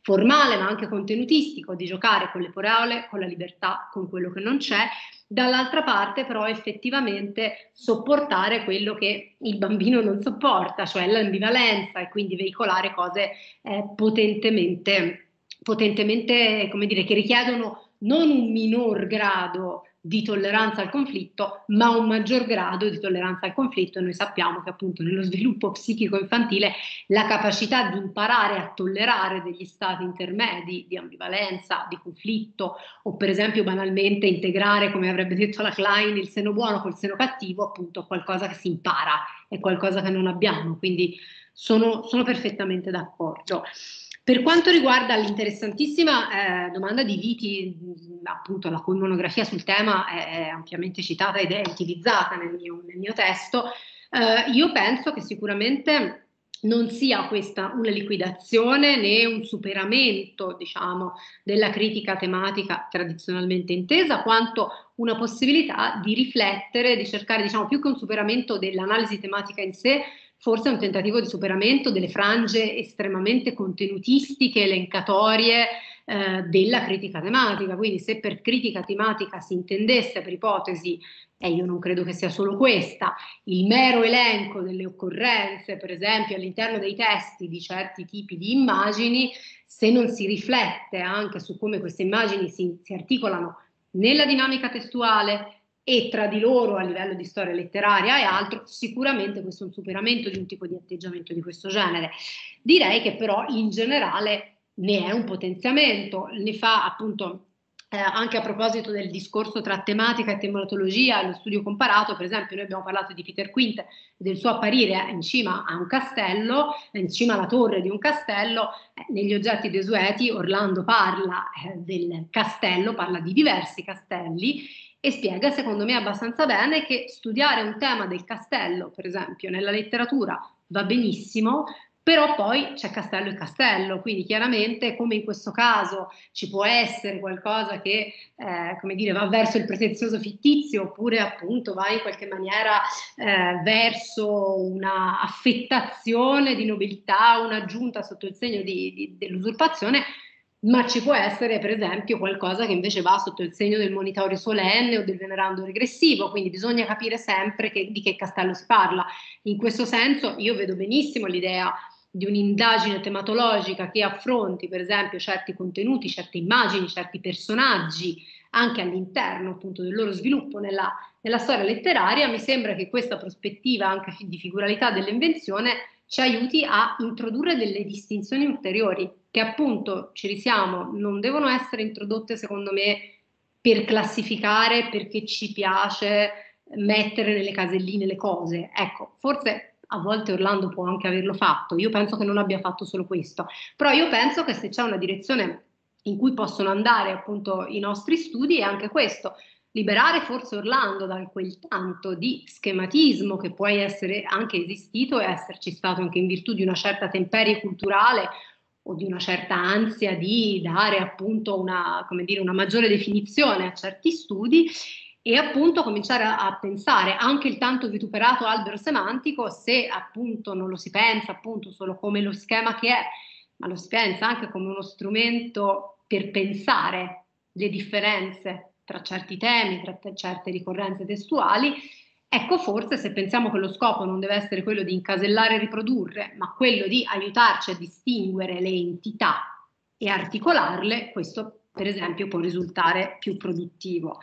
[SPEAKER 3] formale ma anche contenutistico, di giocare con le parole, con la libertà, con quello che non c'è, dall'altra parte però effettivamente sopportare quello che il bambino non sopporta, cioè l'ambivalenza, e quindi veicolare cose eh, potentemente, potentemente, come dire, che richiedono non un minor grado di tolleranza al conflitto, ma un maggior grado di tolleranza al conflitto. E noi sappiamo che appunto nello sviluppo psichico infantile la capacità di imparare a tollerare degli stati intermedi di ambivalenza, di conflitto, o per esempio banalmente integrare, come avrebbe detto la Klein, il seno buono col seno cattivo, appunto qualcosa che si impara, è qualcosa che non abbiamo, quindi sono, sono perfettamente d'accordo. Per quanto riguarda l'interessantissima eh, domanda di Viti, appunto la cui monografia sul tema è, è ampiamente citata ed è utilizzata nel mio, nel mio testo, eh, io penso che sicuramente non sia questa una liquidazione né un superamento, diciamo, della critica tematica tradizionalmente intesa, quanto una possibilità di riflettere, di cercare, diciamo, più che un superamento dell'analisi tematica in sé, forse un tentativo di superamento delle frange estremamente contenutistiche, elencatorie eh, della critica tematica. Quindi se per critica tematica si intendesse, per ipotesi, e io non credo che sia solo questa, il mero elenco delle occorrenze, per esempio all'interno dei testi di certi tipi di immagini, se non si riflette anche su come queste immagini si, si articolano nella dinamica testuale e tra di loro a livello di storia letteraria e altro, sicuramente questo è un superamento di un tipo di atteggiamento di questo genere. Direi che però in generale ne è un potenziamento, ne fa appunto eh, anche a proposito del discorso tra tematica e tematologia, lo studio comparato, per esempio noi abbiamo parlato di Peter Quint e del suo apparire in cima a un castello, in cima alla torre di un castello, eh, negli oggetti desueti Orlando parla eh, del castello, parla di diversi castelli, e spiega, secondo me abbastanza bene, che studiare un tema del castello, per esempio, nella letteratura va benissimo, però poi c'è castello e castello, quindi chiaramente, come in questo caso, ci può essere qualcosa che, eh, come dire, va verso il pretenzioso fittizio, oppure appunto va in qualche maniera eh, verso una affettazione di nobiltà, un'aggiunta sotto il segno di, di, dell'usurpazione, ma ci può essere per esempio qualcosa che invece va sotto il segno del monitorio solenne o del venerando regressivo, quindi bisogna capire sempre che, di che castello si parla. In questo senso io vedo benissimo l'idea di un'indagine tematologica che affronti per esempio certi contenuti, certe immagini, certi personaggi anche all'interno appunto del loro sviluppo nella, nella storia letteraria. Mi sembra che questa prospettiva anche di figuralità dell'invenzione ci aiuti a introdurre delle distinzioni ulteriori che appunto, ci risiamo, non devono essere introdotte secondo me per classificare, perché ci piace mettere nelle caselline le cose. Ecco, forse a volte Orlando può anche averlo fatto, io penso che non abbia fatto solo questo, però io penso che se c'è una direzione in cui possono andare appunto i nostri studi è anche questo, liberare forse Orlando da quel tanto di schematismo che può essere anche esistito e esserci stato anche in virtù di una certa temperie culturale o di una certa ansia di dare appunto una, come dire, una maggiore definizione a certi studi, e appunto cominciare a, a pensare anche il tanto vituperato albero semantico, se appunto non lo si pensa appunto solo come lo schema che è, ma lo si pensa anche come uno strumento per pensare le differenze tra certi temi, tra certe ricorrenze testuali. Ecco, forse se pensiamo che lo scopo non deve essere quello di incasellare e riprodurre, ma quello di aiutarci a distinguere le entità e articolarle, questo per esempio può risultare più produttivo.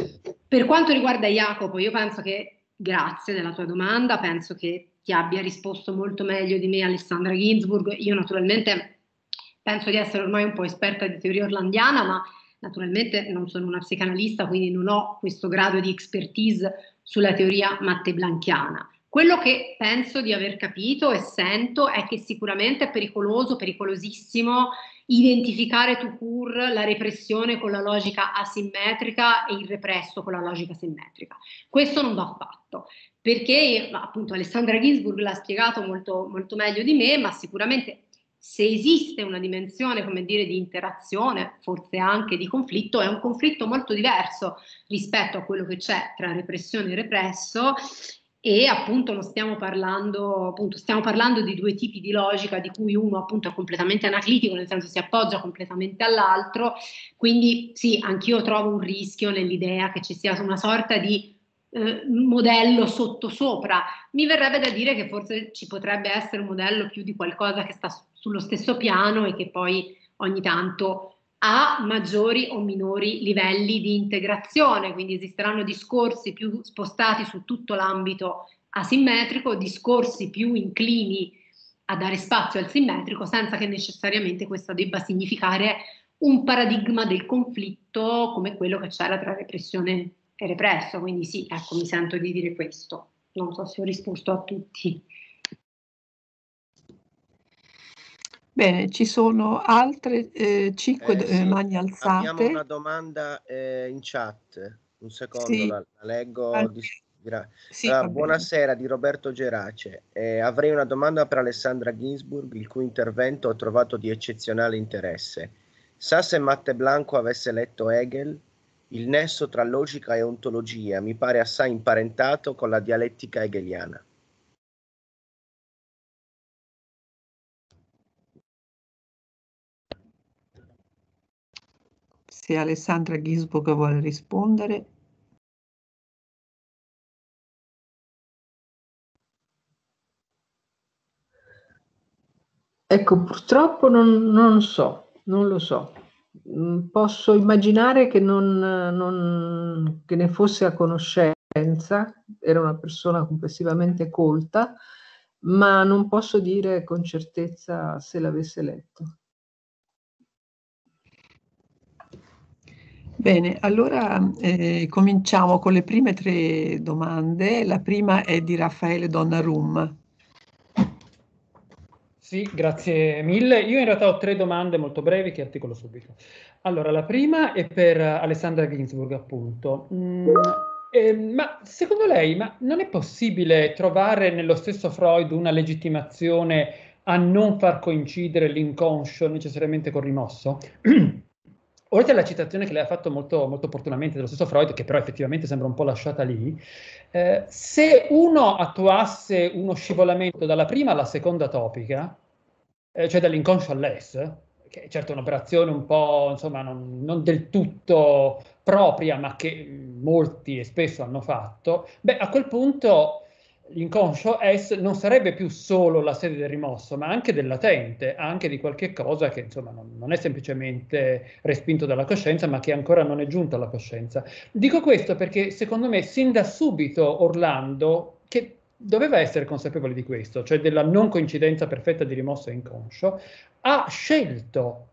[SPEAKER 3] Per quanto riguarda Jacopo, io penso che, grazie della tua domanda, penso che ti abbia risposto molto meglio di me Alessandra Ginzburg. Io naturalmente penso di essere ormai un po' esperta di teoria orlandiana, ma naturalmente non sono una psicanalista, quindi non ho questo grado di expertise sulla teoria matteblanchiana. Quello che penso di aver capito e sento è che sicuramente è pericoloso, pericolosissimo, identificare tout court la repressione con la logica asimmetrica e il represso con la logica simmetrica. Questo non va fatto, perché appunto Alessandra Ginzburg l'ha spiegato molto, molto meglio di me, ma sicuramente se esiste una dimensione, come dire, di interazione, forse anche di conflitto, è un conflitto molto diverso rispetto a quello che c'è tra repressione e represso, e appunto non stiamo parlando, appunto stiamo parlando di due tipi di logica di cui uno appunto è completamente anaclitico, nel senso si appoggia completamente all'altro, quindi sì, anch'io trovo un rischio nell'idea che ci sia una sorta di eh, modello sottosopra. Mi verrebbe da dire che forse ci potrebbe essere un modello più di qualcosa che sta sullo stesso piano e che poi ogni tanto ha maggiori o minori livelli di integrazione, quindi esisteranno discorsi più spostati su tutto l'ambito asimmetrico, discorsi più inclini a dare spazio al simmetrico, senza che necessariamente questo debba significare un paradigma del conflitto come quello che c'era tra repressione e represso. Quindi sì, ecco, mi sento di dire questo. Non so se ho risposto a tutti.
[SPEAKER 1] Bene, ci sono altre eh, cinque
[SPEAKER 12] Eh, sì,
[SPEAKER 1] mani alzate.
[SPEAKER 12] abbiamo una domanda eh, in chat, un secondo,
[SPEAKER 1] Sì.
[SPEAKER 12] la, la leggo. Di, gra-
[SPEAKER 1] Sì,
[SPEAKER 12] allora,
[SPEAKER 1] va
[SPEAKER 12] buonasera, di Roberto Gerace. Eh, avrei una domanda per Alessandra Ginsburg, il cui intervento ho trovato di eccezionale interesse. Sa se Matte Blanco avesse letto Hegel? Il nesso tra logica e ontologia mi pare assai imparentato con la dialettica hegeliana.
[SPEAKER 1] Se Alessandra Ginsburg vuole rispondere.
[SPEAKER 11] Ecco, purtroppo non, non so, non lo so. Posso immaginare che, non, non, che ne fosse a conoscenza, era una persona complessivamente colta, ma non posso dire con certezza se l'avesse letto.
[SPEAKER 1] Bene, allora eh, cominciamo con le prime tre domande. La prima è di Raffaele Donnarum.
[SPEAKER 13] Sì, grazie mille. Io in realtà ho tre domande molto brevi che articolo subito. Allora, la prima è per Alessandra Ginsburg, appunto. Mm, eh, ma secondo lei, ma non è possibile trovare nello stesso Freud una legittimazione a non far coincidere l'inconscio necessariamente col rimosso? Oltre alla citazione che lei ha fatto molto, molto opportunamente dello stesso Freud, che però effettivamente sembra un po' lasciata lì, eh, se uno attuasse uno scivolamento dalla prima alla seconda topica, eh, cioè dall'inconscio all'es, che è certo un'operazione un po', insomma, non, non del tutto propria, ma che molti e spesso hanno fatto, beh, a quel punto l'inconscio es non sarebbe più solo la sede del rimosso, ma anche del latente, anche di qualche cosa che insomma non, non è semplicemente respinto dalla coscienza, ma che ancora non è giunto alla coscienza. Dico questo perché secondo me sin da subito Orlando, che doveva essere consapevole di questo, cioè della non coincidenza perfetta di rimosso e inconscio, ha scelto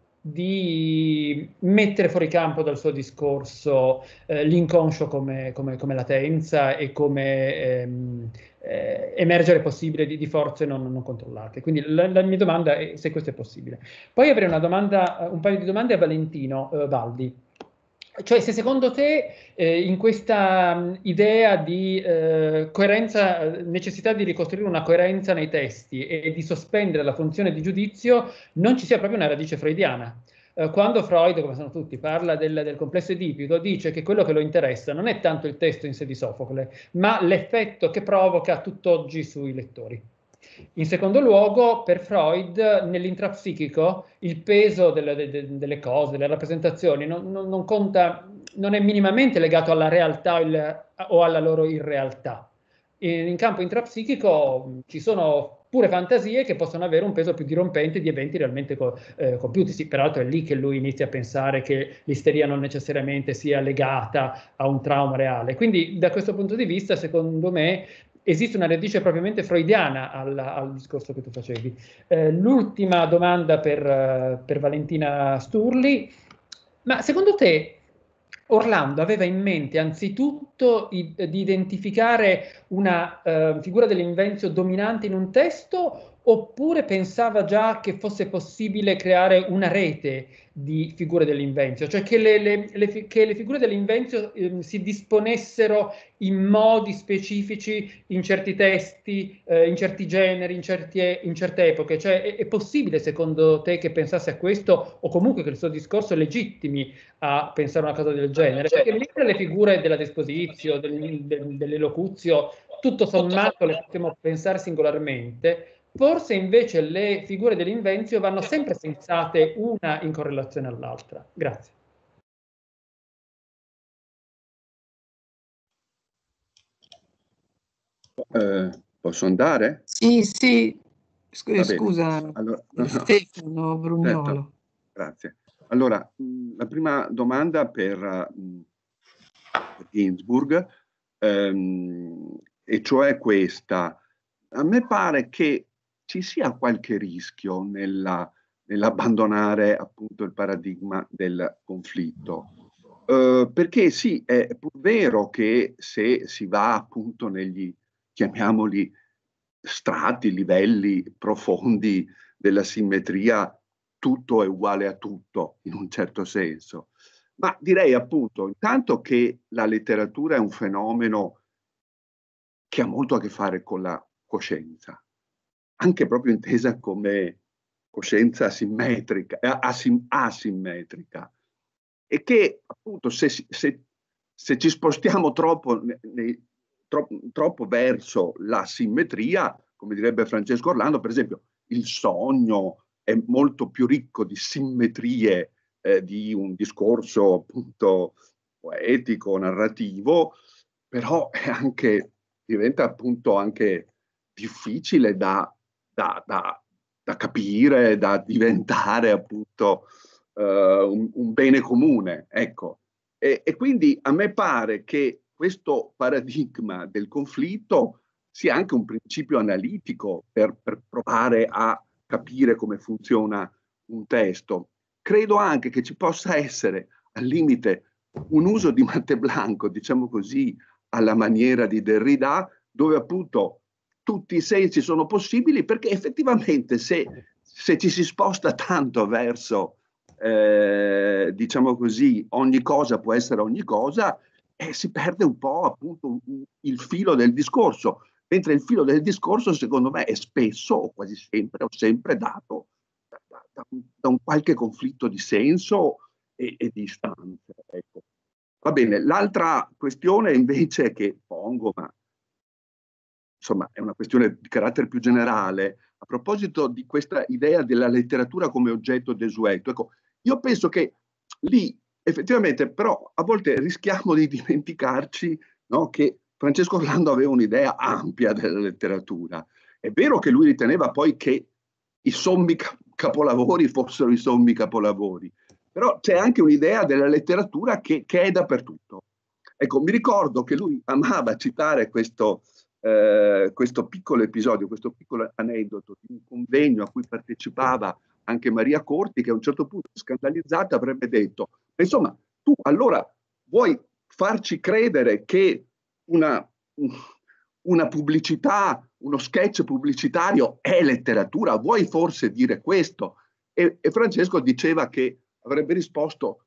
[SPEAKER 13] di mettere fuori campo dal suo discorso eh, l'inconscio come, come, come latenza e come ehm, eh, emergere possibile di, di forze non, non controllate. Quindi la, la mia domanda è se questo è possibile. Poi avrei una domanda, un paio di domande a Valentino eh, Baldi. Cioè, se secondo te eh, in questa mh, idea di eh, coerenza, necessità di ricostruire una coerenza nei testi e di sospendere la funzione di giudizio, non ci sia proprio una radice freudiana. Eh, quando Freud, come sanno tutti, parla del, del complesso edipico, dice che quello che lo interessa non è tanto il testo in sé di Sofocle, ma l'effetto che provoca tutt'oggi sui lettori. In secondo luogo, per Freud, nell'intrapsichico, il peso delle, de, delle cose, delle rappresentazioni, non, non, non conta, non è minimamente legato alla realtà il, o alla loro irrealtà. In, in campo intrapsichico ci sono pure fantasie che possono avere un peso più dirompente di eventi realmente co, eh, compiuti. Sì, peraltro è lì che lui inizia a pensare che l'isteria non necessariamente sia legata a un trauma reale. Quindi, da questo punto di vista, secondo me, esiste una radice propriamente freudiana al, al discorso che tu facevi. Eh, l'ultima domanda per, uh, per Valentina Sturli, ma secondo te Orlando aveva in mente anzitutto i, di identificare una uh, figura dell'invenzio dominante in un testo, oppure pensava già che fosse possibile creare una rete di figure dell'invenzio, cioè che le, le, le, che le figure dell'invenzio eh, si disponessero in modi specifici in certi testi, eh, in certi generi, in, certi, in certe epoche? Cioè è, è possibile secondo te che pensasse a questo, o comunque che il suo discorso legittimi a pensare a una cosa del genere? Perché mentre le figure della disposizio, del, del, dell'elocuzio tutto sommato le possiamo pensare singolarmente, forse invece le figure dell'invenzio vanno sempre pensate una in correlazione all'altra. Grazie.
[SPEAKER 14] Eh, posso andare?
[SPEAKER 1] Sì, sì, Sc-
[SPEAKER 14] Va bene.
[SPEAKER 1] scusa,
[SPEAKER 14] Allora, no, no.
[SPEAKER 1] Stefano Brugnolo.
[SPEAKER 14] Certo, grazie. Allora, mh, la prima domanda per, mh, per Ginsburg, ehm, e cioè questa. A me pare che ci sia qualche rischio nella, nell'abbandonare appunto il paradigma del conflitto. Eh, perché sì, è pur vero che se si va appunto negli, chiamiamoli, strati, livelli profondi della simmetria, tutto è uguale a tutto, in un certo senso. Ma direi appunto, intanto che la letteratura è un fenomeno che ha molto a che fare con la coscienza, anche proprio intesa come coscienza simmetrica, eh, asim- asimmetrica, e che appunto se, se, se ci spostiamo troppo, ne, ne, tro, troppo verso la simmetria, come direbbe Francesco Orlando, per esempio, il sogno è molto più ricco di simmetrie eh, di un discorso appunto poetico, narrativo, però è anche, diventa appunto anche difficile da, da, da, da capire, da diventare appunto uh, un, un bene comune, ecco. E, e quindi a me pare che questo paradigma del conflitto sia anche un principio analitico per, per provare a capire come funziona un testo. Credo anche che ci possa essere, al limite, un uso di Matte Blanco, diciamo così, alla maniera di Derrida, dove appunto tutti i sensi sono possibili, perché effettivamente se, se ci si sposta tanto verso, eh, diciamo così, ogni cosa può essere ogni cosa, eh, si perde un po' appunto il filo del discorso, mentre il filo del discorso secondo me è spesso o quasi sempre o sempre dato da, da, da, un, da un qualche conflitto di senso e, e di istanze, ecco. Va bene, l'altra questione invece che pongo, ma insomma è una questione di carattere più generale, a proposito di questa idea della letteratura come oggetto desueto. Ecco, io penso che lì effettivamente però a volte rischiamo di dimenticarci, no, che Francesco Orlando aveva un'idea ampia della letteratura. È vero che lui riteneva poi che i sommi capolavori fossero i sommi capolavori, però c'è anche un'idea della letteratura che, che è dappertutto. Ecco, mi ricordo che lui amava citare questo, eh, questo piccolo episodio, questo piccolo aneddoto di un convegno a cui partecipava anche Maria Corti, che a un certo punto, scandalizzata, avrebbe detto: insomma, tu allora vuoi farci credere che una, una pubblicità, uno sketch pubblicitario è letteratura? Vuoi forse dire questo? E, e Francesco diceva che avrebbe risposto: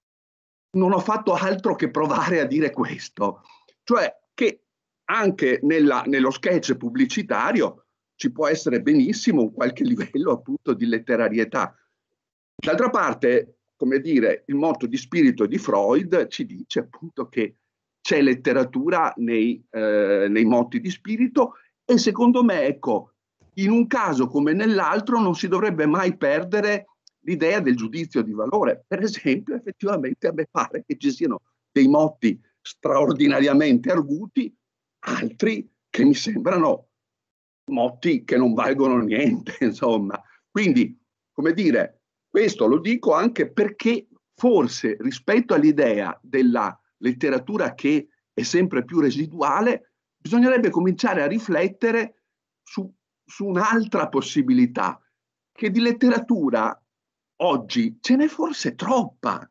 [SPEAKER 14] non ho fatto altro che provare a dire questo, cioè che anche nella, nello sketch pubblicitario ci può essere benissimo un qualche livello appunto di letterarietà. D'altra parte, come dire, il motto di spirito di Freud ci dice appunto che c'è letteratura nei, eh, nei motti di spirito, e secondo me, ecco, in un caso come nell'altro non si dovrebbe mai perdere l'idea del giudizio di valore. Per esempio, effettivamente a me pare che ci siano dei motti straordinariamente arguti, altri che mi sembrano motti che non valgono niente, insomma. Quindi, come dire, questo lo dico anche perché forse rispetto all'idea della letteratura che è sempre più residuale, bisognerebbe cominciare a riflettere su, su un'altra possibilità, che di letteratura oggi ce n'è forse troppa,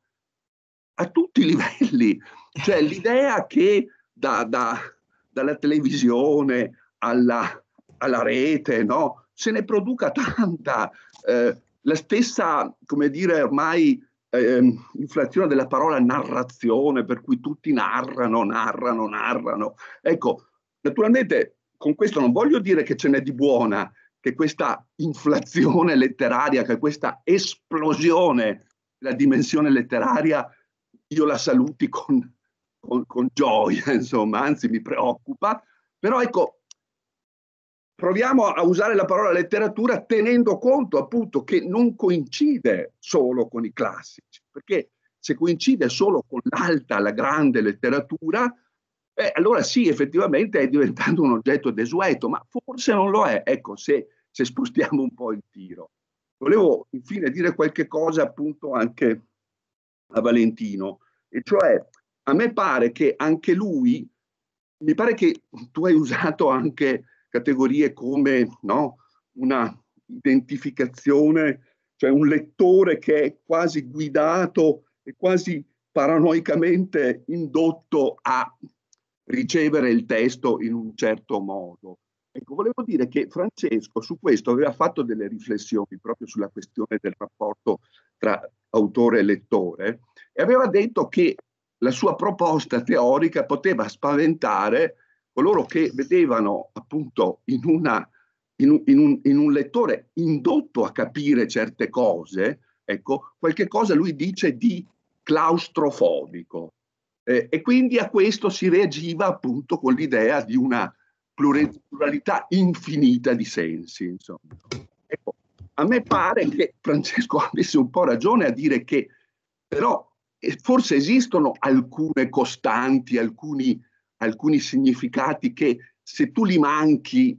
[SPEAKER 14] a tutti i livelli. Cioè l'idea che da, da, dalla televisione alla, alla rete, no, se ne produca tanta, eh, la stessa, come dire, ormai eh, inflazione della parola narrazione, per cui tutti narrano, narrano, narrano. Ecco, naturalmente con questo non voglio dire che ce n'è di buona, che questa inflazione letteraria, che questa esplosione della dimensione letteraria, io la saluti con, con, con gioia, insomma, anzi mi preoccupa, Però ecco, proviamo a usare la parola letteratura tenendo conto appunto che non coincide solo con i classici, perché se coincide solo con l'alta, la grande letteratura, eh, allora sì, effettivamente è diventato un oggetto desueto, ma forse non lo è, ecco, se, se spostiamo un po' il tiro. Volevo infine dire qualche cosa appunto anche a Valentino, e cioè a me pare che anche lui, mi pare che tu hai usato anche categorie come, no, una identificazione, cioè un lettore che è quasi guidato e quasi paranoicamente indotto a ricevere il testo in un certo modo. Ecco, volevo dire che Francesco su questo aveva fatto delle riflessioni proprio sulla questione del rapporto tra autore e lettore e aveva detto che la sua proposta teorica poteva spaventare coloro che vedevano appunto in, una, in, un, in, un, in un lettore indotto a capire certe cose, ecco, qualche cosa lui dice di claustrofobico. Eh, e quindi a questo si reagiva appunto con l'idea di una pluralità infinita di sensi. Insomma. Ecco, a me pare che Francesco avesse un po' ragione a dire che però forse esistono alcune costanti, alcuni, alcuni significati che se tu li manchi,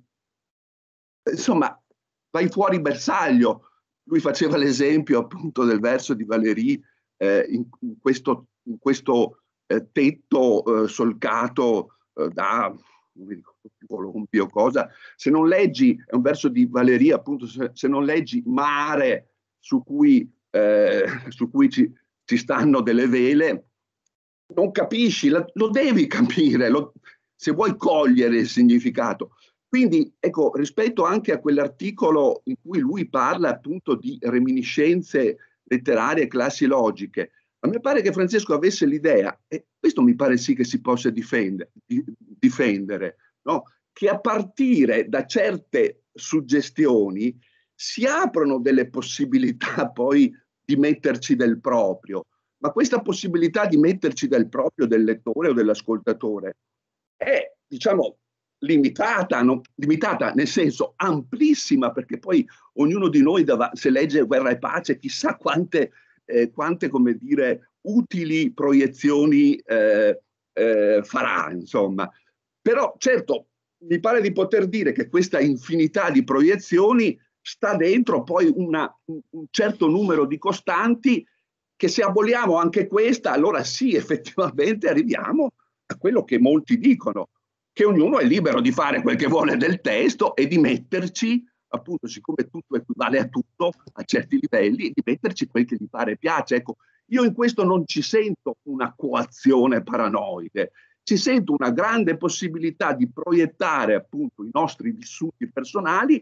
[SPEAKER 14] insomma, vai fuori bersaglio. Lui faceva l'esempio appunto del verso di Valéry eh, in, in questo, in questo eh, tetto eh, solcato eh, da, non mi ricordo più, Colombi o cosa. Se non leggi, è un verso di Valéry appunto, se, se non leggi Mare su cui, eh, su cui ci, ci stanno delle vele, non capisci, lo devi capire, lo, se vuoi cogliere il significato. Quindi, ecco, rispetto anche a quell'articolo in cui lui parla appunto di reminiscenze letterarie e classi logiche, a me pare che Francesco avesse l'idea, e questo mi pare sì che si possa difendere, difendere no? Che a partire da certe suggestioni si aprono delle possibilità poi di metterci del proprio, ma questa possibilità di metterci del proprio del lettore o dell'ascoltatore è, diciamo, limitata, no? limitata nel senso amplissima, perché poi ognuno di noi, se legge Guerra e Pace, chissà quante, eh, quante come dire, utili proiezioni eh, eh, farà, insomma. Però, certo, mi pare di poter dire che questa infinità di proiezioni sta dentro poi una, un certo numero di costanti che se aboliamo anche questa, allora sì, effettivamente arriviamo a quello che molti dicono, che ognuno è libero di fare quel che vuole del testo e di metterci, appunto, siccome tutto equivale a tutto, a certi livelli, di metterci quel che gli pare e piace. Ecco, io in questo non ci sento una coazione paranoide, ci sento una grande possibilità di proiettare appunto i nostri vissuti personali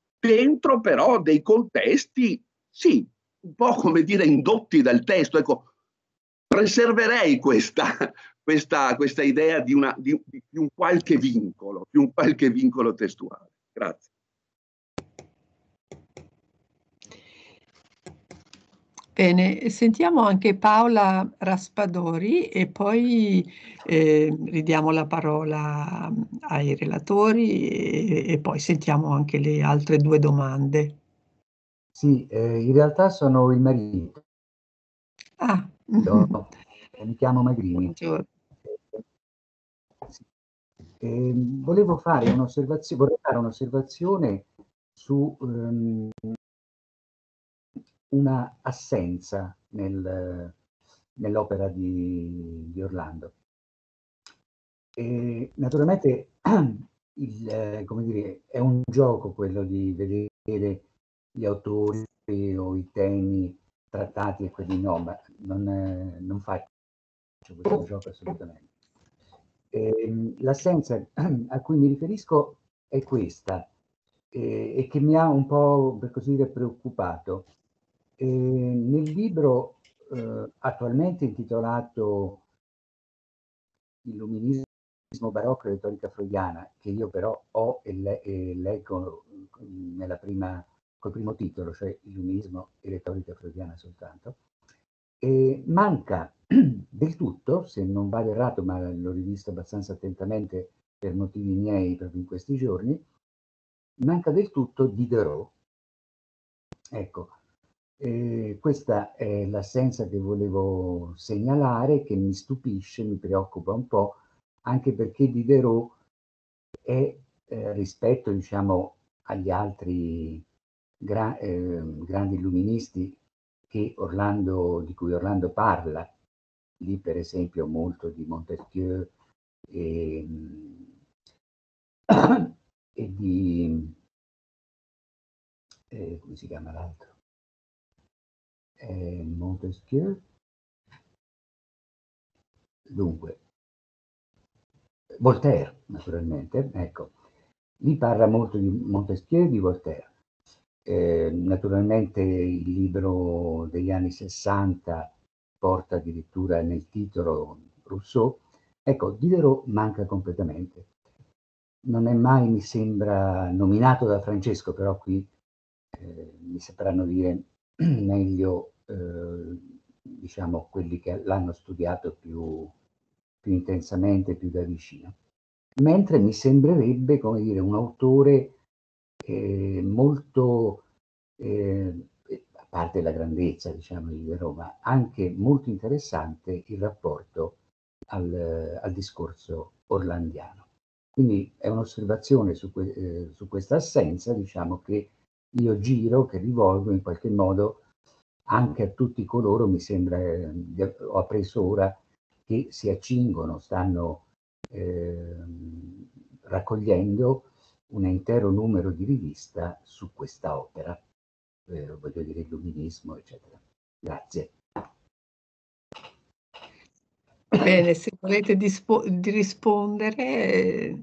[SPEAKER 14] dentro però dei contesti, sì, un po' come dire indotti dal testo. Ecco, preserverei questa, questa, questa idea di, una, di, di un qualche vincolo, di un qualche vincolo testuale. Grazie.
[SPEAKER 1] Bene, sentiamo anche Paola Raspadori e poi eh, ridiamo la parola ai relatori e, e poi sentiamo anche le altre due domande.
[SPEAKER 15] Sì, eh, in realtà sono il marito.
[SPEAKER 1] Ah.
[SPEAKER 15] Io, mi chiamo Magrini.
[SPEAKER 1] Buongiorno.
[SPEAKER 15] Sì. Eh, volevo fare un'osservazione, vorrei fare un'osservazione su um, una assenza nel, nell'opera di, di Orlando. E, naturalmente il, eh, come dire, è un gioco quello di vedere gli autori o i temi trattati e quelli no, ma non, eh, non faccio questo gioco assolutamente. Eh, l'assenza a cui mi riferisco è questa eh, e che mi ha un po', per così dire, preoccupato. Eh, nel libro eh, attualmente intitolato Illuminismo barocco e retorica freudiana, che io però ho e, le, e leggo nella prima, col primo titolo, cioè Illuminismo e retorica freudiana soltanto, e manca del tutto, se non vado errato, ma l'ho rivisto abbastanza attentamente per motivi miei proprio in questi giorni, manca del tutto Diderot. Ecco, eh, questa è l'assenza che volevo segnalare, che mi stupisce, mi preoccupa un po', anche perché Diderot è, eh, rispetto, diciamo, agli altri gra- eh, grandi illuministi che Orlando, di cui Orlando parla, lì per esempio molto di Montesquieu e, e di, eh, come si chiama l'altro? Eh, Montesquieu, dunque, Voltaire, naturalmente, ecco, lì parla molto di Montesquieu e di Voltaire. Eh, naturalmente il libro degli anni sessanta porta addirittura nel titolo Rousseau. Ecco, Diderot manca completamente. Non è mai, mi sembra, nominato da Francesco, però qui eh, mi sapranno dire meglio, eh, diciamo, quelli che l'hanno studiato più, più intensamente, più da vicino. Mentre mi sembrerebbe, come dire, un autore eh, molto, eh, a parte la grandezza, diciamo, di Roma, anche molto interessante il rapporto al, al discorso orlandiano. Quindi è un'osservazione su, que- eh, su questa assenza, diciamo, che io giro, che rivolgo in qualche modo anche a tutti coloro, mi sembra, eh, ho appreso ora, che si accingono, stanno eh, raccogliendo un intero numero di rivista su questa opera, eh, voglio dire illuminismo, eccetera. Grazie.
[SPEAKER 1] Bene, se volete dispo- di rispondere eh,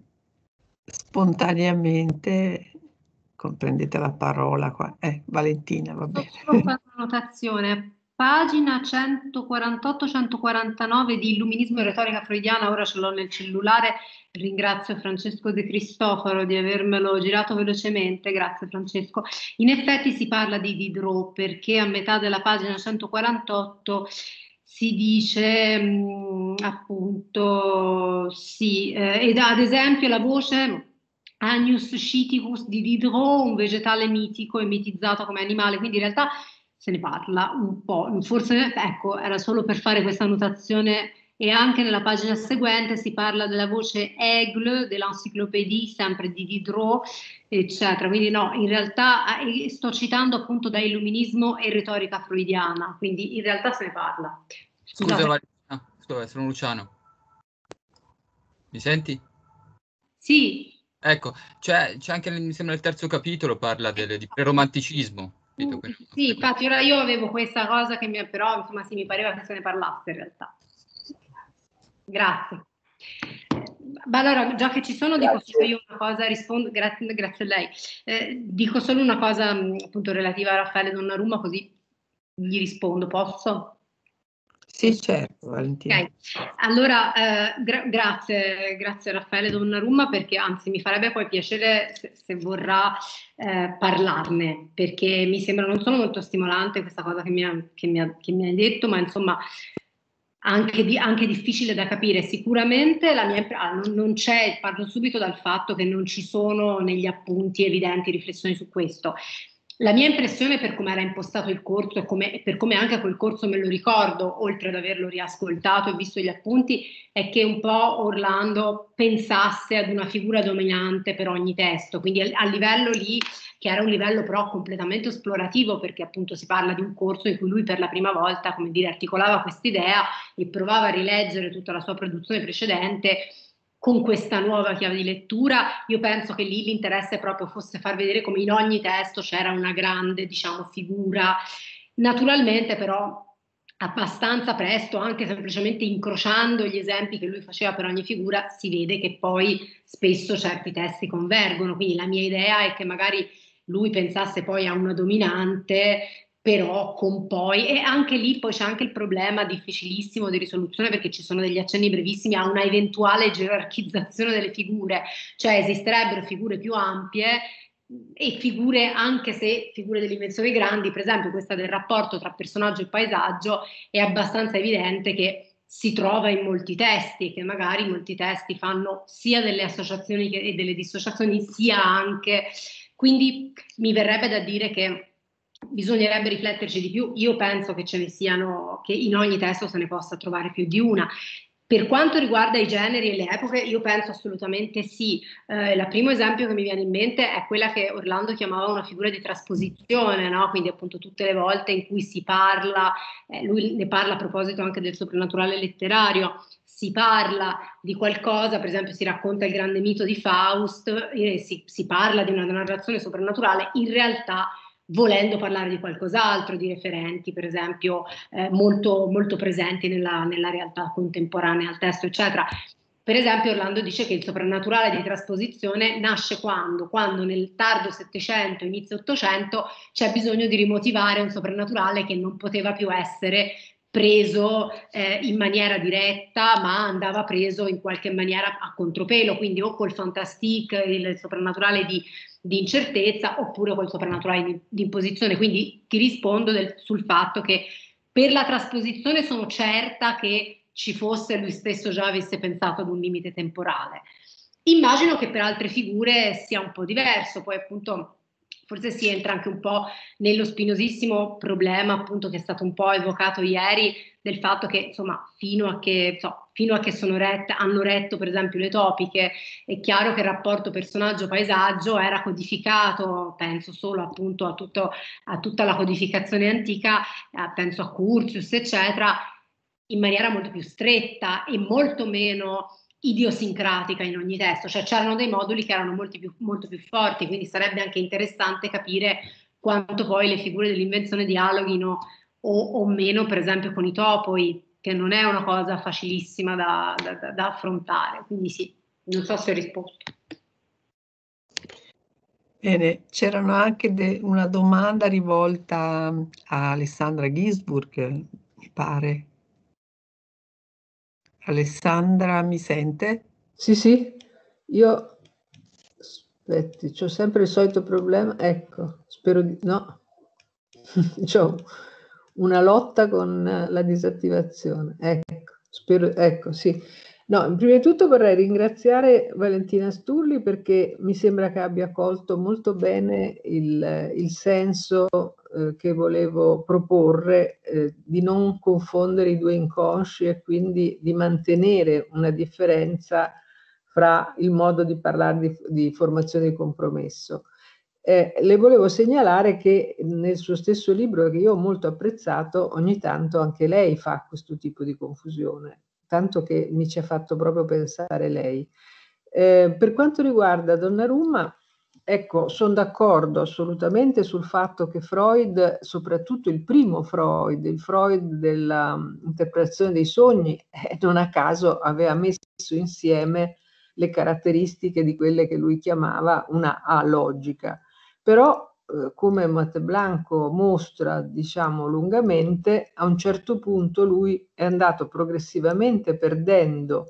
[SPEAKER 1] spontaneamente, comprendete la parola qua. Eh, Valentina, va bene.
[SPEAKER 3] Solo fare una notazione. Pagina centoquarantotto centoquarantanove di Illuminismo e retorica freudiana, ora ce l'ho nel cellulare, ringrazio Francesco De Cristofaro di avermelo girato velocemente, grazie Francesco. In effetti si parla di Diderot perché a metà della pagina centoquarantotto si dice mh, appunto sì, eh, ed ad esempio la voce Agnus Sciticus di Diderot, un vegetale mitico e mitizzato come animale, quindi in realtà se ne parla un po', forse ecco, era solo per fare questa notazione. E anche nella pagina seguente si parla della voce Aigle dell'Encyclopédie, sempre di Diderot, eccetera. Quindi no, in realtà eh, sto citando appunto da Illuminismo e retorica freudiana, quindi in realtà se ne parla.
[SPEAKER 2] Scusate. Scusa Valentina, scusa, sono Luciano. Mi senti?
[SPEAKER 3] Sì.
[SPEAKER 2] Ecco, c'è, c'è anche, mi sembra, il terzo capitolo, parla del, di preromanticismo.
[SPEAKER 3] Mm, sì, infatti ora io avevo questa cosa che mi però insomma sì, mi pareva che se ne parlasse in realtà. Grazie. Ma allora, già che ci sono, grazie. Dico solo io una cosa, rispondo, grazie, grazie a lei. Eh, dico solo una cosa appunto relativa a Raffaele Donnarumma, così gli rispondo, posso?
[SPEAKER 1] Sì, certo, Valentina.
[SPEAKER 3] Okay. Allora, eh, gra- grazie, grazie Raffaele Donnarumma, perché anzi mi farebbe poi piacere se, se vorrà eh, parlarne, perché mi sembra non solo molto stimolante questa cosa che mi ha, che mi ha, che mi hai detto, ma insomma anche, di, anche difficile da capire. Sicuramente la mia, ah, non, non c'è, parlo subito dal fatto che non ci sono negli appunti evidenti riflessioni su questo. La mia impressione per come era impostato il corso e come, per come anche quel corso me lo ricordo, oltre ad averlo riascoltato e visto gli appunti, è che un po' Orlando pensasse ad una figura dominante per ogni testo, quindi a, a livello lì, che era un livello però completamente esplorativo, perché appunto si parla di un corso in cui lui per la prima volta, come dire, articolava quest'idea e provava a rileggere tutta la sua produzione precedente con questa nuova chiave di lettura. Io penso che lì l'interesse proprio fosse far vedere come in ogni testo c'era una grande, diciamo, figura. Naturalmente però abbastanza presto, anche semplicemente incrociando gli esempi che lui faceva per ogni figura, si vede che poi spesso certi testi convergono. Quindi la mia idea è che magari lui pensasse poi a una dominante, però con poi, e anche lì poi c'è anche il problema difficilissimo di risoluzione, perché ci sono degli accenni brevissimi a una eventuale gerarchizzazione delle figure, cioè esisterebbero figure più ampie e figure, anche se figure di dimensioni grandi, per esempio questa del rapporto tra personaggio e paesaggio, è abbastanza evidente che si trova in molti testi, che magari molti testi fanno sia delle associazioni che, e delle dissociazioni, sia anche, quindi mi verrebbe da dire che bisognerebbe rifletterci di più. Io penso che ce ne siano, che in ogni testo se ne possa trovare più di una. Per quanto riguarda i generi e le epoche, io penso assolutamente sì. Eh, il primo esempio che mi viene in mente è quella che Orlando chiamava una figura di trasposizione, no? Quindi appunto tutte le volte in cui si parla, eh, lui ne parla a proposito anche del soprannaturale letterario, si parla di qualcosa, per esempio si racconta il grande mito di Faust, eh, si, si parla di una narrazione soprannaturale, in realtà volendo parlare di qualcos'altro, di referenti per esempio eh, molto, molto presenti nella, nella realtà contemporanea al testo, eccetera. Per esempio Orlando dice che il soprannaturale di trasposizione nasce quando? Quando nel tardo Settecento, inizio Ottocento c'è bisogno di rimotivare un soprannaturale che non poteva più essere preso eh, in maniera diretta, ma andava preso in qualche maniera a contropelo, quindi o col fantastique, il soprannaturale di di incertezza, oppure col soprannaturale di, di imposizione. Quindi ti rispondo del, sul fatto che per la trasposizione sono certa che ci fosse, lui stesso già avesse pensato ad un limite temporale. Immagino che per altre figure sia un po' diverso, poi appunto forse si entra anche un po' nello spinosissimo problema appunto che è stato un po' evocato ieri, del fatto che insomma fino a che, so, fino a che sono rette, hanno retto per esempio le topiche, è chiaro che il rapporto personaggio-paesaggio era codificato, penso solo appunto a, tutto, a tutta la codificazione antica, eh, penso a Curtius eccetera, in maniera molto più stretta e molto meno idiosincratica in ogni testo, cioè c'erano dei moduli che erano molti più, molto più forti, quindi sarebbe anche interessante capire quanto poi le figure dell'invenzione dialoghino o, o meno per esempio con i topoi, che non è una cosa facilissima da, da, da affrontare, quindi sì, non so se ho risposto.
[SPEAKER 1] Bene, c'erano anche de- una domanda rivolta a Alessandra Ginzburg, mi pare. Alessandra, mi sente?
[SPEAKER 11] Sì, sì, io, aspetti, c'ho sempre il solito problema, ecco, spero di, no, c'ho una lotta con la disattivazione, ecco, spero, ecco, sì. No, prima di tutto vorrei ringraziare Valentina Sturli perché mi sembra che abbia colto molto bene il, il senso eh, che volevo proporre eh, di non confondere i due inconsci e quindi di mantenere una differenza fra il modo di parlare di, di formazione di compromesso. Eh, le volevo segnalare che nel suo stesso libro, che io ho molto apprezzato, ogni tanto anche lei fa questo tipo di confusione, tanto che mi ci ha fatto proprio pensare lei. Eh, per quanto riguarda Donnarumma, ecco, sono d'accordo assolutamente sul fatto che Freud, soprattutto il primo Freud, il Freud dell'interpretazione dei sogni, eh, non a caso aveva messo insieme le caratteristiche di quelle che lui chiamava una alogica. Però, eh, come Matteblanco mostra, diciamo, lungamente, a un certo punto lui è andato progressivamente perdendo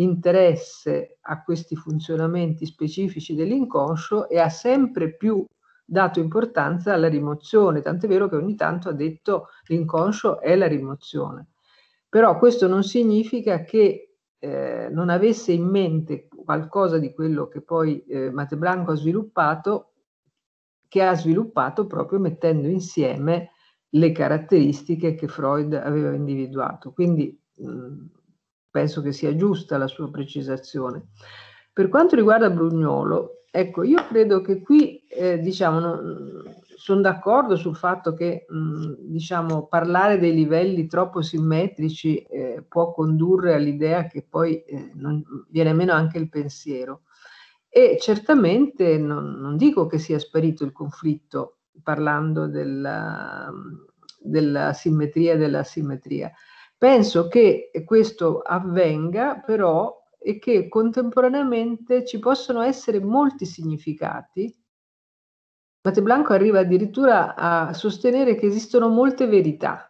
[SPEAKER 11] interesse a questi funzionamenti specifici dell'inconscio e ha sempre più dato importanza alla rimozione, tant'è vero che ogni tanto ha detto l'inconscio è la rimozione. Però questo non significa che eh, non avesse in mente qualcosa di quello che poi eh, Matteblanco ha sviluppato, che ha sviluppato proprio mettendo insieme le caratteristiche che Freud aveva individuato. Quindi mh, penso che sia giusta la sua precisazione. Per quanto riguarda Brugnolo, ecco, io credo che qui, eh, diciamo, sono d'accordo sul fatto che, mh, diciamo, parlare dei livelli troppo simmetrici eh, può condurre all'idea che poi eh, non, viene meno anche il pensiero. E certamente non, non dico che sia sparito il conflitto parlando della, della simmetria e dell'asimmetria. Penso che questo avvenga però e che contemporaneamente ci possono essere molti significati. Matteblanco arriva addirittura a sostenere che esistono molte verità.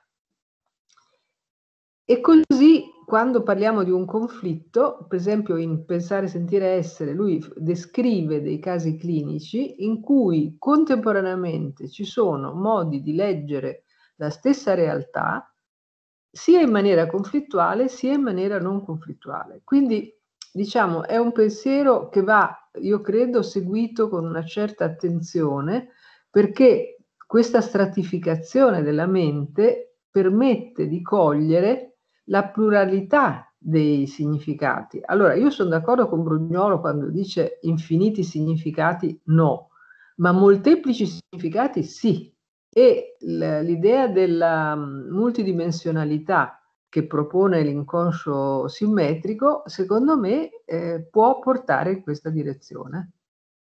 [SPEAKER 11] E così quando parliamo di un conflitto, per esempio in Pensare, Sentire, Essere, lui descrive dei casi clinici in cui contemporaneamente ci sono modi di leggere la stessa realtà sia in maniera conflittuale sia in maniera non conflittuale. Quindi, diciamo, è un pensiero che va, io credo, seguito con una certa attenzione, perché questa stratificazione della mente permette di cogliere la pluralità dei significati. Allora, io sono d'accordo con Brugnolo quando dice infiniti significati no, ma molteplici significati sì. E l'idea della multidimensionalità che propone l'inconscio simmetrico, secondo me, eh, può portare in questa direzione.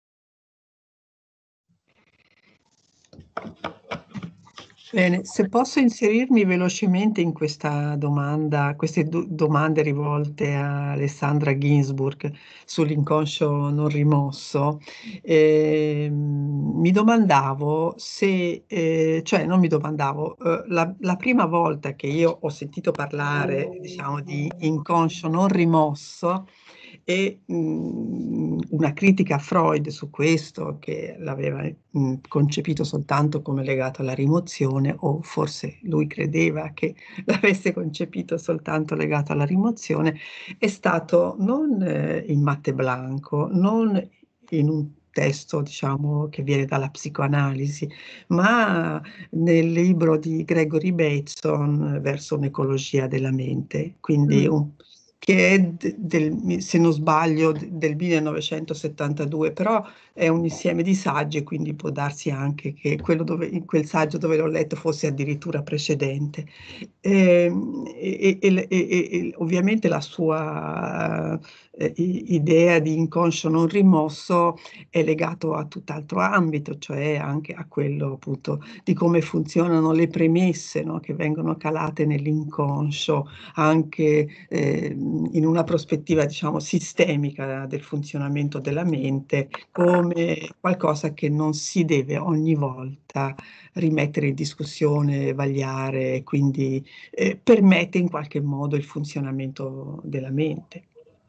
[SPEAKER 1] Bene, se posso inserirmi velocemente in questa domanda, queste do domande rivolte a Alessandra Ginsburg sull'inconscio non rimosso, eh, mi domandavo se, eh, cioè non mi domandavo, eh, la, la prima volta che io ho sentito parlare, diciamo, di inconscio non rimosso, e mh, una critica a Freud su questo, che l'aveva mh, concepito soltanto come legato alla rimozione, o forse lui credeva che l'avesse concepito soltanto legato alla rimozione, è stato non eh, in Matte Blanco, non in un testo, diciamo, che viene dalla psicoanalisi, ma nel libro di Gregory Bateson, Verso un'ecologia della mente, quindi
[SPEAKER 11] Mm.
[SPEAKER 1] un che è del, se non sbaglio, del millenovecentosettantadue, però è un insieme di saggi, quindi può darsi anche che quello dove, in quel saggio dove l'ho letto fosse addirittura precedente. E, e, e, e, e ovviamente la sua eh, idea di inconscio non rimosso è legato a tutt'altro ambito, cioè anche a quello appunto di come funzionano le premesse, no, che vengono calate nell'inconscio, anche eh, in una prospettiva, diciamo, sistemica del funzionamento della mente, come qualcosa che non si deve ogni volta rimettere in discussione, vagliare, quindi eh, permette in qualche modo il funzionamento della mente.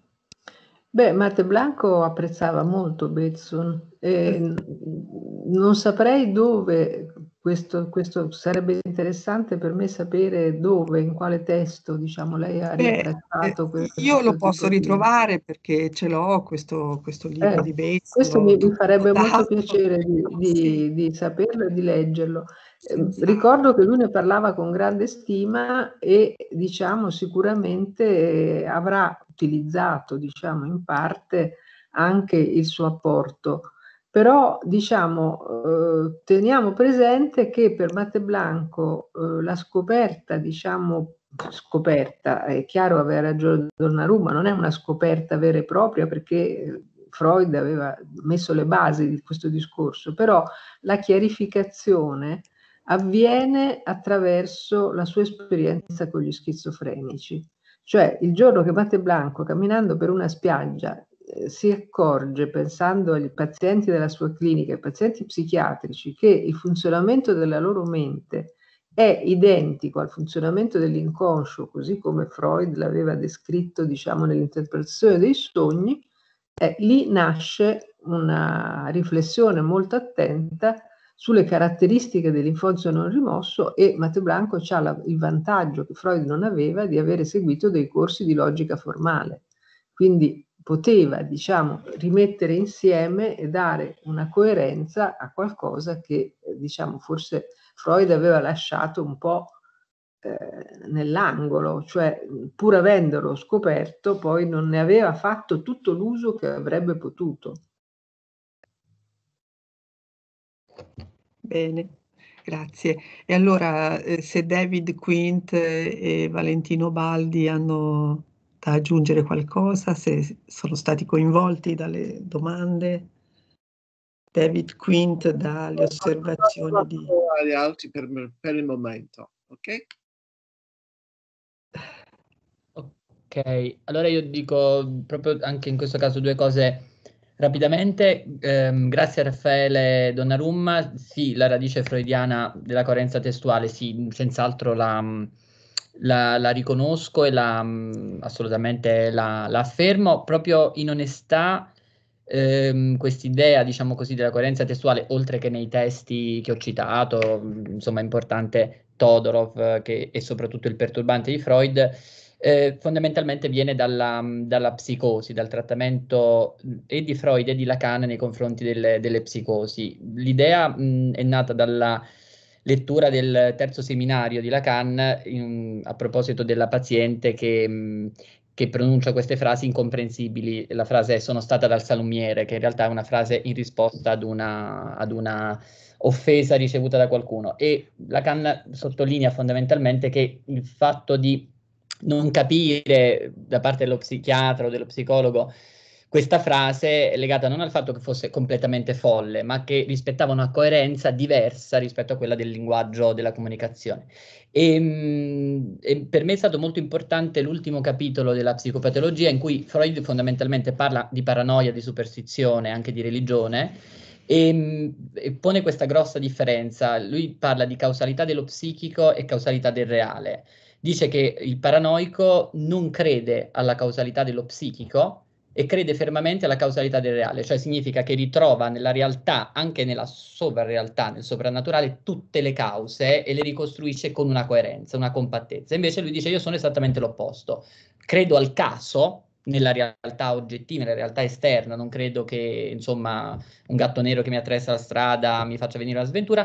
[SPEAKER 11] Beh, Matte Blanco apprezzava molto Bateson e non saprei dove, questo, questo sarebbe interessante per me sapere dove, in quale testo, diciamo, lei ha
[SPEAKER 1] Beh,
[SPEAKER 11] riabbracciato
[SPEAKER 1] eh,
[SPEAKER 11] questo
[SPEAKER 1] io lo
[SPEAKER 11] tipo
[SPEAKER 1] posso
[SPEAKER 11] di...
[SPEAKER 1] ritrovare perché ce l'ho questo, questo libro
[SPEAKER 11] Eh,
[SPEAKER 1] di Bateson,
[SPEAKER 11] questo
[SPEAKER 1] l'ho
[SPEAKER 11] mi, mi farebbe molto
[SPEAKER 1] dotato.
[SPEAKER 11] piacere di, di,
[SPEAKER 1] Sì,
[SPEAKER 11] di saperlo e di leggerlo. Eh,
[SPEAKER 1] senz'altro.
[SPEAKER 11] ricordo che lui ne parlava con grande stima e, diciamo, sicuramente eh, avrà utilizzato, diciamo, in parte anche il suo apporto. Però, diciamo, eh, teniamo presente che per Matte Blanco eh, la scoperta, diciamo, scoperta, è chiaro, aveva ragione Donnarumma, non è una scoperta vera e propria perché Freud aveva messo le basi di questo discorso, però la chiarificazione avviene attraverso la sua esperienza con gli schizofrenici. Cioè, il giorno che Matte Blanco, camminando per una spiaggia, eh, si accorge, pensando ai pazienti della sua clinica, ai pazienti psichiatrici, che il funzionamento della loro mente è identico al funzionamento dell'inconscio, così come Freud l'aveva descritto, diciamo, nell'interpretazione dei sogni, eh, lì nasce una riflessione molto attenta sulle caratteristiche dell'inconscio non rimosso, e Matte Blanco ha la, il vantaggio che Freud non aveva di avere seguito dei corsi di logica formale, quindi poteva, diciamo, rimettere insieme e dare una coerenza a qualcosa che, diciamo, forse Freud aveva lasciato un po' eh, nell'angolo, cioè pur avendolo scoperto poi non ne aveva fatto tutto l'uso che avrebbe potuto.
[SPEAKER 1] Bene, grazie. E allora, eh, se David Quint e Valentino Baldi hanno da aggiungere qualcosa, se sono stati coinvolti dalle domande, David Quint dalle osservazioni di...
[SPEAKER 6] Agli altri per, per il momento, ok?
[SPEAKER 2] Ok, allora io dico proprio anche in questo caso due cose rapidamente. Ehm, grazie a Raffaele Donnarumma. Sì, la radice freudiana della coerenza testuale, sì, senz'altro la, la, la riconosco e la, assolutamente la, la affermo, proprio in onestà. ehm, quest'idea, diciamo così, della coerenza testuale, oltre che nei testi che ho citato, insomma è importante Todorov che, e soprattutto il perturbante di Freud, eh, fondamentalmente viene dalla, dalla psicosi, dal trattamento e di Freud e di Lacan nei confronti delle, delle psicosi. L'idea mh, è nata dalla lettura del terzo seminario di Lacan in, a proposito della paziente che, mh, che pronuncia queste frasi incomprensibili. La frase è "sono stata dal salumiere", che in realtà è una frase in risposta ad una, ad una offesa ricevuta da qualcuno. E Lacan sottolinea fondamentalmente che il fatto di non capire da parte dello psichiatra o dello psicologo questa frase è legata non al fatto che fosse completamente folle, ma che rispettava una coerenza diversa rispetto a quella del linguaggio della comunicazione. E, mh, e per me è stato molto importante l'ultimo capitolo della psicopatologia, in cui Freud fondamentalmente parla di paranoia, di superstizione, anche di religione, e, e pone questa grossa differenza. Lui parla di causalità dello psichico e causalità del reale. Dice che il paranoico non crede alla causalità dello psichico e crede fermamente alla causalità del reale, cioè significa che ritrova nella realtà, anche nella sovrarealtà, nel soprannaturale, tutte le cause e le ricostruisce con una coerenza, una compattezza. Invece lui dice: io sono esattamente l'opposto, credo al caso nella realtà oggettiva, nella realtà esterna, non credo che insomma un gatto nero che mi attraversa la strada mi faccia venire la sventura,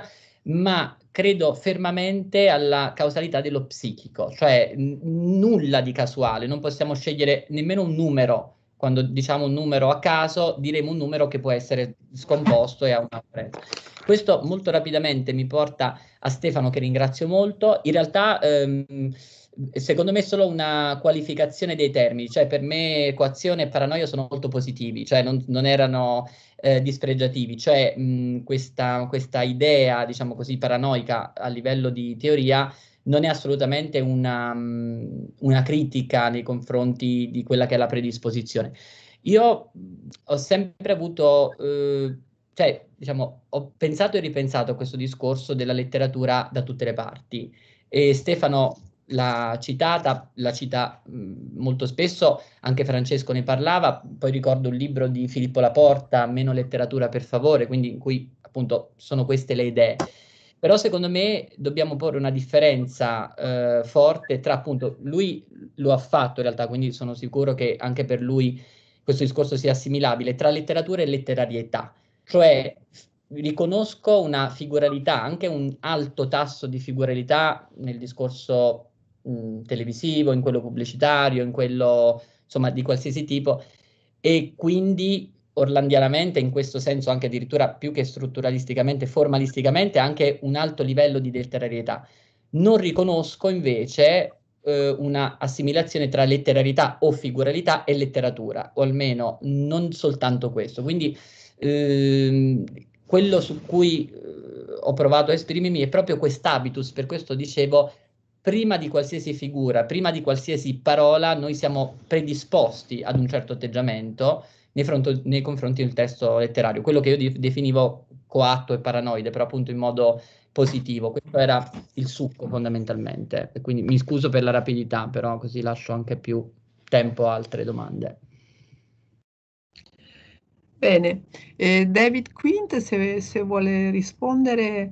[SPEAKER 2] ma credo fermamente alla causalità dello psichico, cioè n- nulla di casuale, non possiamo scegliere nemmeno un numero. Quando diciamo un numero a caso, diremo un numero che può essere scomposto e ha una coerenza. Questo molto rapidamente mi porta a Stefano, che ringrazio molto. In realtà, ehm, secondo me è solo una qualificazione dei termini, cioè per me equazione e paranoia sono molto positivi, cioè non, non erano eh, dispregiativi, cioè mh, questa, questa idea, diciamo così, paranoica a livello di teoria non è assolutamente una, una critica nei confronti di quella che è la predisposizione. Io ho sempre avuto, eh, cioè, diciamo, ho pensato e ripensato a questo discorso della letteratura da tutte le parti, e Stefano l'ha citata, la cita mh, molto spesso, anche Francesco ne parlava, poi ricordo un libro di Filippo Laporta, Meno letteratura per favore, quindi in cui appunto sono queste le idee. Però secondo me dobbiamo porre una differenza eh, forte tra, appunto, lui lo ha fatto in realtà, quindi sono sicuro che anche per lui questo discorso sia assimilabile, tra letteratura e letterarietà. Cioè riconosco una figuralità, anche un alto tasso di figuralità nel discorso mh, televisivo, in quello pubblicitario, in quello insomma di qualsiasi tipo, e quindi orlandianamente, in questo senso anche addirittura più che strutturalisticamente, formalisticamente, anche un alto livello di letterarietà. Non riconosco invece eh, una assimilazione tra letterarietà o figuralità e letteratura, o almeno non soltanto questo. Quindi ehm, quello su cui eh, ho provato a esprimermi è proprio quest'habitus, per questo dicevo, prima di qualsiasi figura, prima di qualsiasi parola, noi siamo predisposti ad un certo atteggiamento nei, fronto, nei confronti del testo letterario, quello che io di, definivo coatto e paranoide, però appunto in modo positivo. Questo era il succo fondamentalmente, e quindi mi scuso per la rapidità, però così lascio anche più tempo a altre domande.
[SPEAKER 1] Bene, eh, David Quint, se, se vuole rispondere.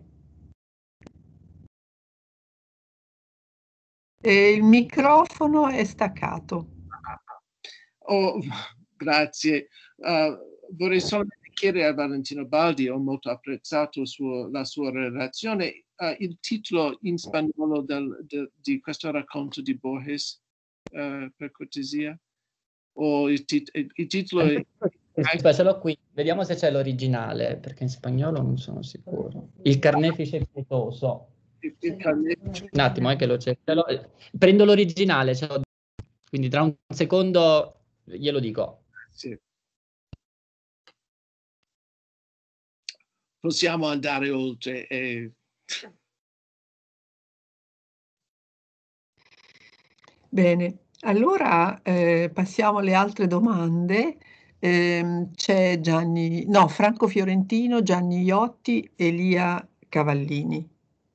[SPEAKER 1] Eh, il microfono è staccato.
[SPEAKER 6] Oh, grazie. Uh, vorrei solamente chiedere a Valentino Baldi, ho molto apprezzato suo, la sua relazione, uh, il titolo in spagnolo del, de, di questo racconto di Borges, uh, per cortesia? O il, tit il, il titolo... È...
[SPEAKER 2] Aspetta, ce l'ho qui, vediamo se c'è l'originale, perché in spagnolo non sono sicuro. Il carnefice pietoso.
[SPEAKER 6] Il, il carnefice.
[SPEAKER 2] Un attimo, è che lo cerco. Prendo l'originale, quindi tra un secondo glielo dico.
[SPEAKER 6] Sì. Possiamo andare oltre. E...
[SPEAKER 1] Bene, allora eh, passiamo alle altre domande. Eh, c'è Gianni, no, Franco Fiorentino, Gianni Iotti, Elia Cavallini.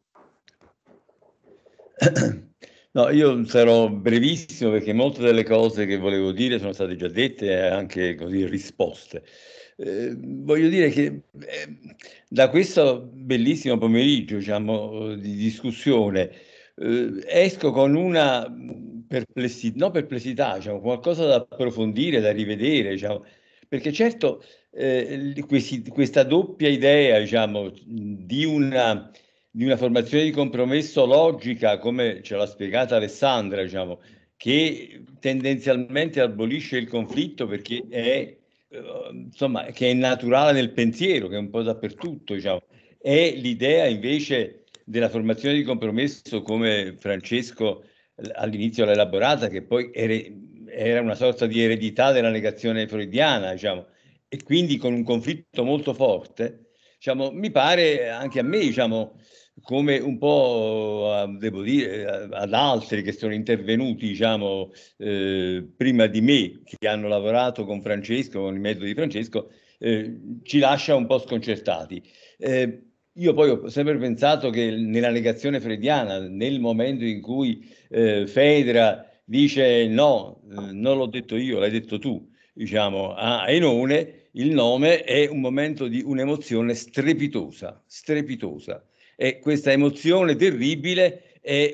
[SPEAKER 16] No, io sarò brevissimo perché molte delle cose che volevo dire sono state già dette e anche così risposte. eh, voglio dire che eh, da questo bellissimo pomeriggio, diciamo, di discussione, eh, esco con una perplessità, no perplessità, diciamo, qualcosa da approfondire, da rivedere, diciamo, perché certo eh, questi, questa doppia idea, diciamo, di una, di una formazione di compromesso logica, come ce l'ha spiegata Alessandra, diciamo, che tendenzialmente abolisce il conflitto perché è, eh, insomma, che è naturale nel pensiero, che è un po' dappertutto, diciamo, è l'idea invece della formazione di compromesso come Francesco all'inizio l'ha elaborata, che poi era, era una sorta di eredità della negazione freudiana, diciamo, e quindi con un conflitto molto forte, diciamo, mi pare anche a me, diciamo, come un po', devo dire, ad altri che sono intervenuti, diciamo, eh, prima di me, che hanno lavorato con Francesco, con i metodi di Francesco, eh, ci lascia un po' sconcertati. Eh, io poi ho sempre pensato che nella negazione freudiana, nel momento in cui eh, Fedra dice no, eh, non l'ho detto io, l'hai detto tu, diciamo, a Enone, il nome è un momento di un'emozione strepitosa, strepitosa. E questa emozione terribile è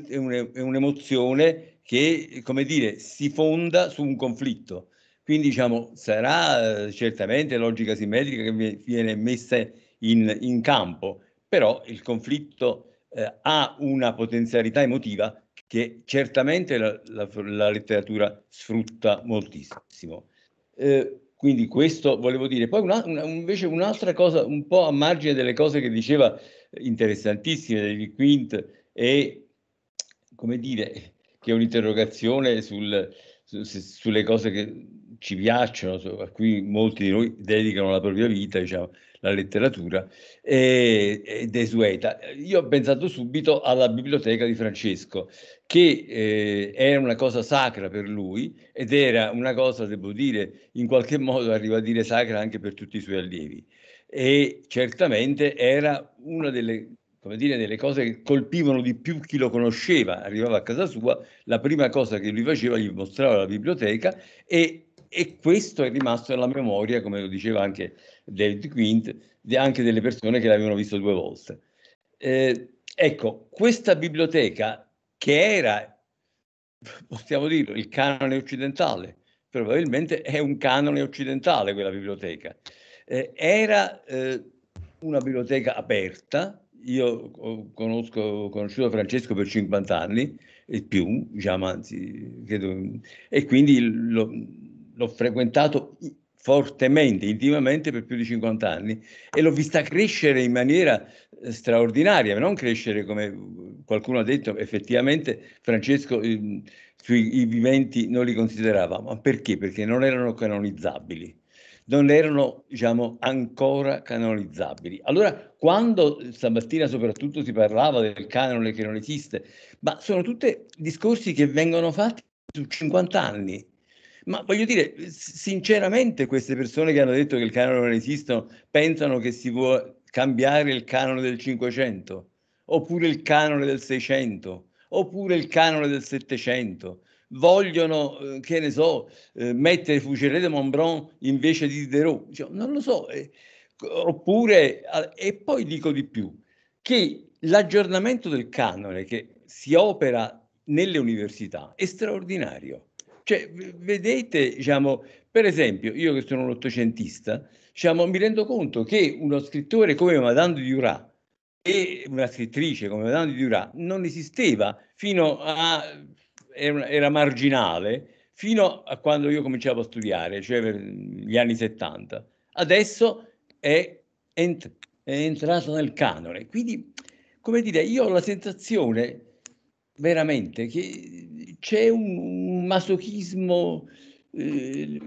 [SPEAKER 16] un'emozione che, come dire, si fonda su un conflitto. Quindi, diciamo, sarà certamente logica simmetrica che viene messa in, in campo, però il conflitto eh, ha una potenzialità emotiva che certamente la, la, la letteratura sfrutta moltissimo. Eh, quindi questo volevo dire. Poi una, una, invece un'altra cosa, un po' a margine delle cose che diceva interessantissime del Quint, e come dire, che è un'interrogazione sul, su, sulle cose che ci piacciono, a cui molti di noi dedicano la propria vita, diciamo, la letteratura, è, è desueta. Io ho pensato subito alla biblioteca di Francesco, che eh, era una cosa sacra per lui ed era una cosa, devo dire, in qualche modo arriva a dire sacra anche per tutti i suoi allievi. E certamente era una delle, come dire, delle cose che colpivano di più chi lo conosceva. Arrivava a casa sua, la prima cosa che lui faceva gli mostrava la biblioteca, e, e questo è rimasto nella memoria, come lo diceva anche David Quint, di anche delle persone che l'avevano visto due volte. Eh, ecco, questa biblioteca, che era, possiamo dirlo, il canone occidentale, probabilmente è un canone occidentale quella biblioteca, eh, era eh, una biblioteca aperta. Io conosco, ho conosciuto Francesco per cinquanta anni e più, diciamo, anzi, credo, e quindi l'ho, l'ho frequentato fortemente, intimamente per più di cinquanta anni, e l'ho vista crescere in maniera straordinaria, non crescere come qualcuno ha detto. Effettivamente Francesco eh, sui i viventi non li considerava, ma perché? Perché non erano canonizzabili, non erano, diciamo, ancora canonizzabili. Allora, quando stamattina soprattutto si parlava del canone che non esiste, ma sono tutti discorsi che vengono fatti su cinquanta anni. Ma voglio dire, sinceramente, queste persone che hanno detto che il canone non esiste pensano che si può cambiare il canone del Cinquecento, oppure il canone del Seicento, oppure il canone del Settecento. Vogliono, eh, che ne so, eh, mettere Fougeray de Montbron invece di Diderot. Cioè, non lo so. Eh, oppure, e poi dico di più, che l'aggiornamento del canone che si opera nelle università è straordinario. Cioè, vedete, diciamo, per esempio, io che sono un ottocentista, diciamo, mi rendo conto che uno scrittore come Madame de Duras e una scrittrice come Madame de Duras non esisteva fino a... era, era marginale, fino a quando io cominciavo a studiare, cioè per gli anni settanta. Adesso è, ent- è entrato nel canone. Quindi, come dire, io ho la sensazione veramente che c'è un, un masochismo eh,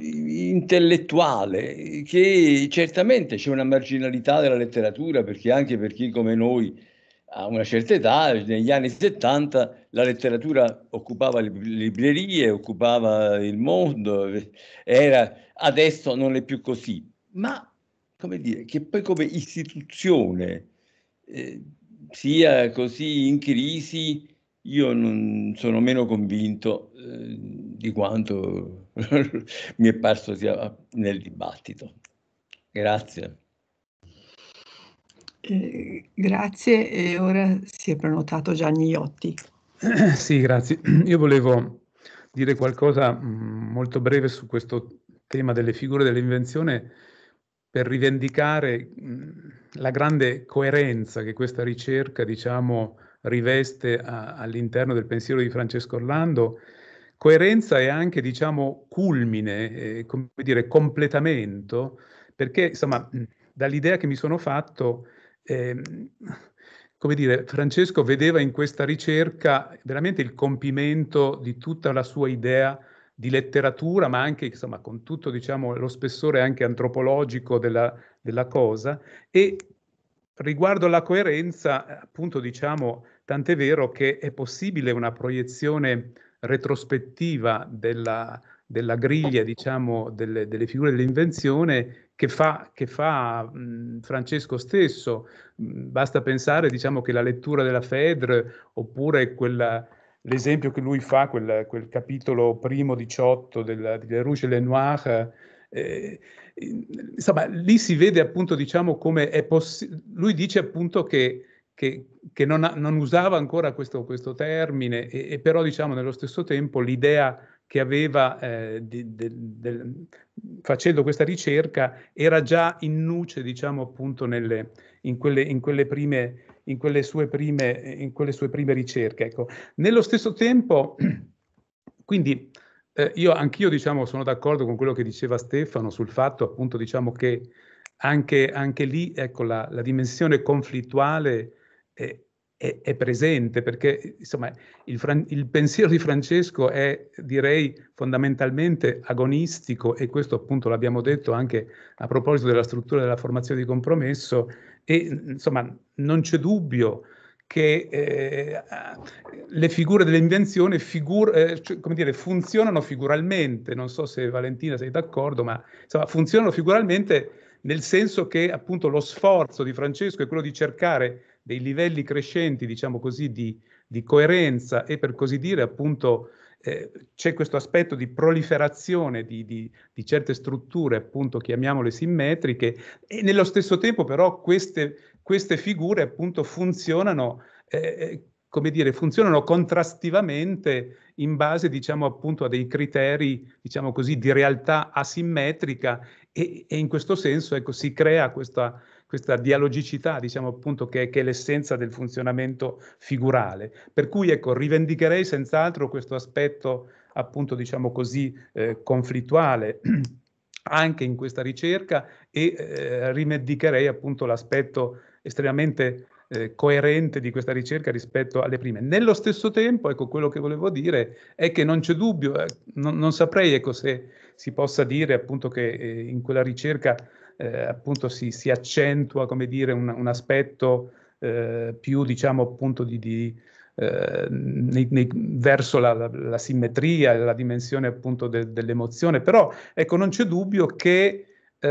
[SPEAKER 16] intellettuale, che certamente c'è una marginalità della letteratura, perché anche per chi come noi a una certa età, negli anni settanta, la letteratura occupava le librerie, occupava il mondo, era, adesso non è più così. Ma, come dire, che poi come istituzione eh, sia così in crisi, io non sono meno convinto eh, di quanto mi è parso sia nel dibattito. Grazie.
[SPEAKER 1] Eh, grazie, e ora si è prenotato Gianni Iotti.
[SPEAKER 17] Sì, grazie. Io volevo dire qualcosa mh, molto breve su questo tema delle figure dell'invenzione per rivendicare mh, la grande coerenza che questa ricerca, diciamo, riveste a, all'interno del pensiero di Francesco Orlando. Coerenza e anche, diciamo, culmine, eh, come dire, completamento, perché, insomma, dall'idea che mi sono fatto, eh, come dire, Francesco vedeva in questa ricerca veramente il compimento di tutta la sua idea di letteratura, ma anche, insomma, con tutto, diciamo, lo spessore anche antropologico della, della cosa. E riguardo alla coerenza, appunto, diciamo, tant'è vero che è possibile una proiezione retrospettiva della, della griglia, diciamo, delle, delle figure dell'invenzione che fa, che fa mh, Francesco stesso. Mh, basta pensare, diciamo, che la lettura della Phèdre, oppure quella, l'esempio che lui fa, quel, quel capitolo primo diciotto del, del Rouge et le Noir, eh, insomma, lì si vede appunto, diciamo, come è possibile. Lui dice appunto che che, che non, ha, non usava ancora questo, questo termine, e, e però, diciamo, nello stesso tempo l'idea che aveva eh, di, de, de, facendo questa ricerca era già in nuce, diciamo, appunto nelle, in, quelle, in, quelle prime, in, quelle sue prime, in quelle sue prime ricerche. Ecco. Nello stesso tempo, quindi eh, io anch'io, diciamo, sono d'accordo con quello che diceva Stefano sul fatto, appunto, diciamo, che anche, anche lì, ecco, la, la dimensione conflittuale È, è, è presente, perché, insomma, il, il pensiero di Francesco è, direi, fondamentalmente agonistico, e questo appunto l'abbiamo detto anche a proposito della struttura della formazione di compromesso, e insomma non c'è dubbio che eh, le figure dell'invenzione figur- eh, cioè, come dire, funzionano figuralmente. Non so se Valentina sei d'accordo, ma insomma funzionano figuralmente nel senso che appunto lo sforzo di Francesco è quello di cercare dei livelli crescenti, diciamo così, di, di coerenza, e per così dire appunto eh, c'è questo aspetto di proliferazione di, di, di certe strutture, appunto chiamiamole simmetriche, e nello stesso tempo però queste, queste figure appunto funzionano, eh, come dire, funzionano contrastivamente in base, diciamo, appunto a dei criteri, diciamo così, di realtà asimmetrica, e, e in questo senso, ecco, si crea questa questa dialogicità, diciamo appunto, che, che è l'essenza del funzionamento figurale. Per cui, ecco, rivendicherei senz'altro questo aspetto, appunto, diciamo così, eh, conflittuale anche in questa ricerca, e eh, rivendicherei appunto l'aspetto estremamente eh, coerente di questa ricerca rispetto alle prime. Nello stesso tempo, ecco, quello che volevo dire è che non c'è dubbio, eh, non, non saprei, ecco, se si possa dire appunto che eh, in quella ricerca Eh, appunto si, si accentua, come dire, un, un aspetto eh, più, diciamo, appunto di, di eh, nei, nei, verso la, la, la simmetria, la dimensione appunto de, dell'emozione, però ecco, non c'è dubbio che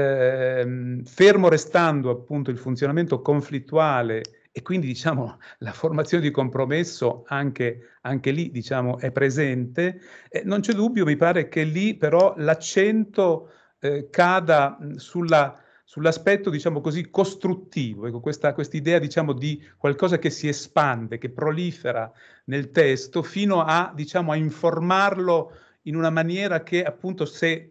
[SPEAKER 17] eh, fermo restando appunto il funzionamento conflittuale, e quindi, diciamo, la formazione di compromesso anche, anche lì, diciamo, è presente, eh, non c'è dubbio, mi pare che lì però l'accento Eh, cada sulla, sull'aspetto, diciamo così, costruttivo, ecco, questa idea, diciamo, di qualcosa che si espande, che prolifera nel testo, fino a, diciamo, a informarlo in una maniera che, appunto, se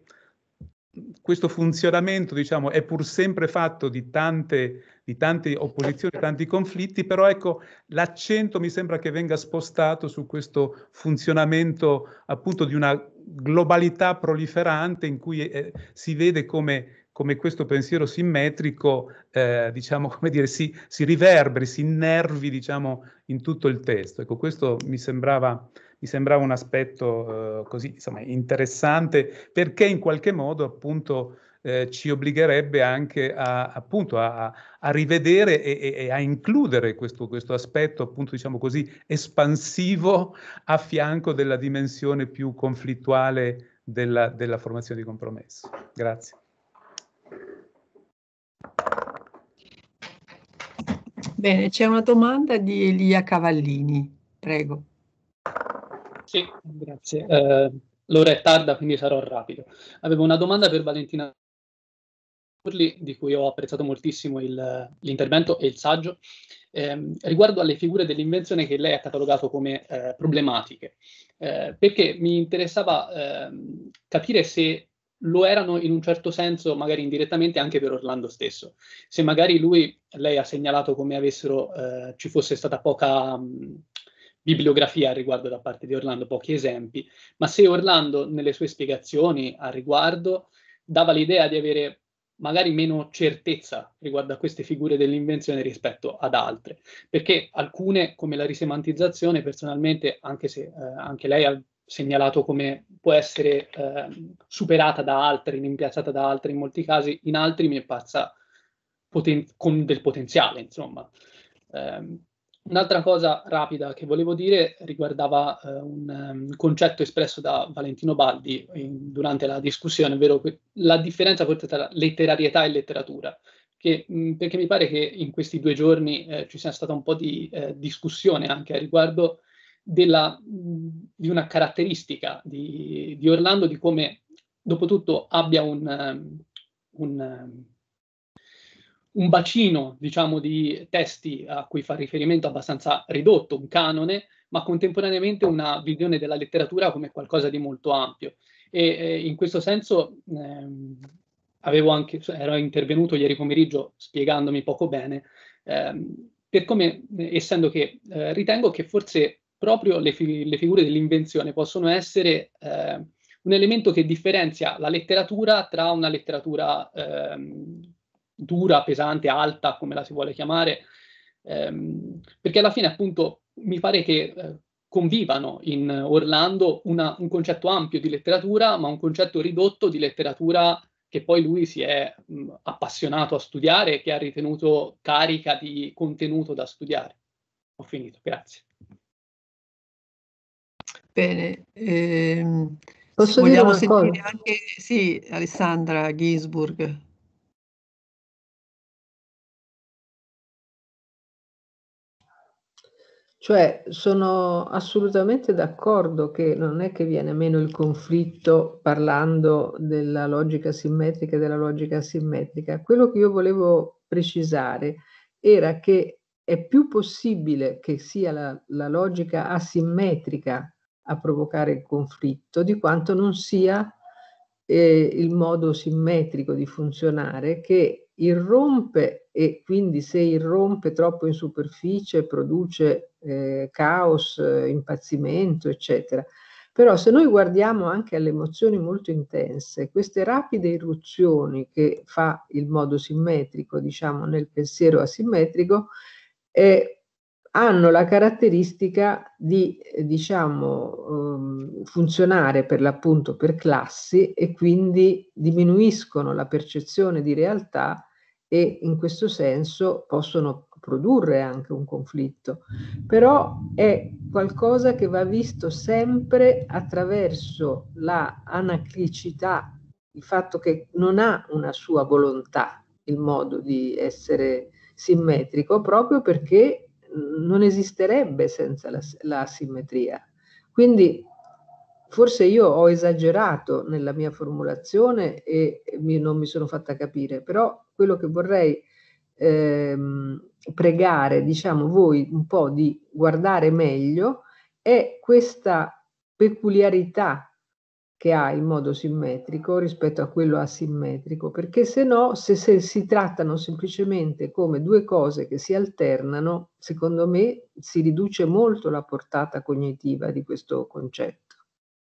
[SPEAKER 17] questo funzionamento, diciamo, è pur sempre fatto di tante, di tante opposizioni, tanti conflitti, però ecco, l'accento mi sembra che venga spostato su questo funzionamento appunto di una globalità proliferante, in cui eh, si vede come, come questo pensiero simmetrico, eh, diciamo, come dire, si, si riverberi, si innervi, diciamo, in tutto il testo. Ecco, questo mi sembrava... Mi sembrava un aspetto eh, così, insomma, interessante, perché in qualche modo appunto eh, ci obbligherebbe anche a, appunto, a, a rivedere e, e a includere questo, questo aspetto, appunto, diciamo così, espansivo a fianco della dimensione più conflittuale della, della formazione di compromesso. Grazie.
[SPEAKER 1] Bene, c'è una domanda di Elia Cavallini, prego.
[SPEAKER 18] Sì, grazie. Eh, l'ora è tarda, quindi sarò rapido. Avevo una domanda per Valentina Sturli, di cui ho apprezzato moltissimo il, l'intervento e il saggio, ehm, riguardo alle figure dell'invenzione che lei ha catalogato come eh, problematiche, eh, perché mi interessava ehm, capire se lo erano in un certo senso, magari indirettamente, anche per Orlando stesso. Se magari lui, lei ha segnalato come avessero, eh, ci fosse stata poca mh, bibliografia al riguardo da parte di Orlando, pochi esempi, ma se Orlando nelle sue spiegazioni al riguardo dava l'idea di avere magari meno certezza riguardo a queste figure dell'invenzione rispetto ad altre, perché alcune, come la risemantizzazione, personalmente, anche se eh, anche lei ha segnalato come può essere eh, superata da altri, rimpiazzata da altri in molti casi, in altri mi è parsa poten- con del potenziale, insomma. Um, un'altra cosa rapida che volevo dire riguardava uh, un um, concetto espresso da Valentino Baldi in, durante la discussione, ovvero la differenza forse tra letterarietà e letteratura, che, mh, perché mi pare che in questi due giorni eh, ci sia stata un po' di eh, discussione anche a riguardo della, mh, di una caratteristica di, di Orlando, di come dopo tutto abbia un, um, un um, un bacino, diciamo, di testi a cui fa riferimento abbastanza ridotto, un canone, ma contemporaneamente una visione della letteratura come qualcosa di molto ampio. E eh, in questo senso ehm, avevo anche, ero intervenuto ieri pomeriggio spiegandomi poco bene, ehm, per come, essendo che eh, ritengo che forse proprio le, fi- le figure dell'invenzione possono essere eh, un elemento che differenzia la letteratura tra una letteratura ehm, dura, pesante, alta, come la si vuole chiamare, ehm, perché alla fine appunto mi pare che eh, convivano in Orlando una, un concetto ampio di letteratura, ma un concetto ridotto di letteratura che poi lui si è mh, appassionato a studiare e che ha ritenuto carica di contenuto da studiare. Ho finito, grazie.
[SPEAKER 1] Bene, ehm,
[SPEAKER 11] Posso
[SPEAKER 1] vogliamo
[SPEAKER 11] dire una
[SPEAKER 1] sentire
[SPEAKER 11] cosa?
[SPEAKER 1] anche, sì, Alessandra Ginsburg.
[SPEAKER 11] Cioè, sono assolutamente d'accordo che non è che viene meno il conflitto parlando della logica simmetrica e della logica asimmetrica. Quello che io volevo precisare era che è più possibile che sia la, la logica asimmetrica a provocare il conflitto di quanto non sia eh, il modo simmetrico di funzionare che irrompe, e quindi se irrompe troppo in superficie produce eh, caos, eh, impazzimento, eccetera. Però se noi guardiamo anche alle emozioni molto intense, queste rapide irruzioni che fa il modo simmetrico, diciamo, nel pensiero asimmetrico, eh, hanno la caratteristica di, eh, diciamo, um, funzionare per l'appunto per classi e quindi diminuiscono la percezione di realtà e in questo senso possono produrre anche un conflitto. Però è qualcosa che va visto sempre attraverso la anaclicità, il fatto che non ha una sua volontà il modo di essere simmetrico, proprio perché non esisterebbe senza la, la simmetria. Quindi forse io ho esagerato nella mia formulazione e mi, non mi sono fatta capire, però quello che vorrei ehm, pregare, diciamo, voi un po' di guardare meglio è questa peculiarità che ha il modo simmetrico rispetto a quello asimmetrico, perché se no, se, se si trattano semplicemente come due cose che si alternano, secondo me si riduce molto la portata cognitiva di questo concetto.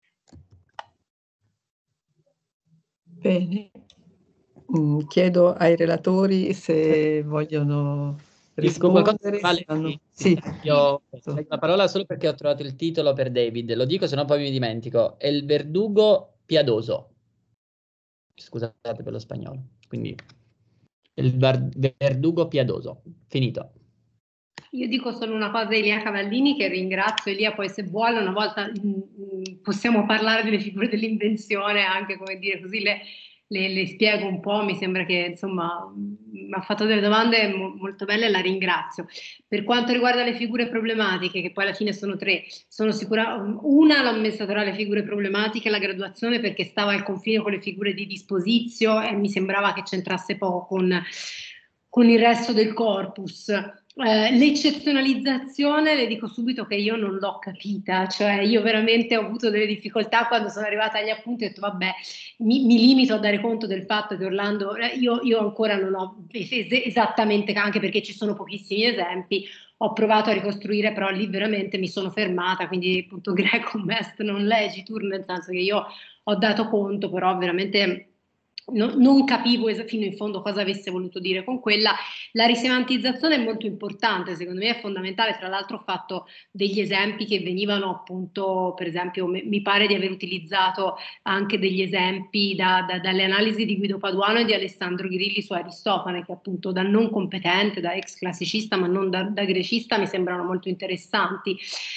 [SPEAKER 1] Bene, mm, chiedo ai relatori se vogliono rispondere.
[SPEAKER 2] Vale,
[SPEAKER 1] Hanno...
[SPEAKER 2] sì.
[SPEAKER 1] Sì.
[SPEAKER 2] Io prendo la parola solo perché ho trovato il titolo per David, lo dico, sennò poi mi dimentico. È il verdugo piadoso. Scusate per lo spagnolo. Quindi il verdugo piadoso. Finito.
[SPEAKER 3] Io dico solo una cosa a Elia Cavallini, che ringrazio. Elia, poi se vuole una volta mh, possiamo parlare delle figure dell'invenzione, anche, come dire così, le, le, le spiego un po', mi sembra che insomma mi ha fatto delle domande mo- molto belle e la ringrazio. Per quanto riguarda le figure problematiche, che poi alla fine sono tre, sono sicura, una l'ho messa tra le figure problematiche, la graduazione, perché stava al confine con le figure di disposizio e mi sembrava che c'entrasse poco con, con il resto del corpus. Eh, l'eccezionalizzazione, le dico subito che io non l'ho capita, cioè io veramente ho avuto delle difficoltà quando sono arrivata agli appunti, ho detto vabbè, mi, mi limito a dare conto del fatto che Orlando, eh, io, io ancora non ho es- esattamente, anche perché ci sono pochissimi esempi, ho provato a ricostruire, però lì veramente mi sono fermata, quindi appunto Grecum est non legitur, nel senso che io ho dato conto, però veramente no, non capivo es- fino in fondo cosa avesse voluto dire con quella. La risemantizzazione è molto importante, secondo me è fondamentale. Tra l'altro ho fatto degli esempi che venivano appunto, per esempio me, mi pare di aver utilizzato anche degli esempi da, da, dalle analisi di Guido Paduano e di Alessandro Grilli su Aristofane, che appunto da non competente, da ex classicista ma non da, da grecista, mi sembrano molto interessanti.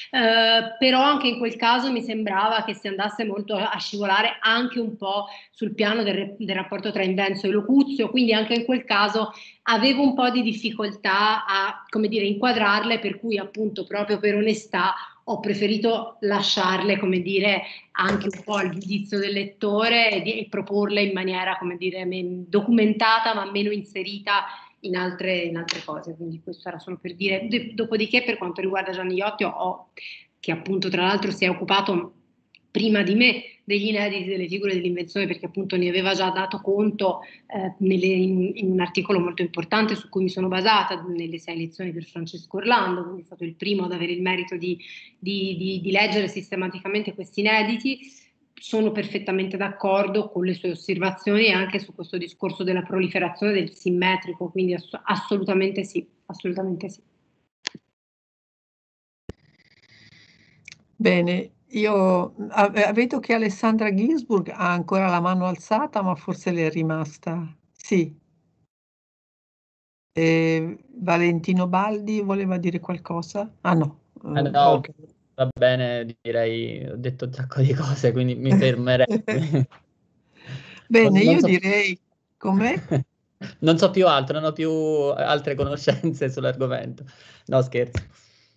[SPEAKER 3] Eh, però anche in quel caso mi sembrava che si andasse molto a scivolare anche un po' sul piano del, del rapporto tra invenzo e locuzio, quindi anche in quel caso avevo un po' di difficoltà a, come dire, inquadrarle, per cui appunto proprio per onestà ho preferito lasciarle, come dire, anche un po' al giudizio del lettore e, di, e proporle in maniera, come dire, men- documentata ma meno inserita in altre, in altre cose. Quindi questo era solo per dire. D- dopodiché per quanto riguarda Gianni Iotti, ho, che appunto tra l'altro si è occupato prima di me degli inediti delle figure dell'invenzione, perché appunto ne aveva già dato conto eh, nelle, in, in un articolo molto importante su cui mi sono basata, nelle sei lezioni per Francesco Orlando, quindi è stato il primo ad avere il merito di, di, di, di leggere sistematicamente questi inediti. Sono perfettamente d'accordo con le sue osservazioni e anche su questo discorso della proliferazione del simmetrico, quindi ass- assolutamente sì, assolutamente sì.
[SPEAKER 1] Bene, io a- vedo che Alessandra Ginsburg ha ancora la mano alzata, ma forse le è rimasta. Sì. E Valentino Baldi voleva dire qualcosa? Ah no,
[SPEAKER 2] Ah,
[SPEAKER 1] eh,
[SPEAKER 2] no,
[SPEAKER 1] ok.
[SPEAKER 2] va bene, direi, ho detto un sacco di cose, quindi mi fermerei. Non,
[SPEAKER 1] Bene,
[SPEAKER 2] non
[SPEAKER 1] io
[SPEAKER 2] so,
[SPEAKER 1] direi come?
[SPEAKER 2] non so più altro, non ho più altre conoscenze sull'argomento. No, scherzo.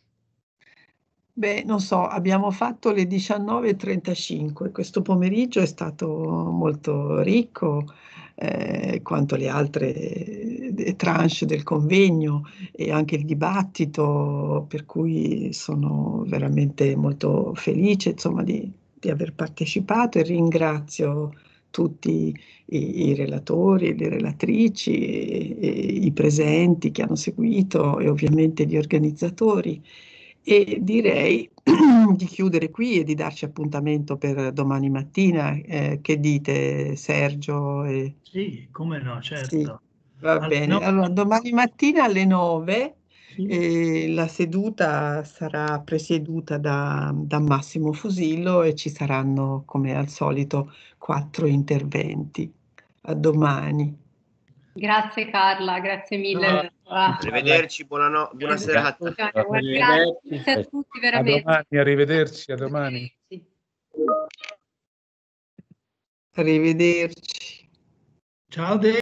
[SPEAKER 1] Beh, non so, abbiamo fatto le diciannove e trentacinque, questo pomeriggio è stato molto ricco, eh, quanto le altre eh, tranche del convegno e anche il dibattito, per cui sono veramente molto felice, insomma, di, di aver partecipato e ringrazio tutti i, i relatori, le relatrici, e, e i presenti che hanno seguito e ovviamente gli organizzatori. E direi di chiudere qui e di darci appuntamento per domani mattina. Eh, che dite, Sergio? E...
[SPEAKER 4] Sì, come no,
[SPEAKER 1] Sì,
[SPEAKER 4] certo.
[SPEAKER 1] va
[SPEAKER 4] Alle
[SPEAKER 1] bene.
[SPEAKER 4] nove.
[SPEAKER 1] Allora, domani mattina alle nove
[SPEAKER 4] Sì.
[SPEAKER 1] eh, la seduta sarà presieduta da, da Massimo Fusillo e ci saranno, come al solito, quattro interventi. A domani.
[SPEAKER 3] Grazie Carla, grazie mille. Ah.
[SPEAKER 12] Arrivederci, buonano- buona serata.
[SPEAKER 3] Grazie a tutti
[SPEAKER 17] A
[SPEAKER 3] veramente.
[SPEAKER 17] domani, arrivederci, a domani.
[SPEAKER 1] Arrivederci.
[SPEAKER 4] Ciao De.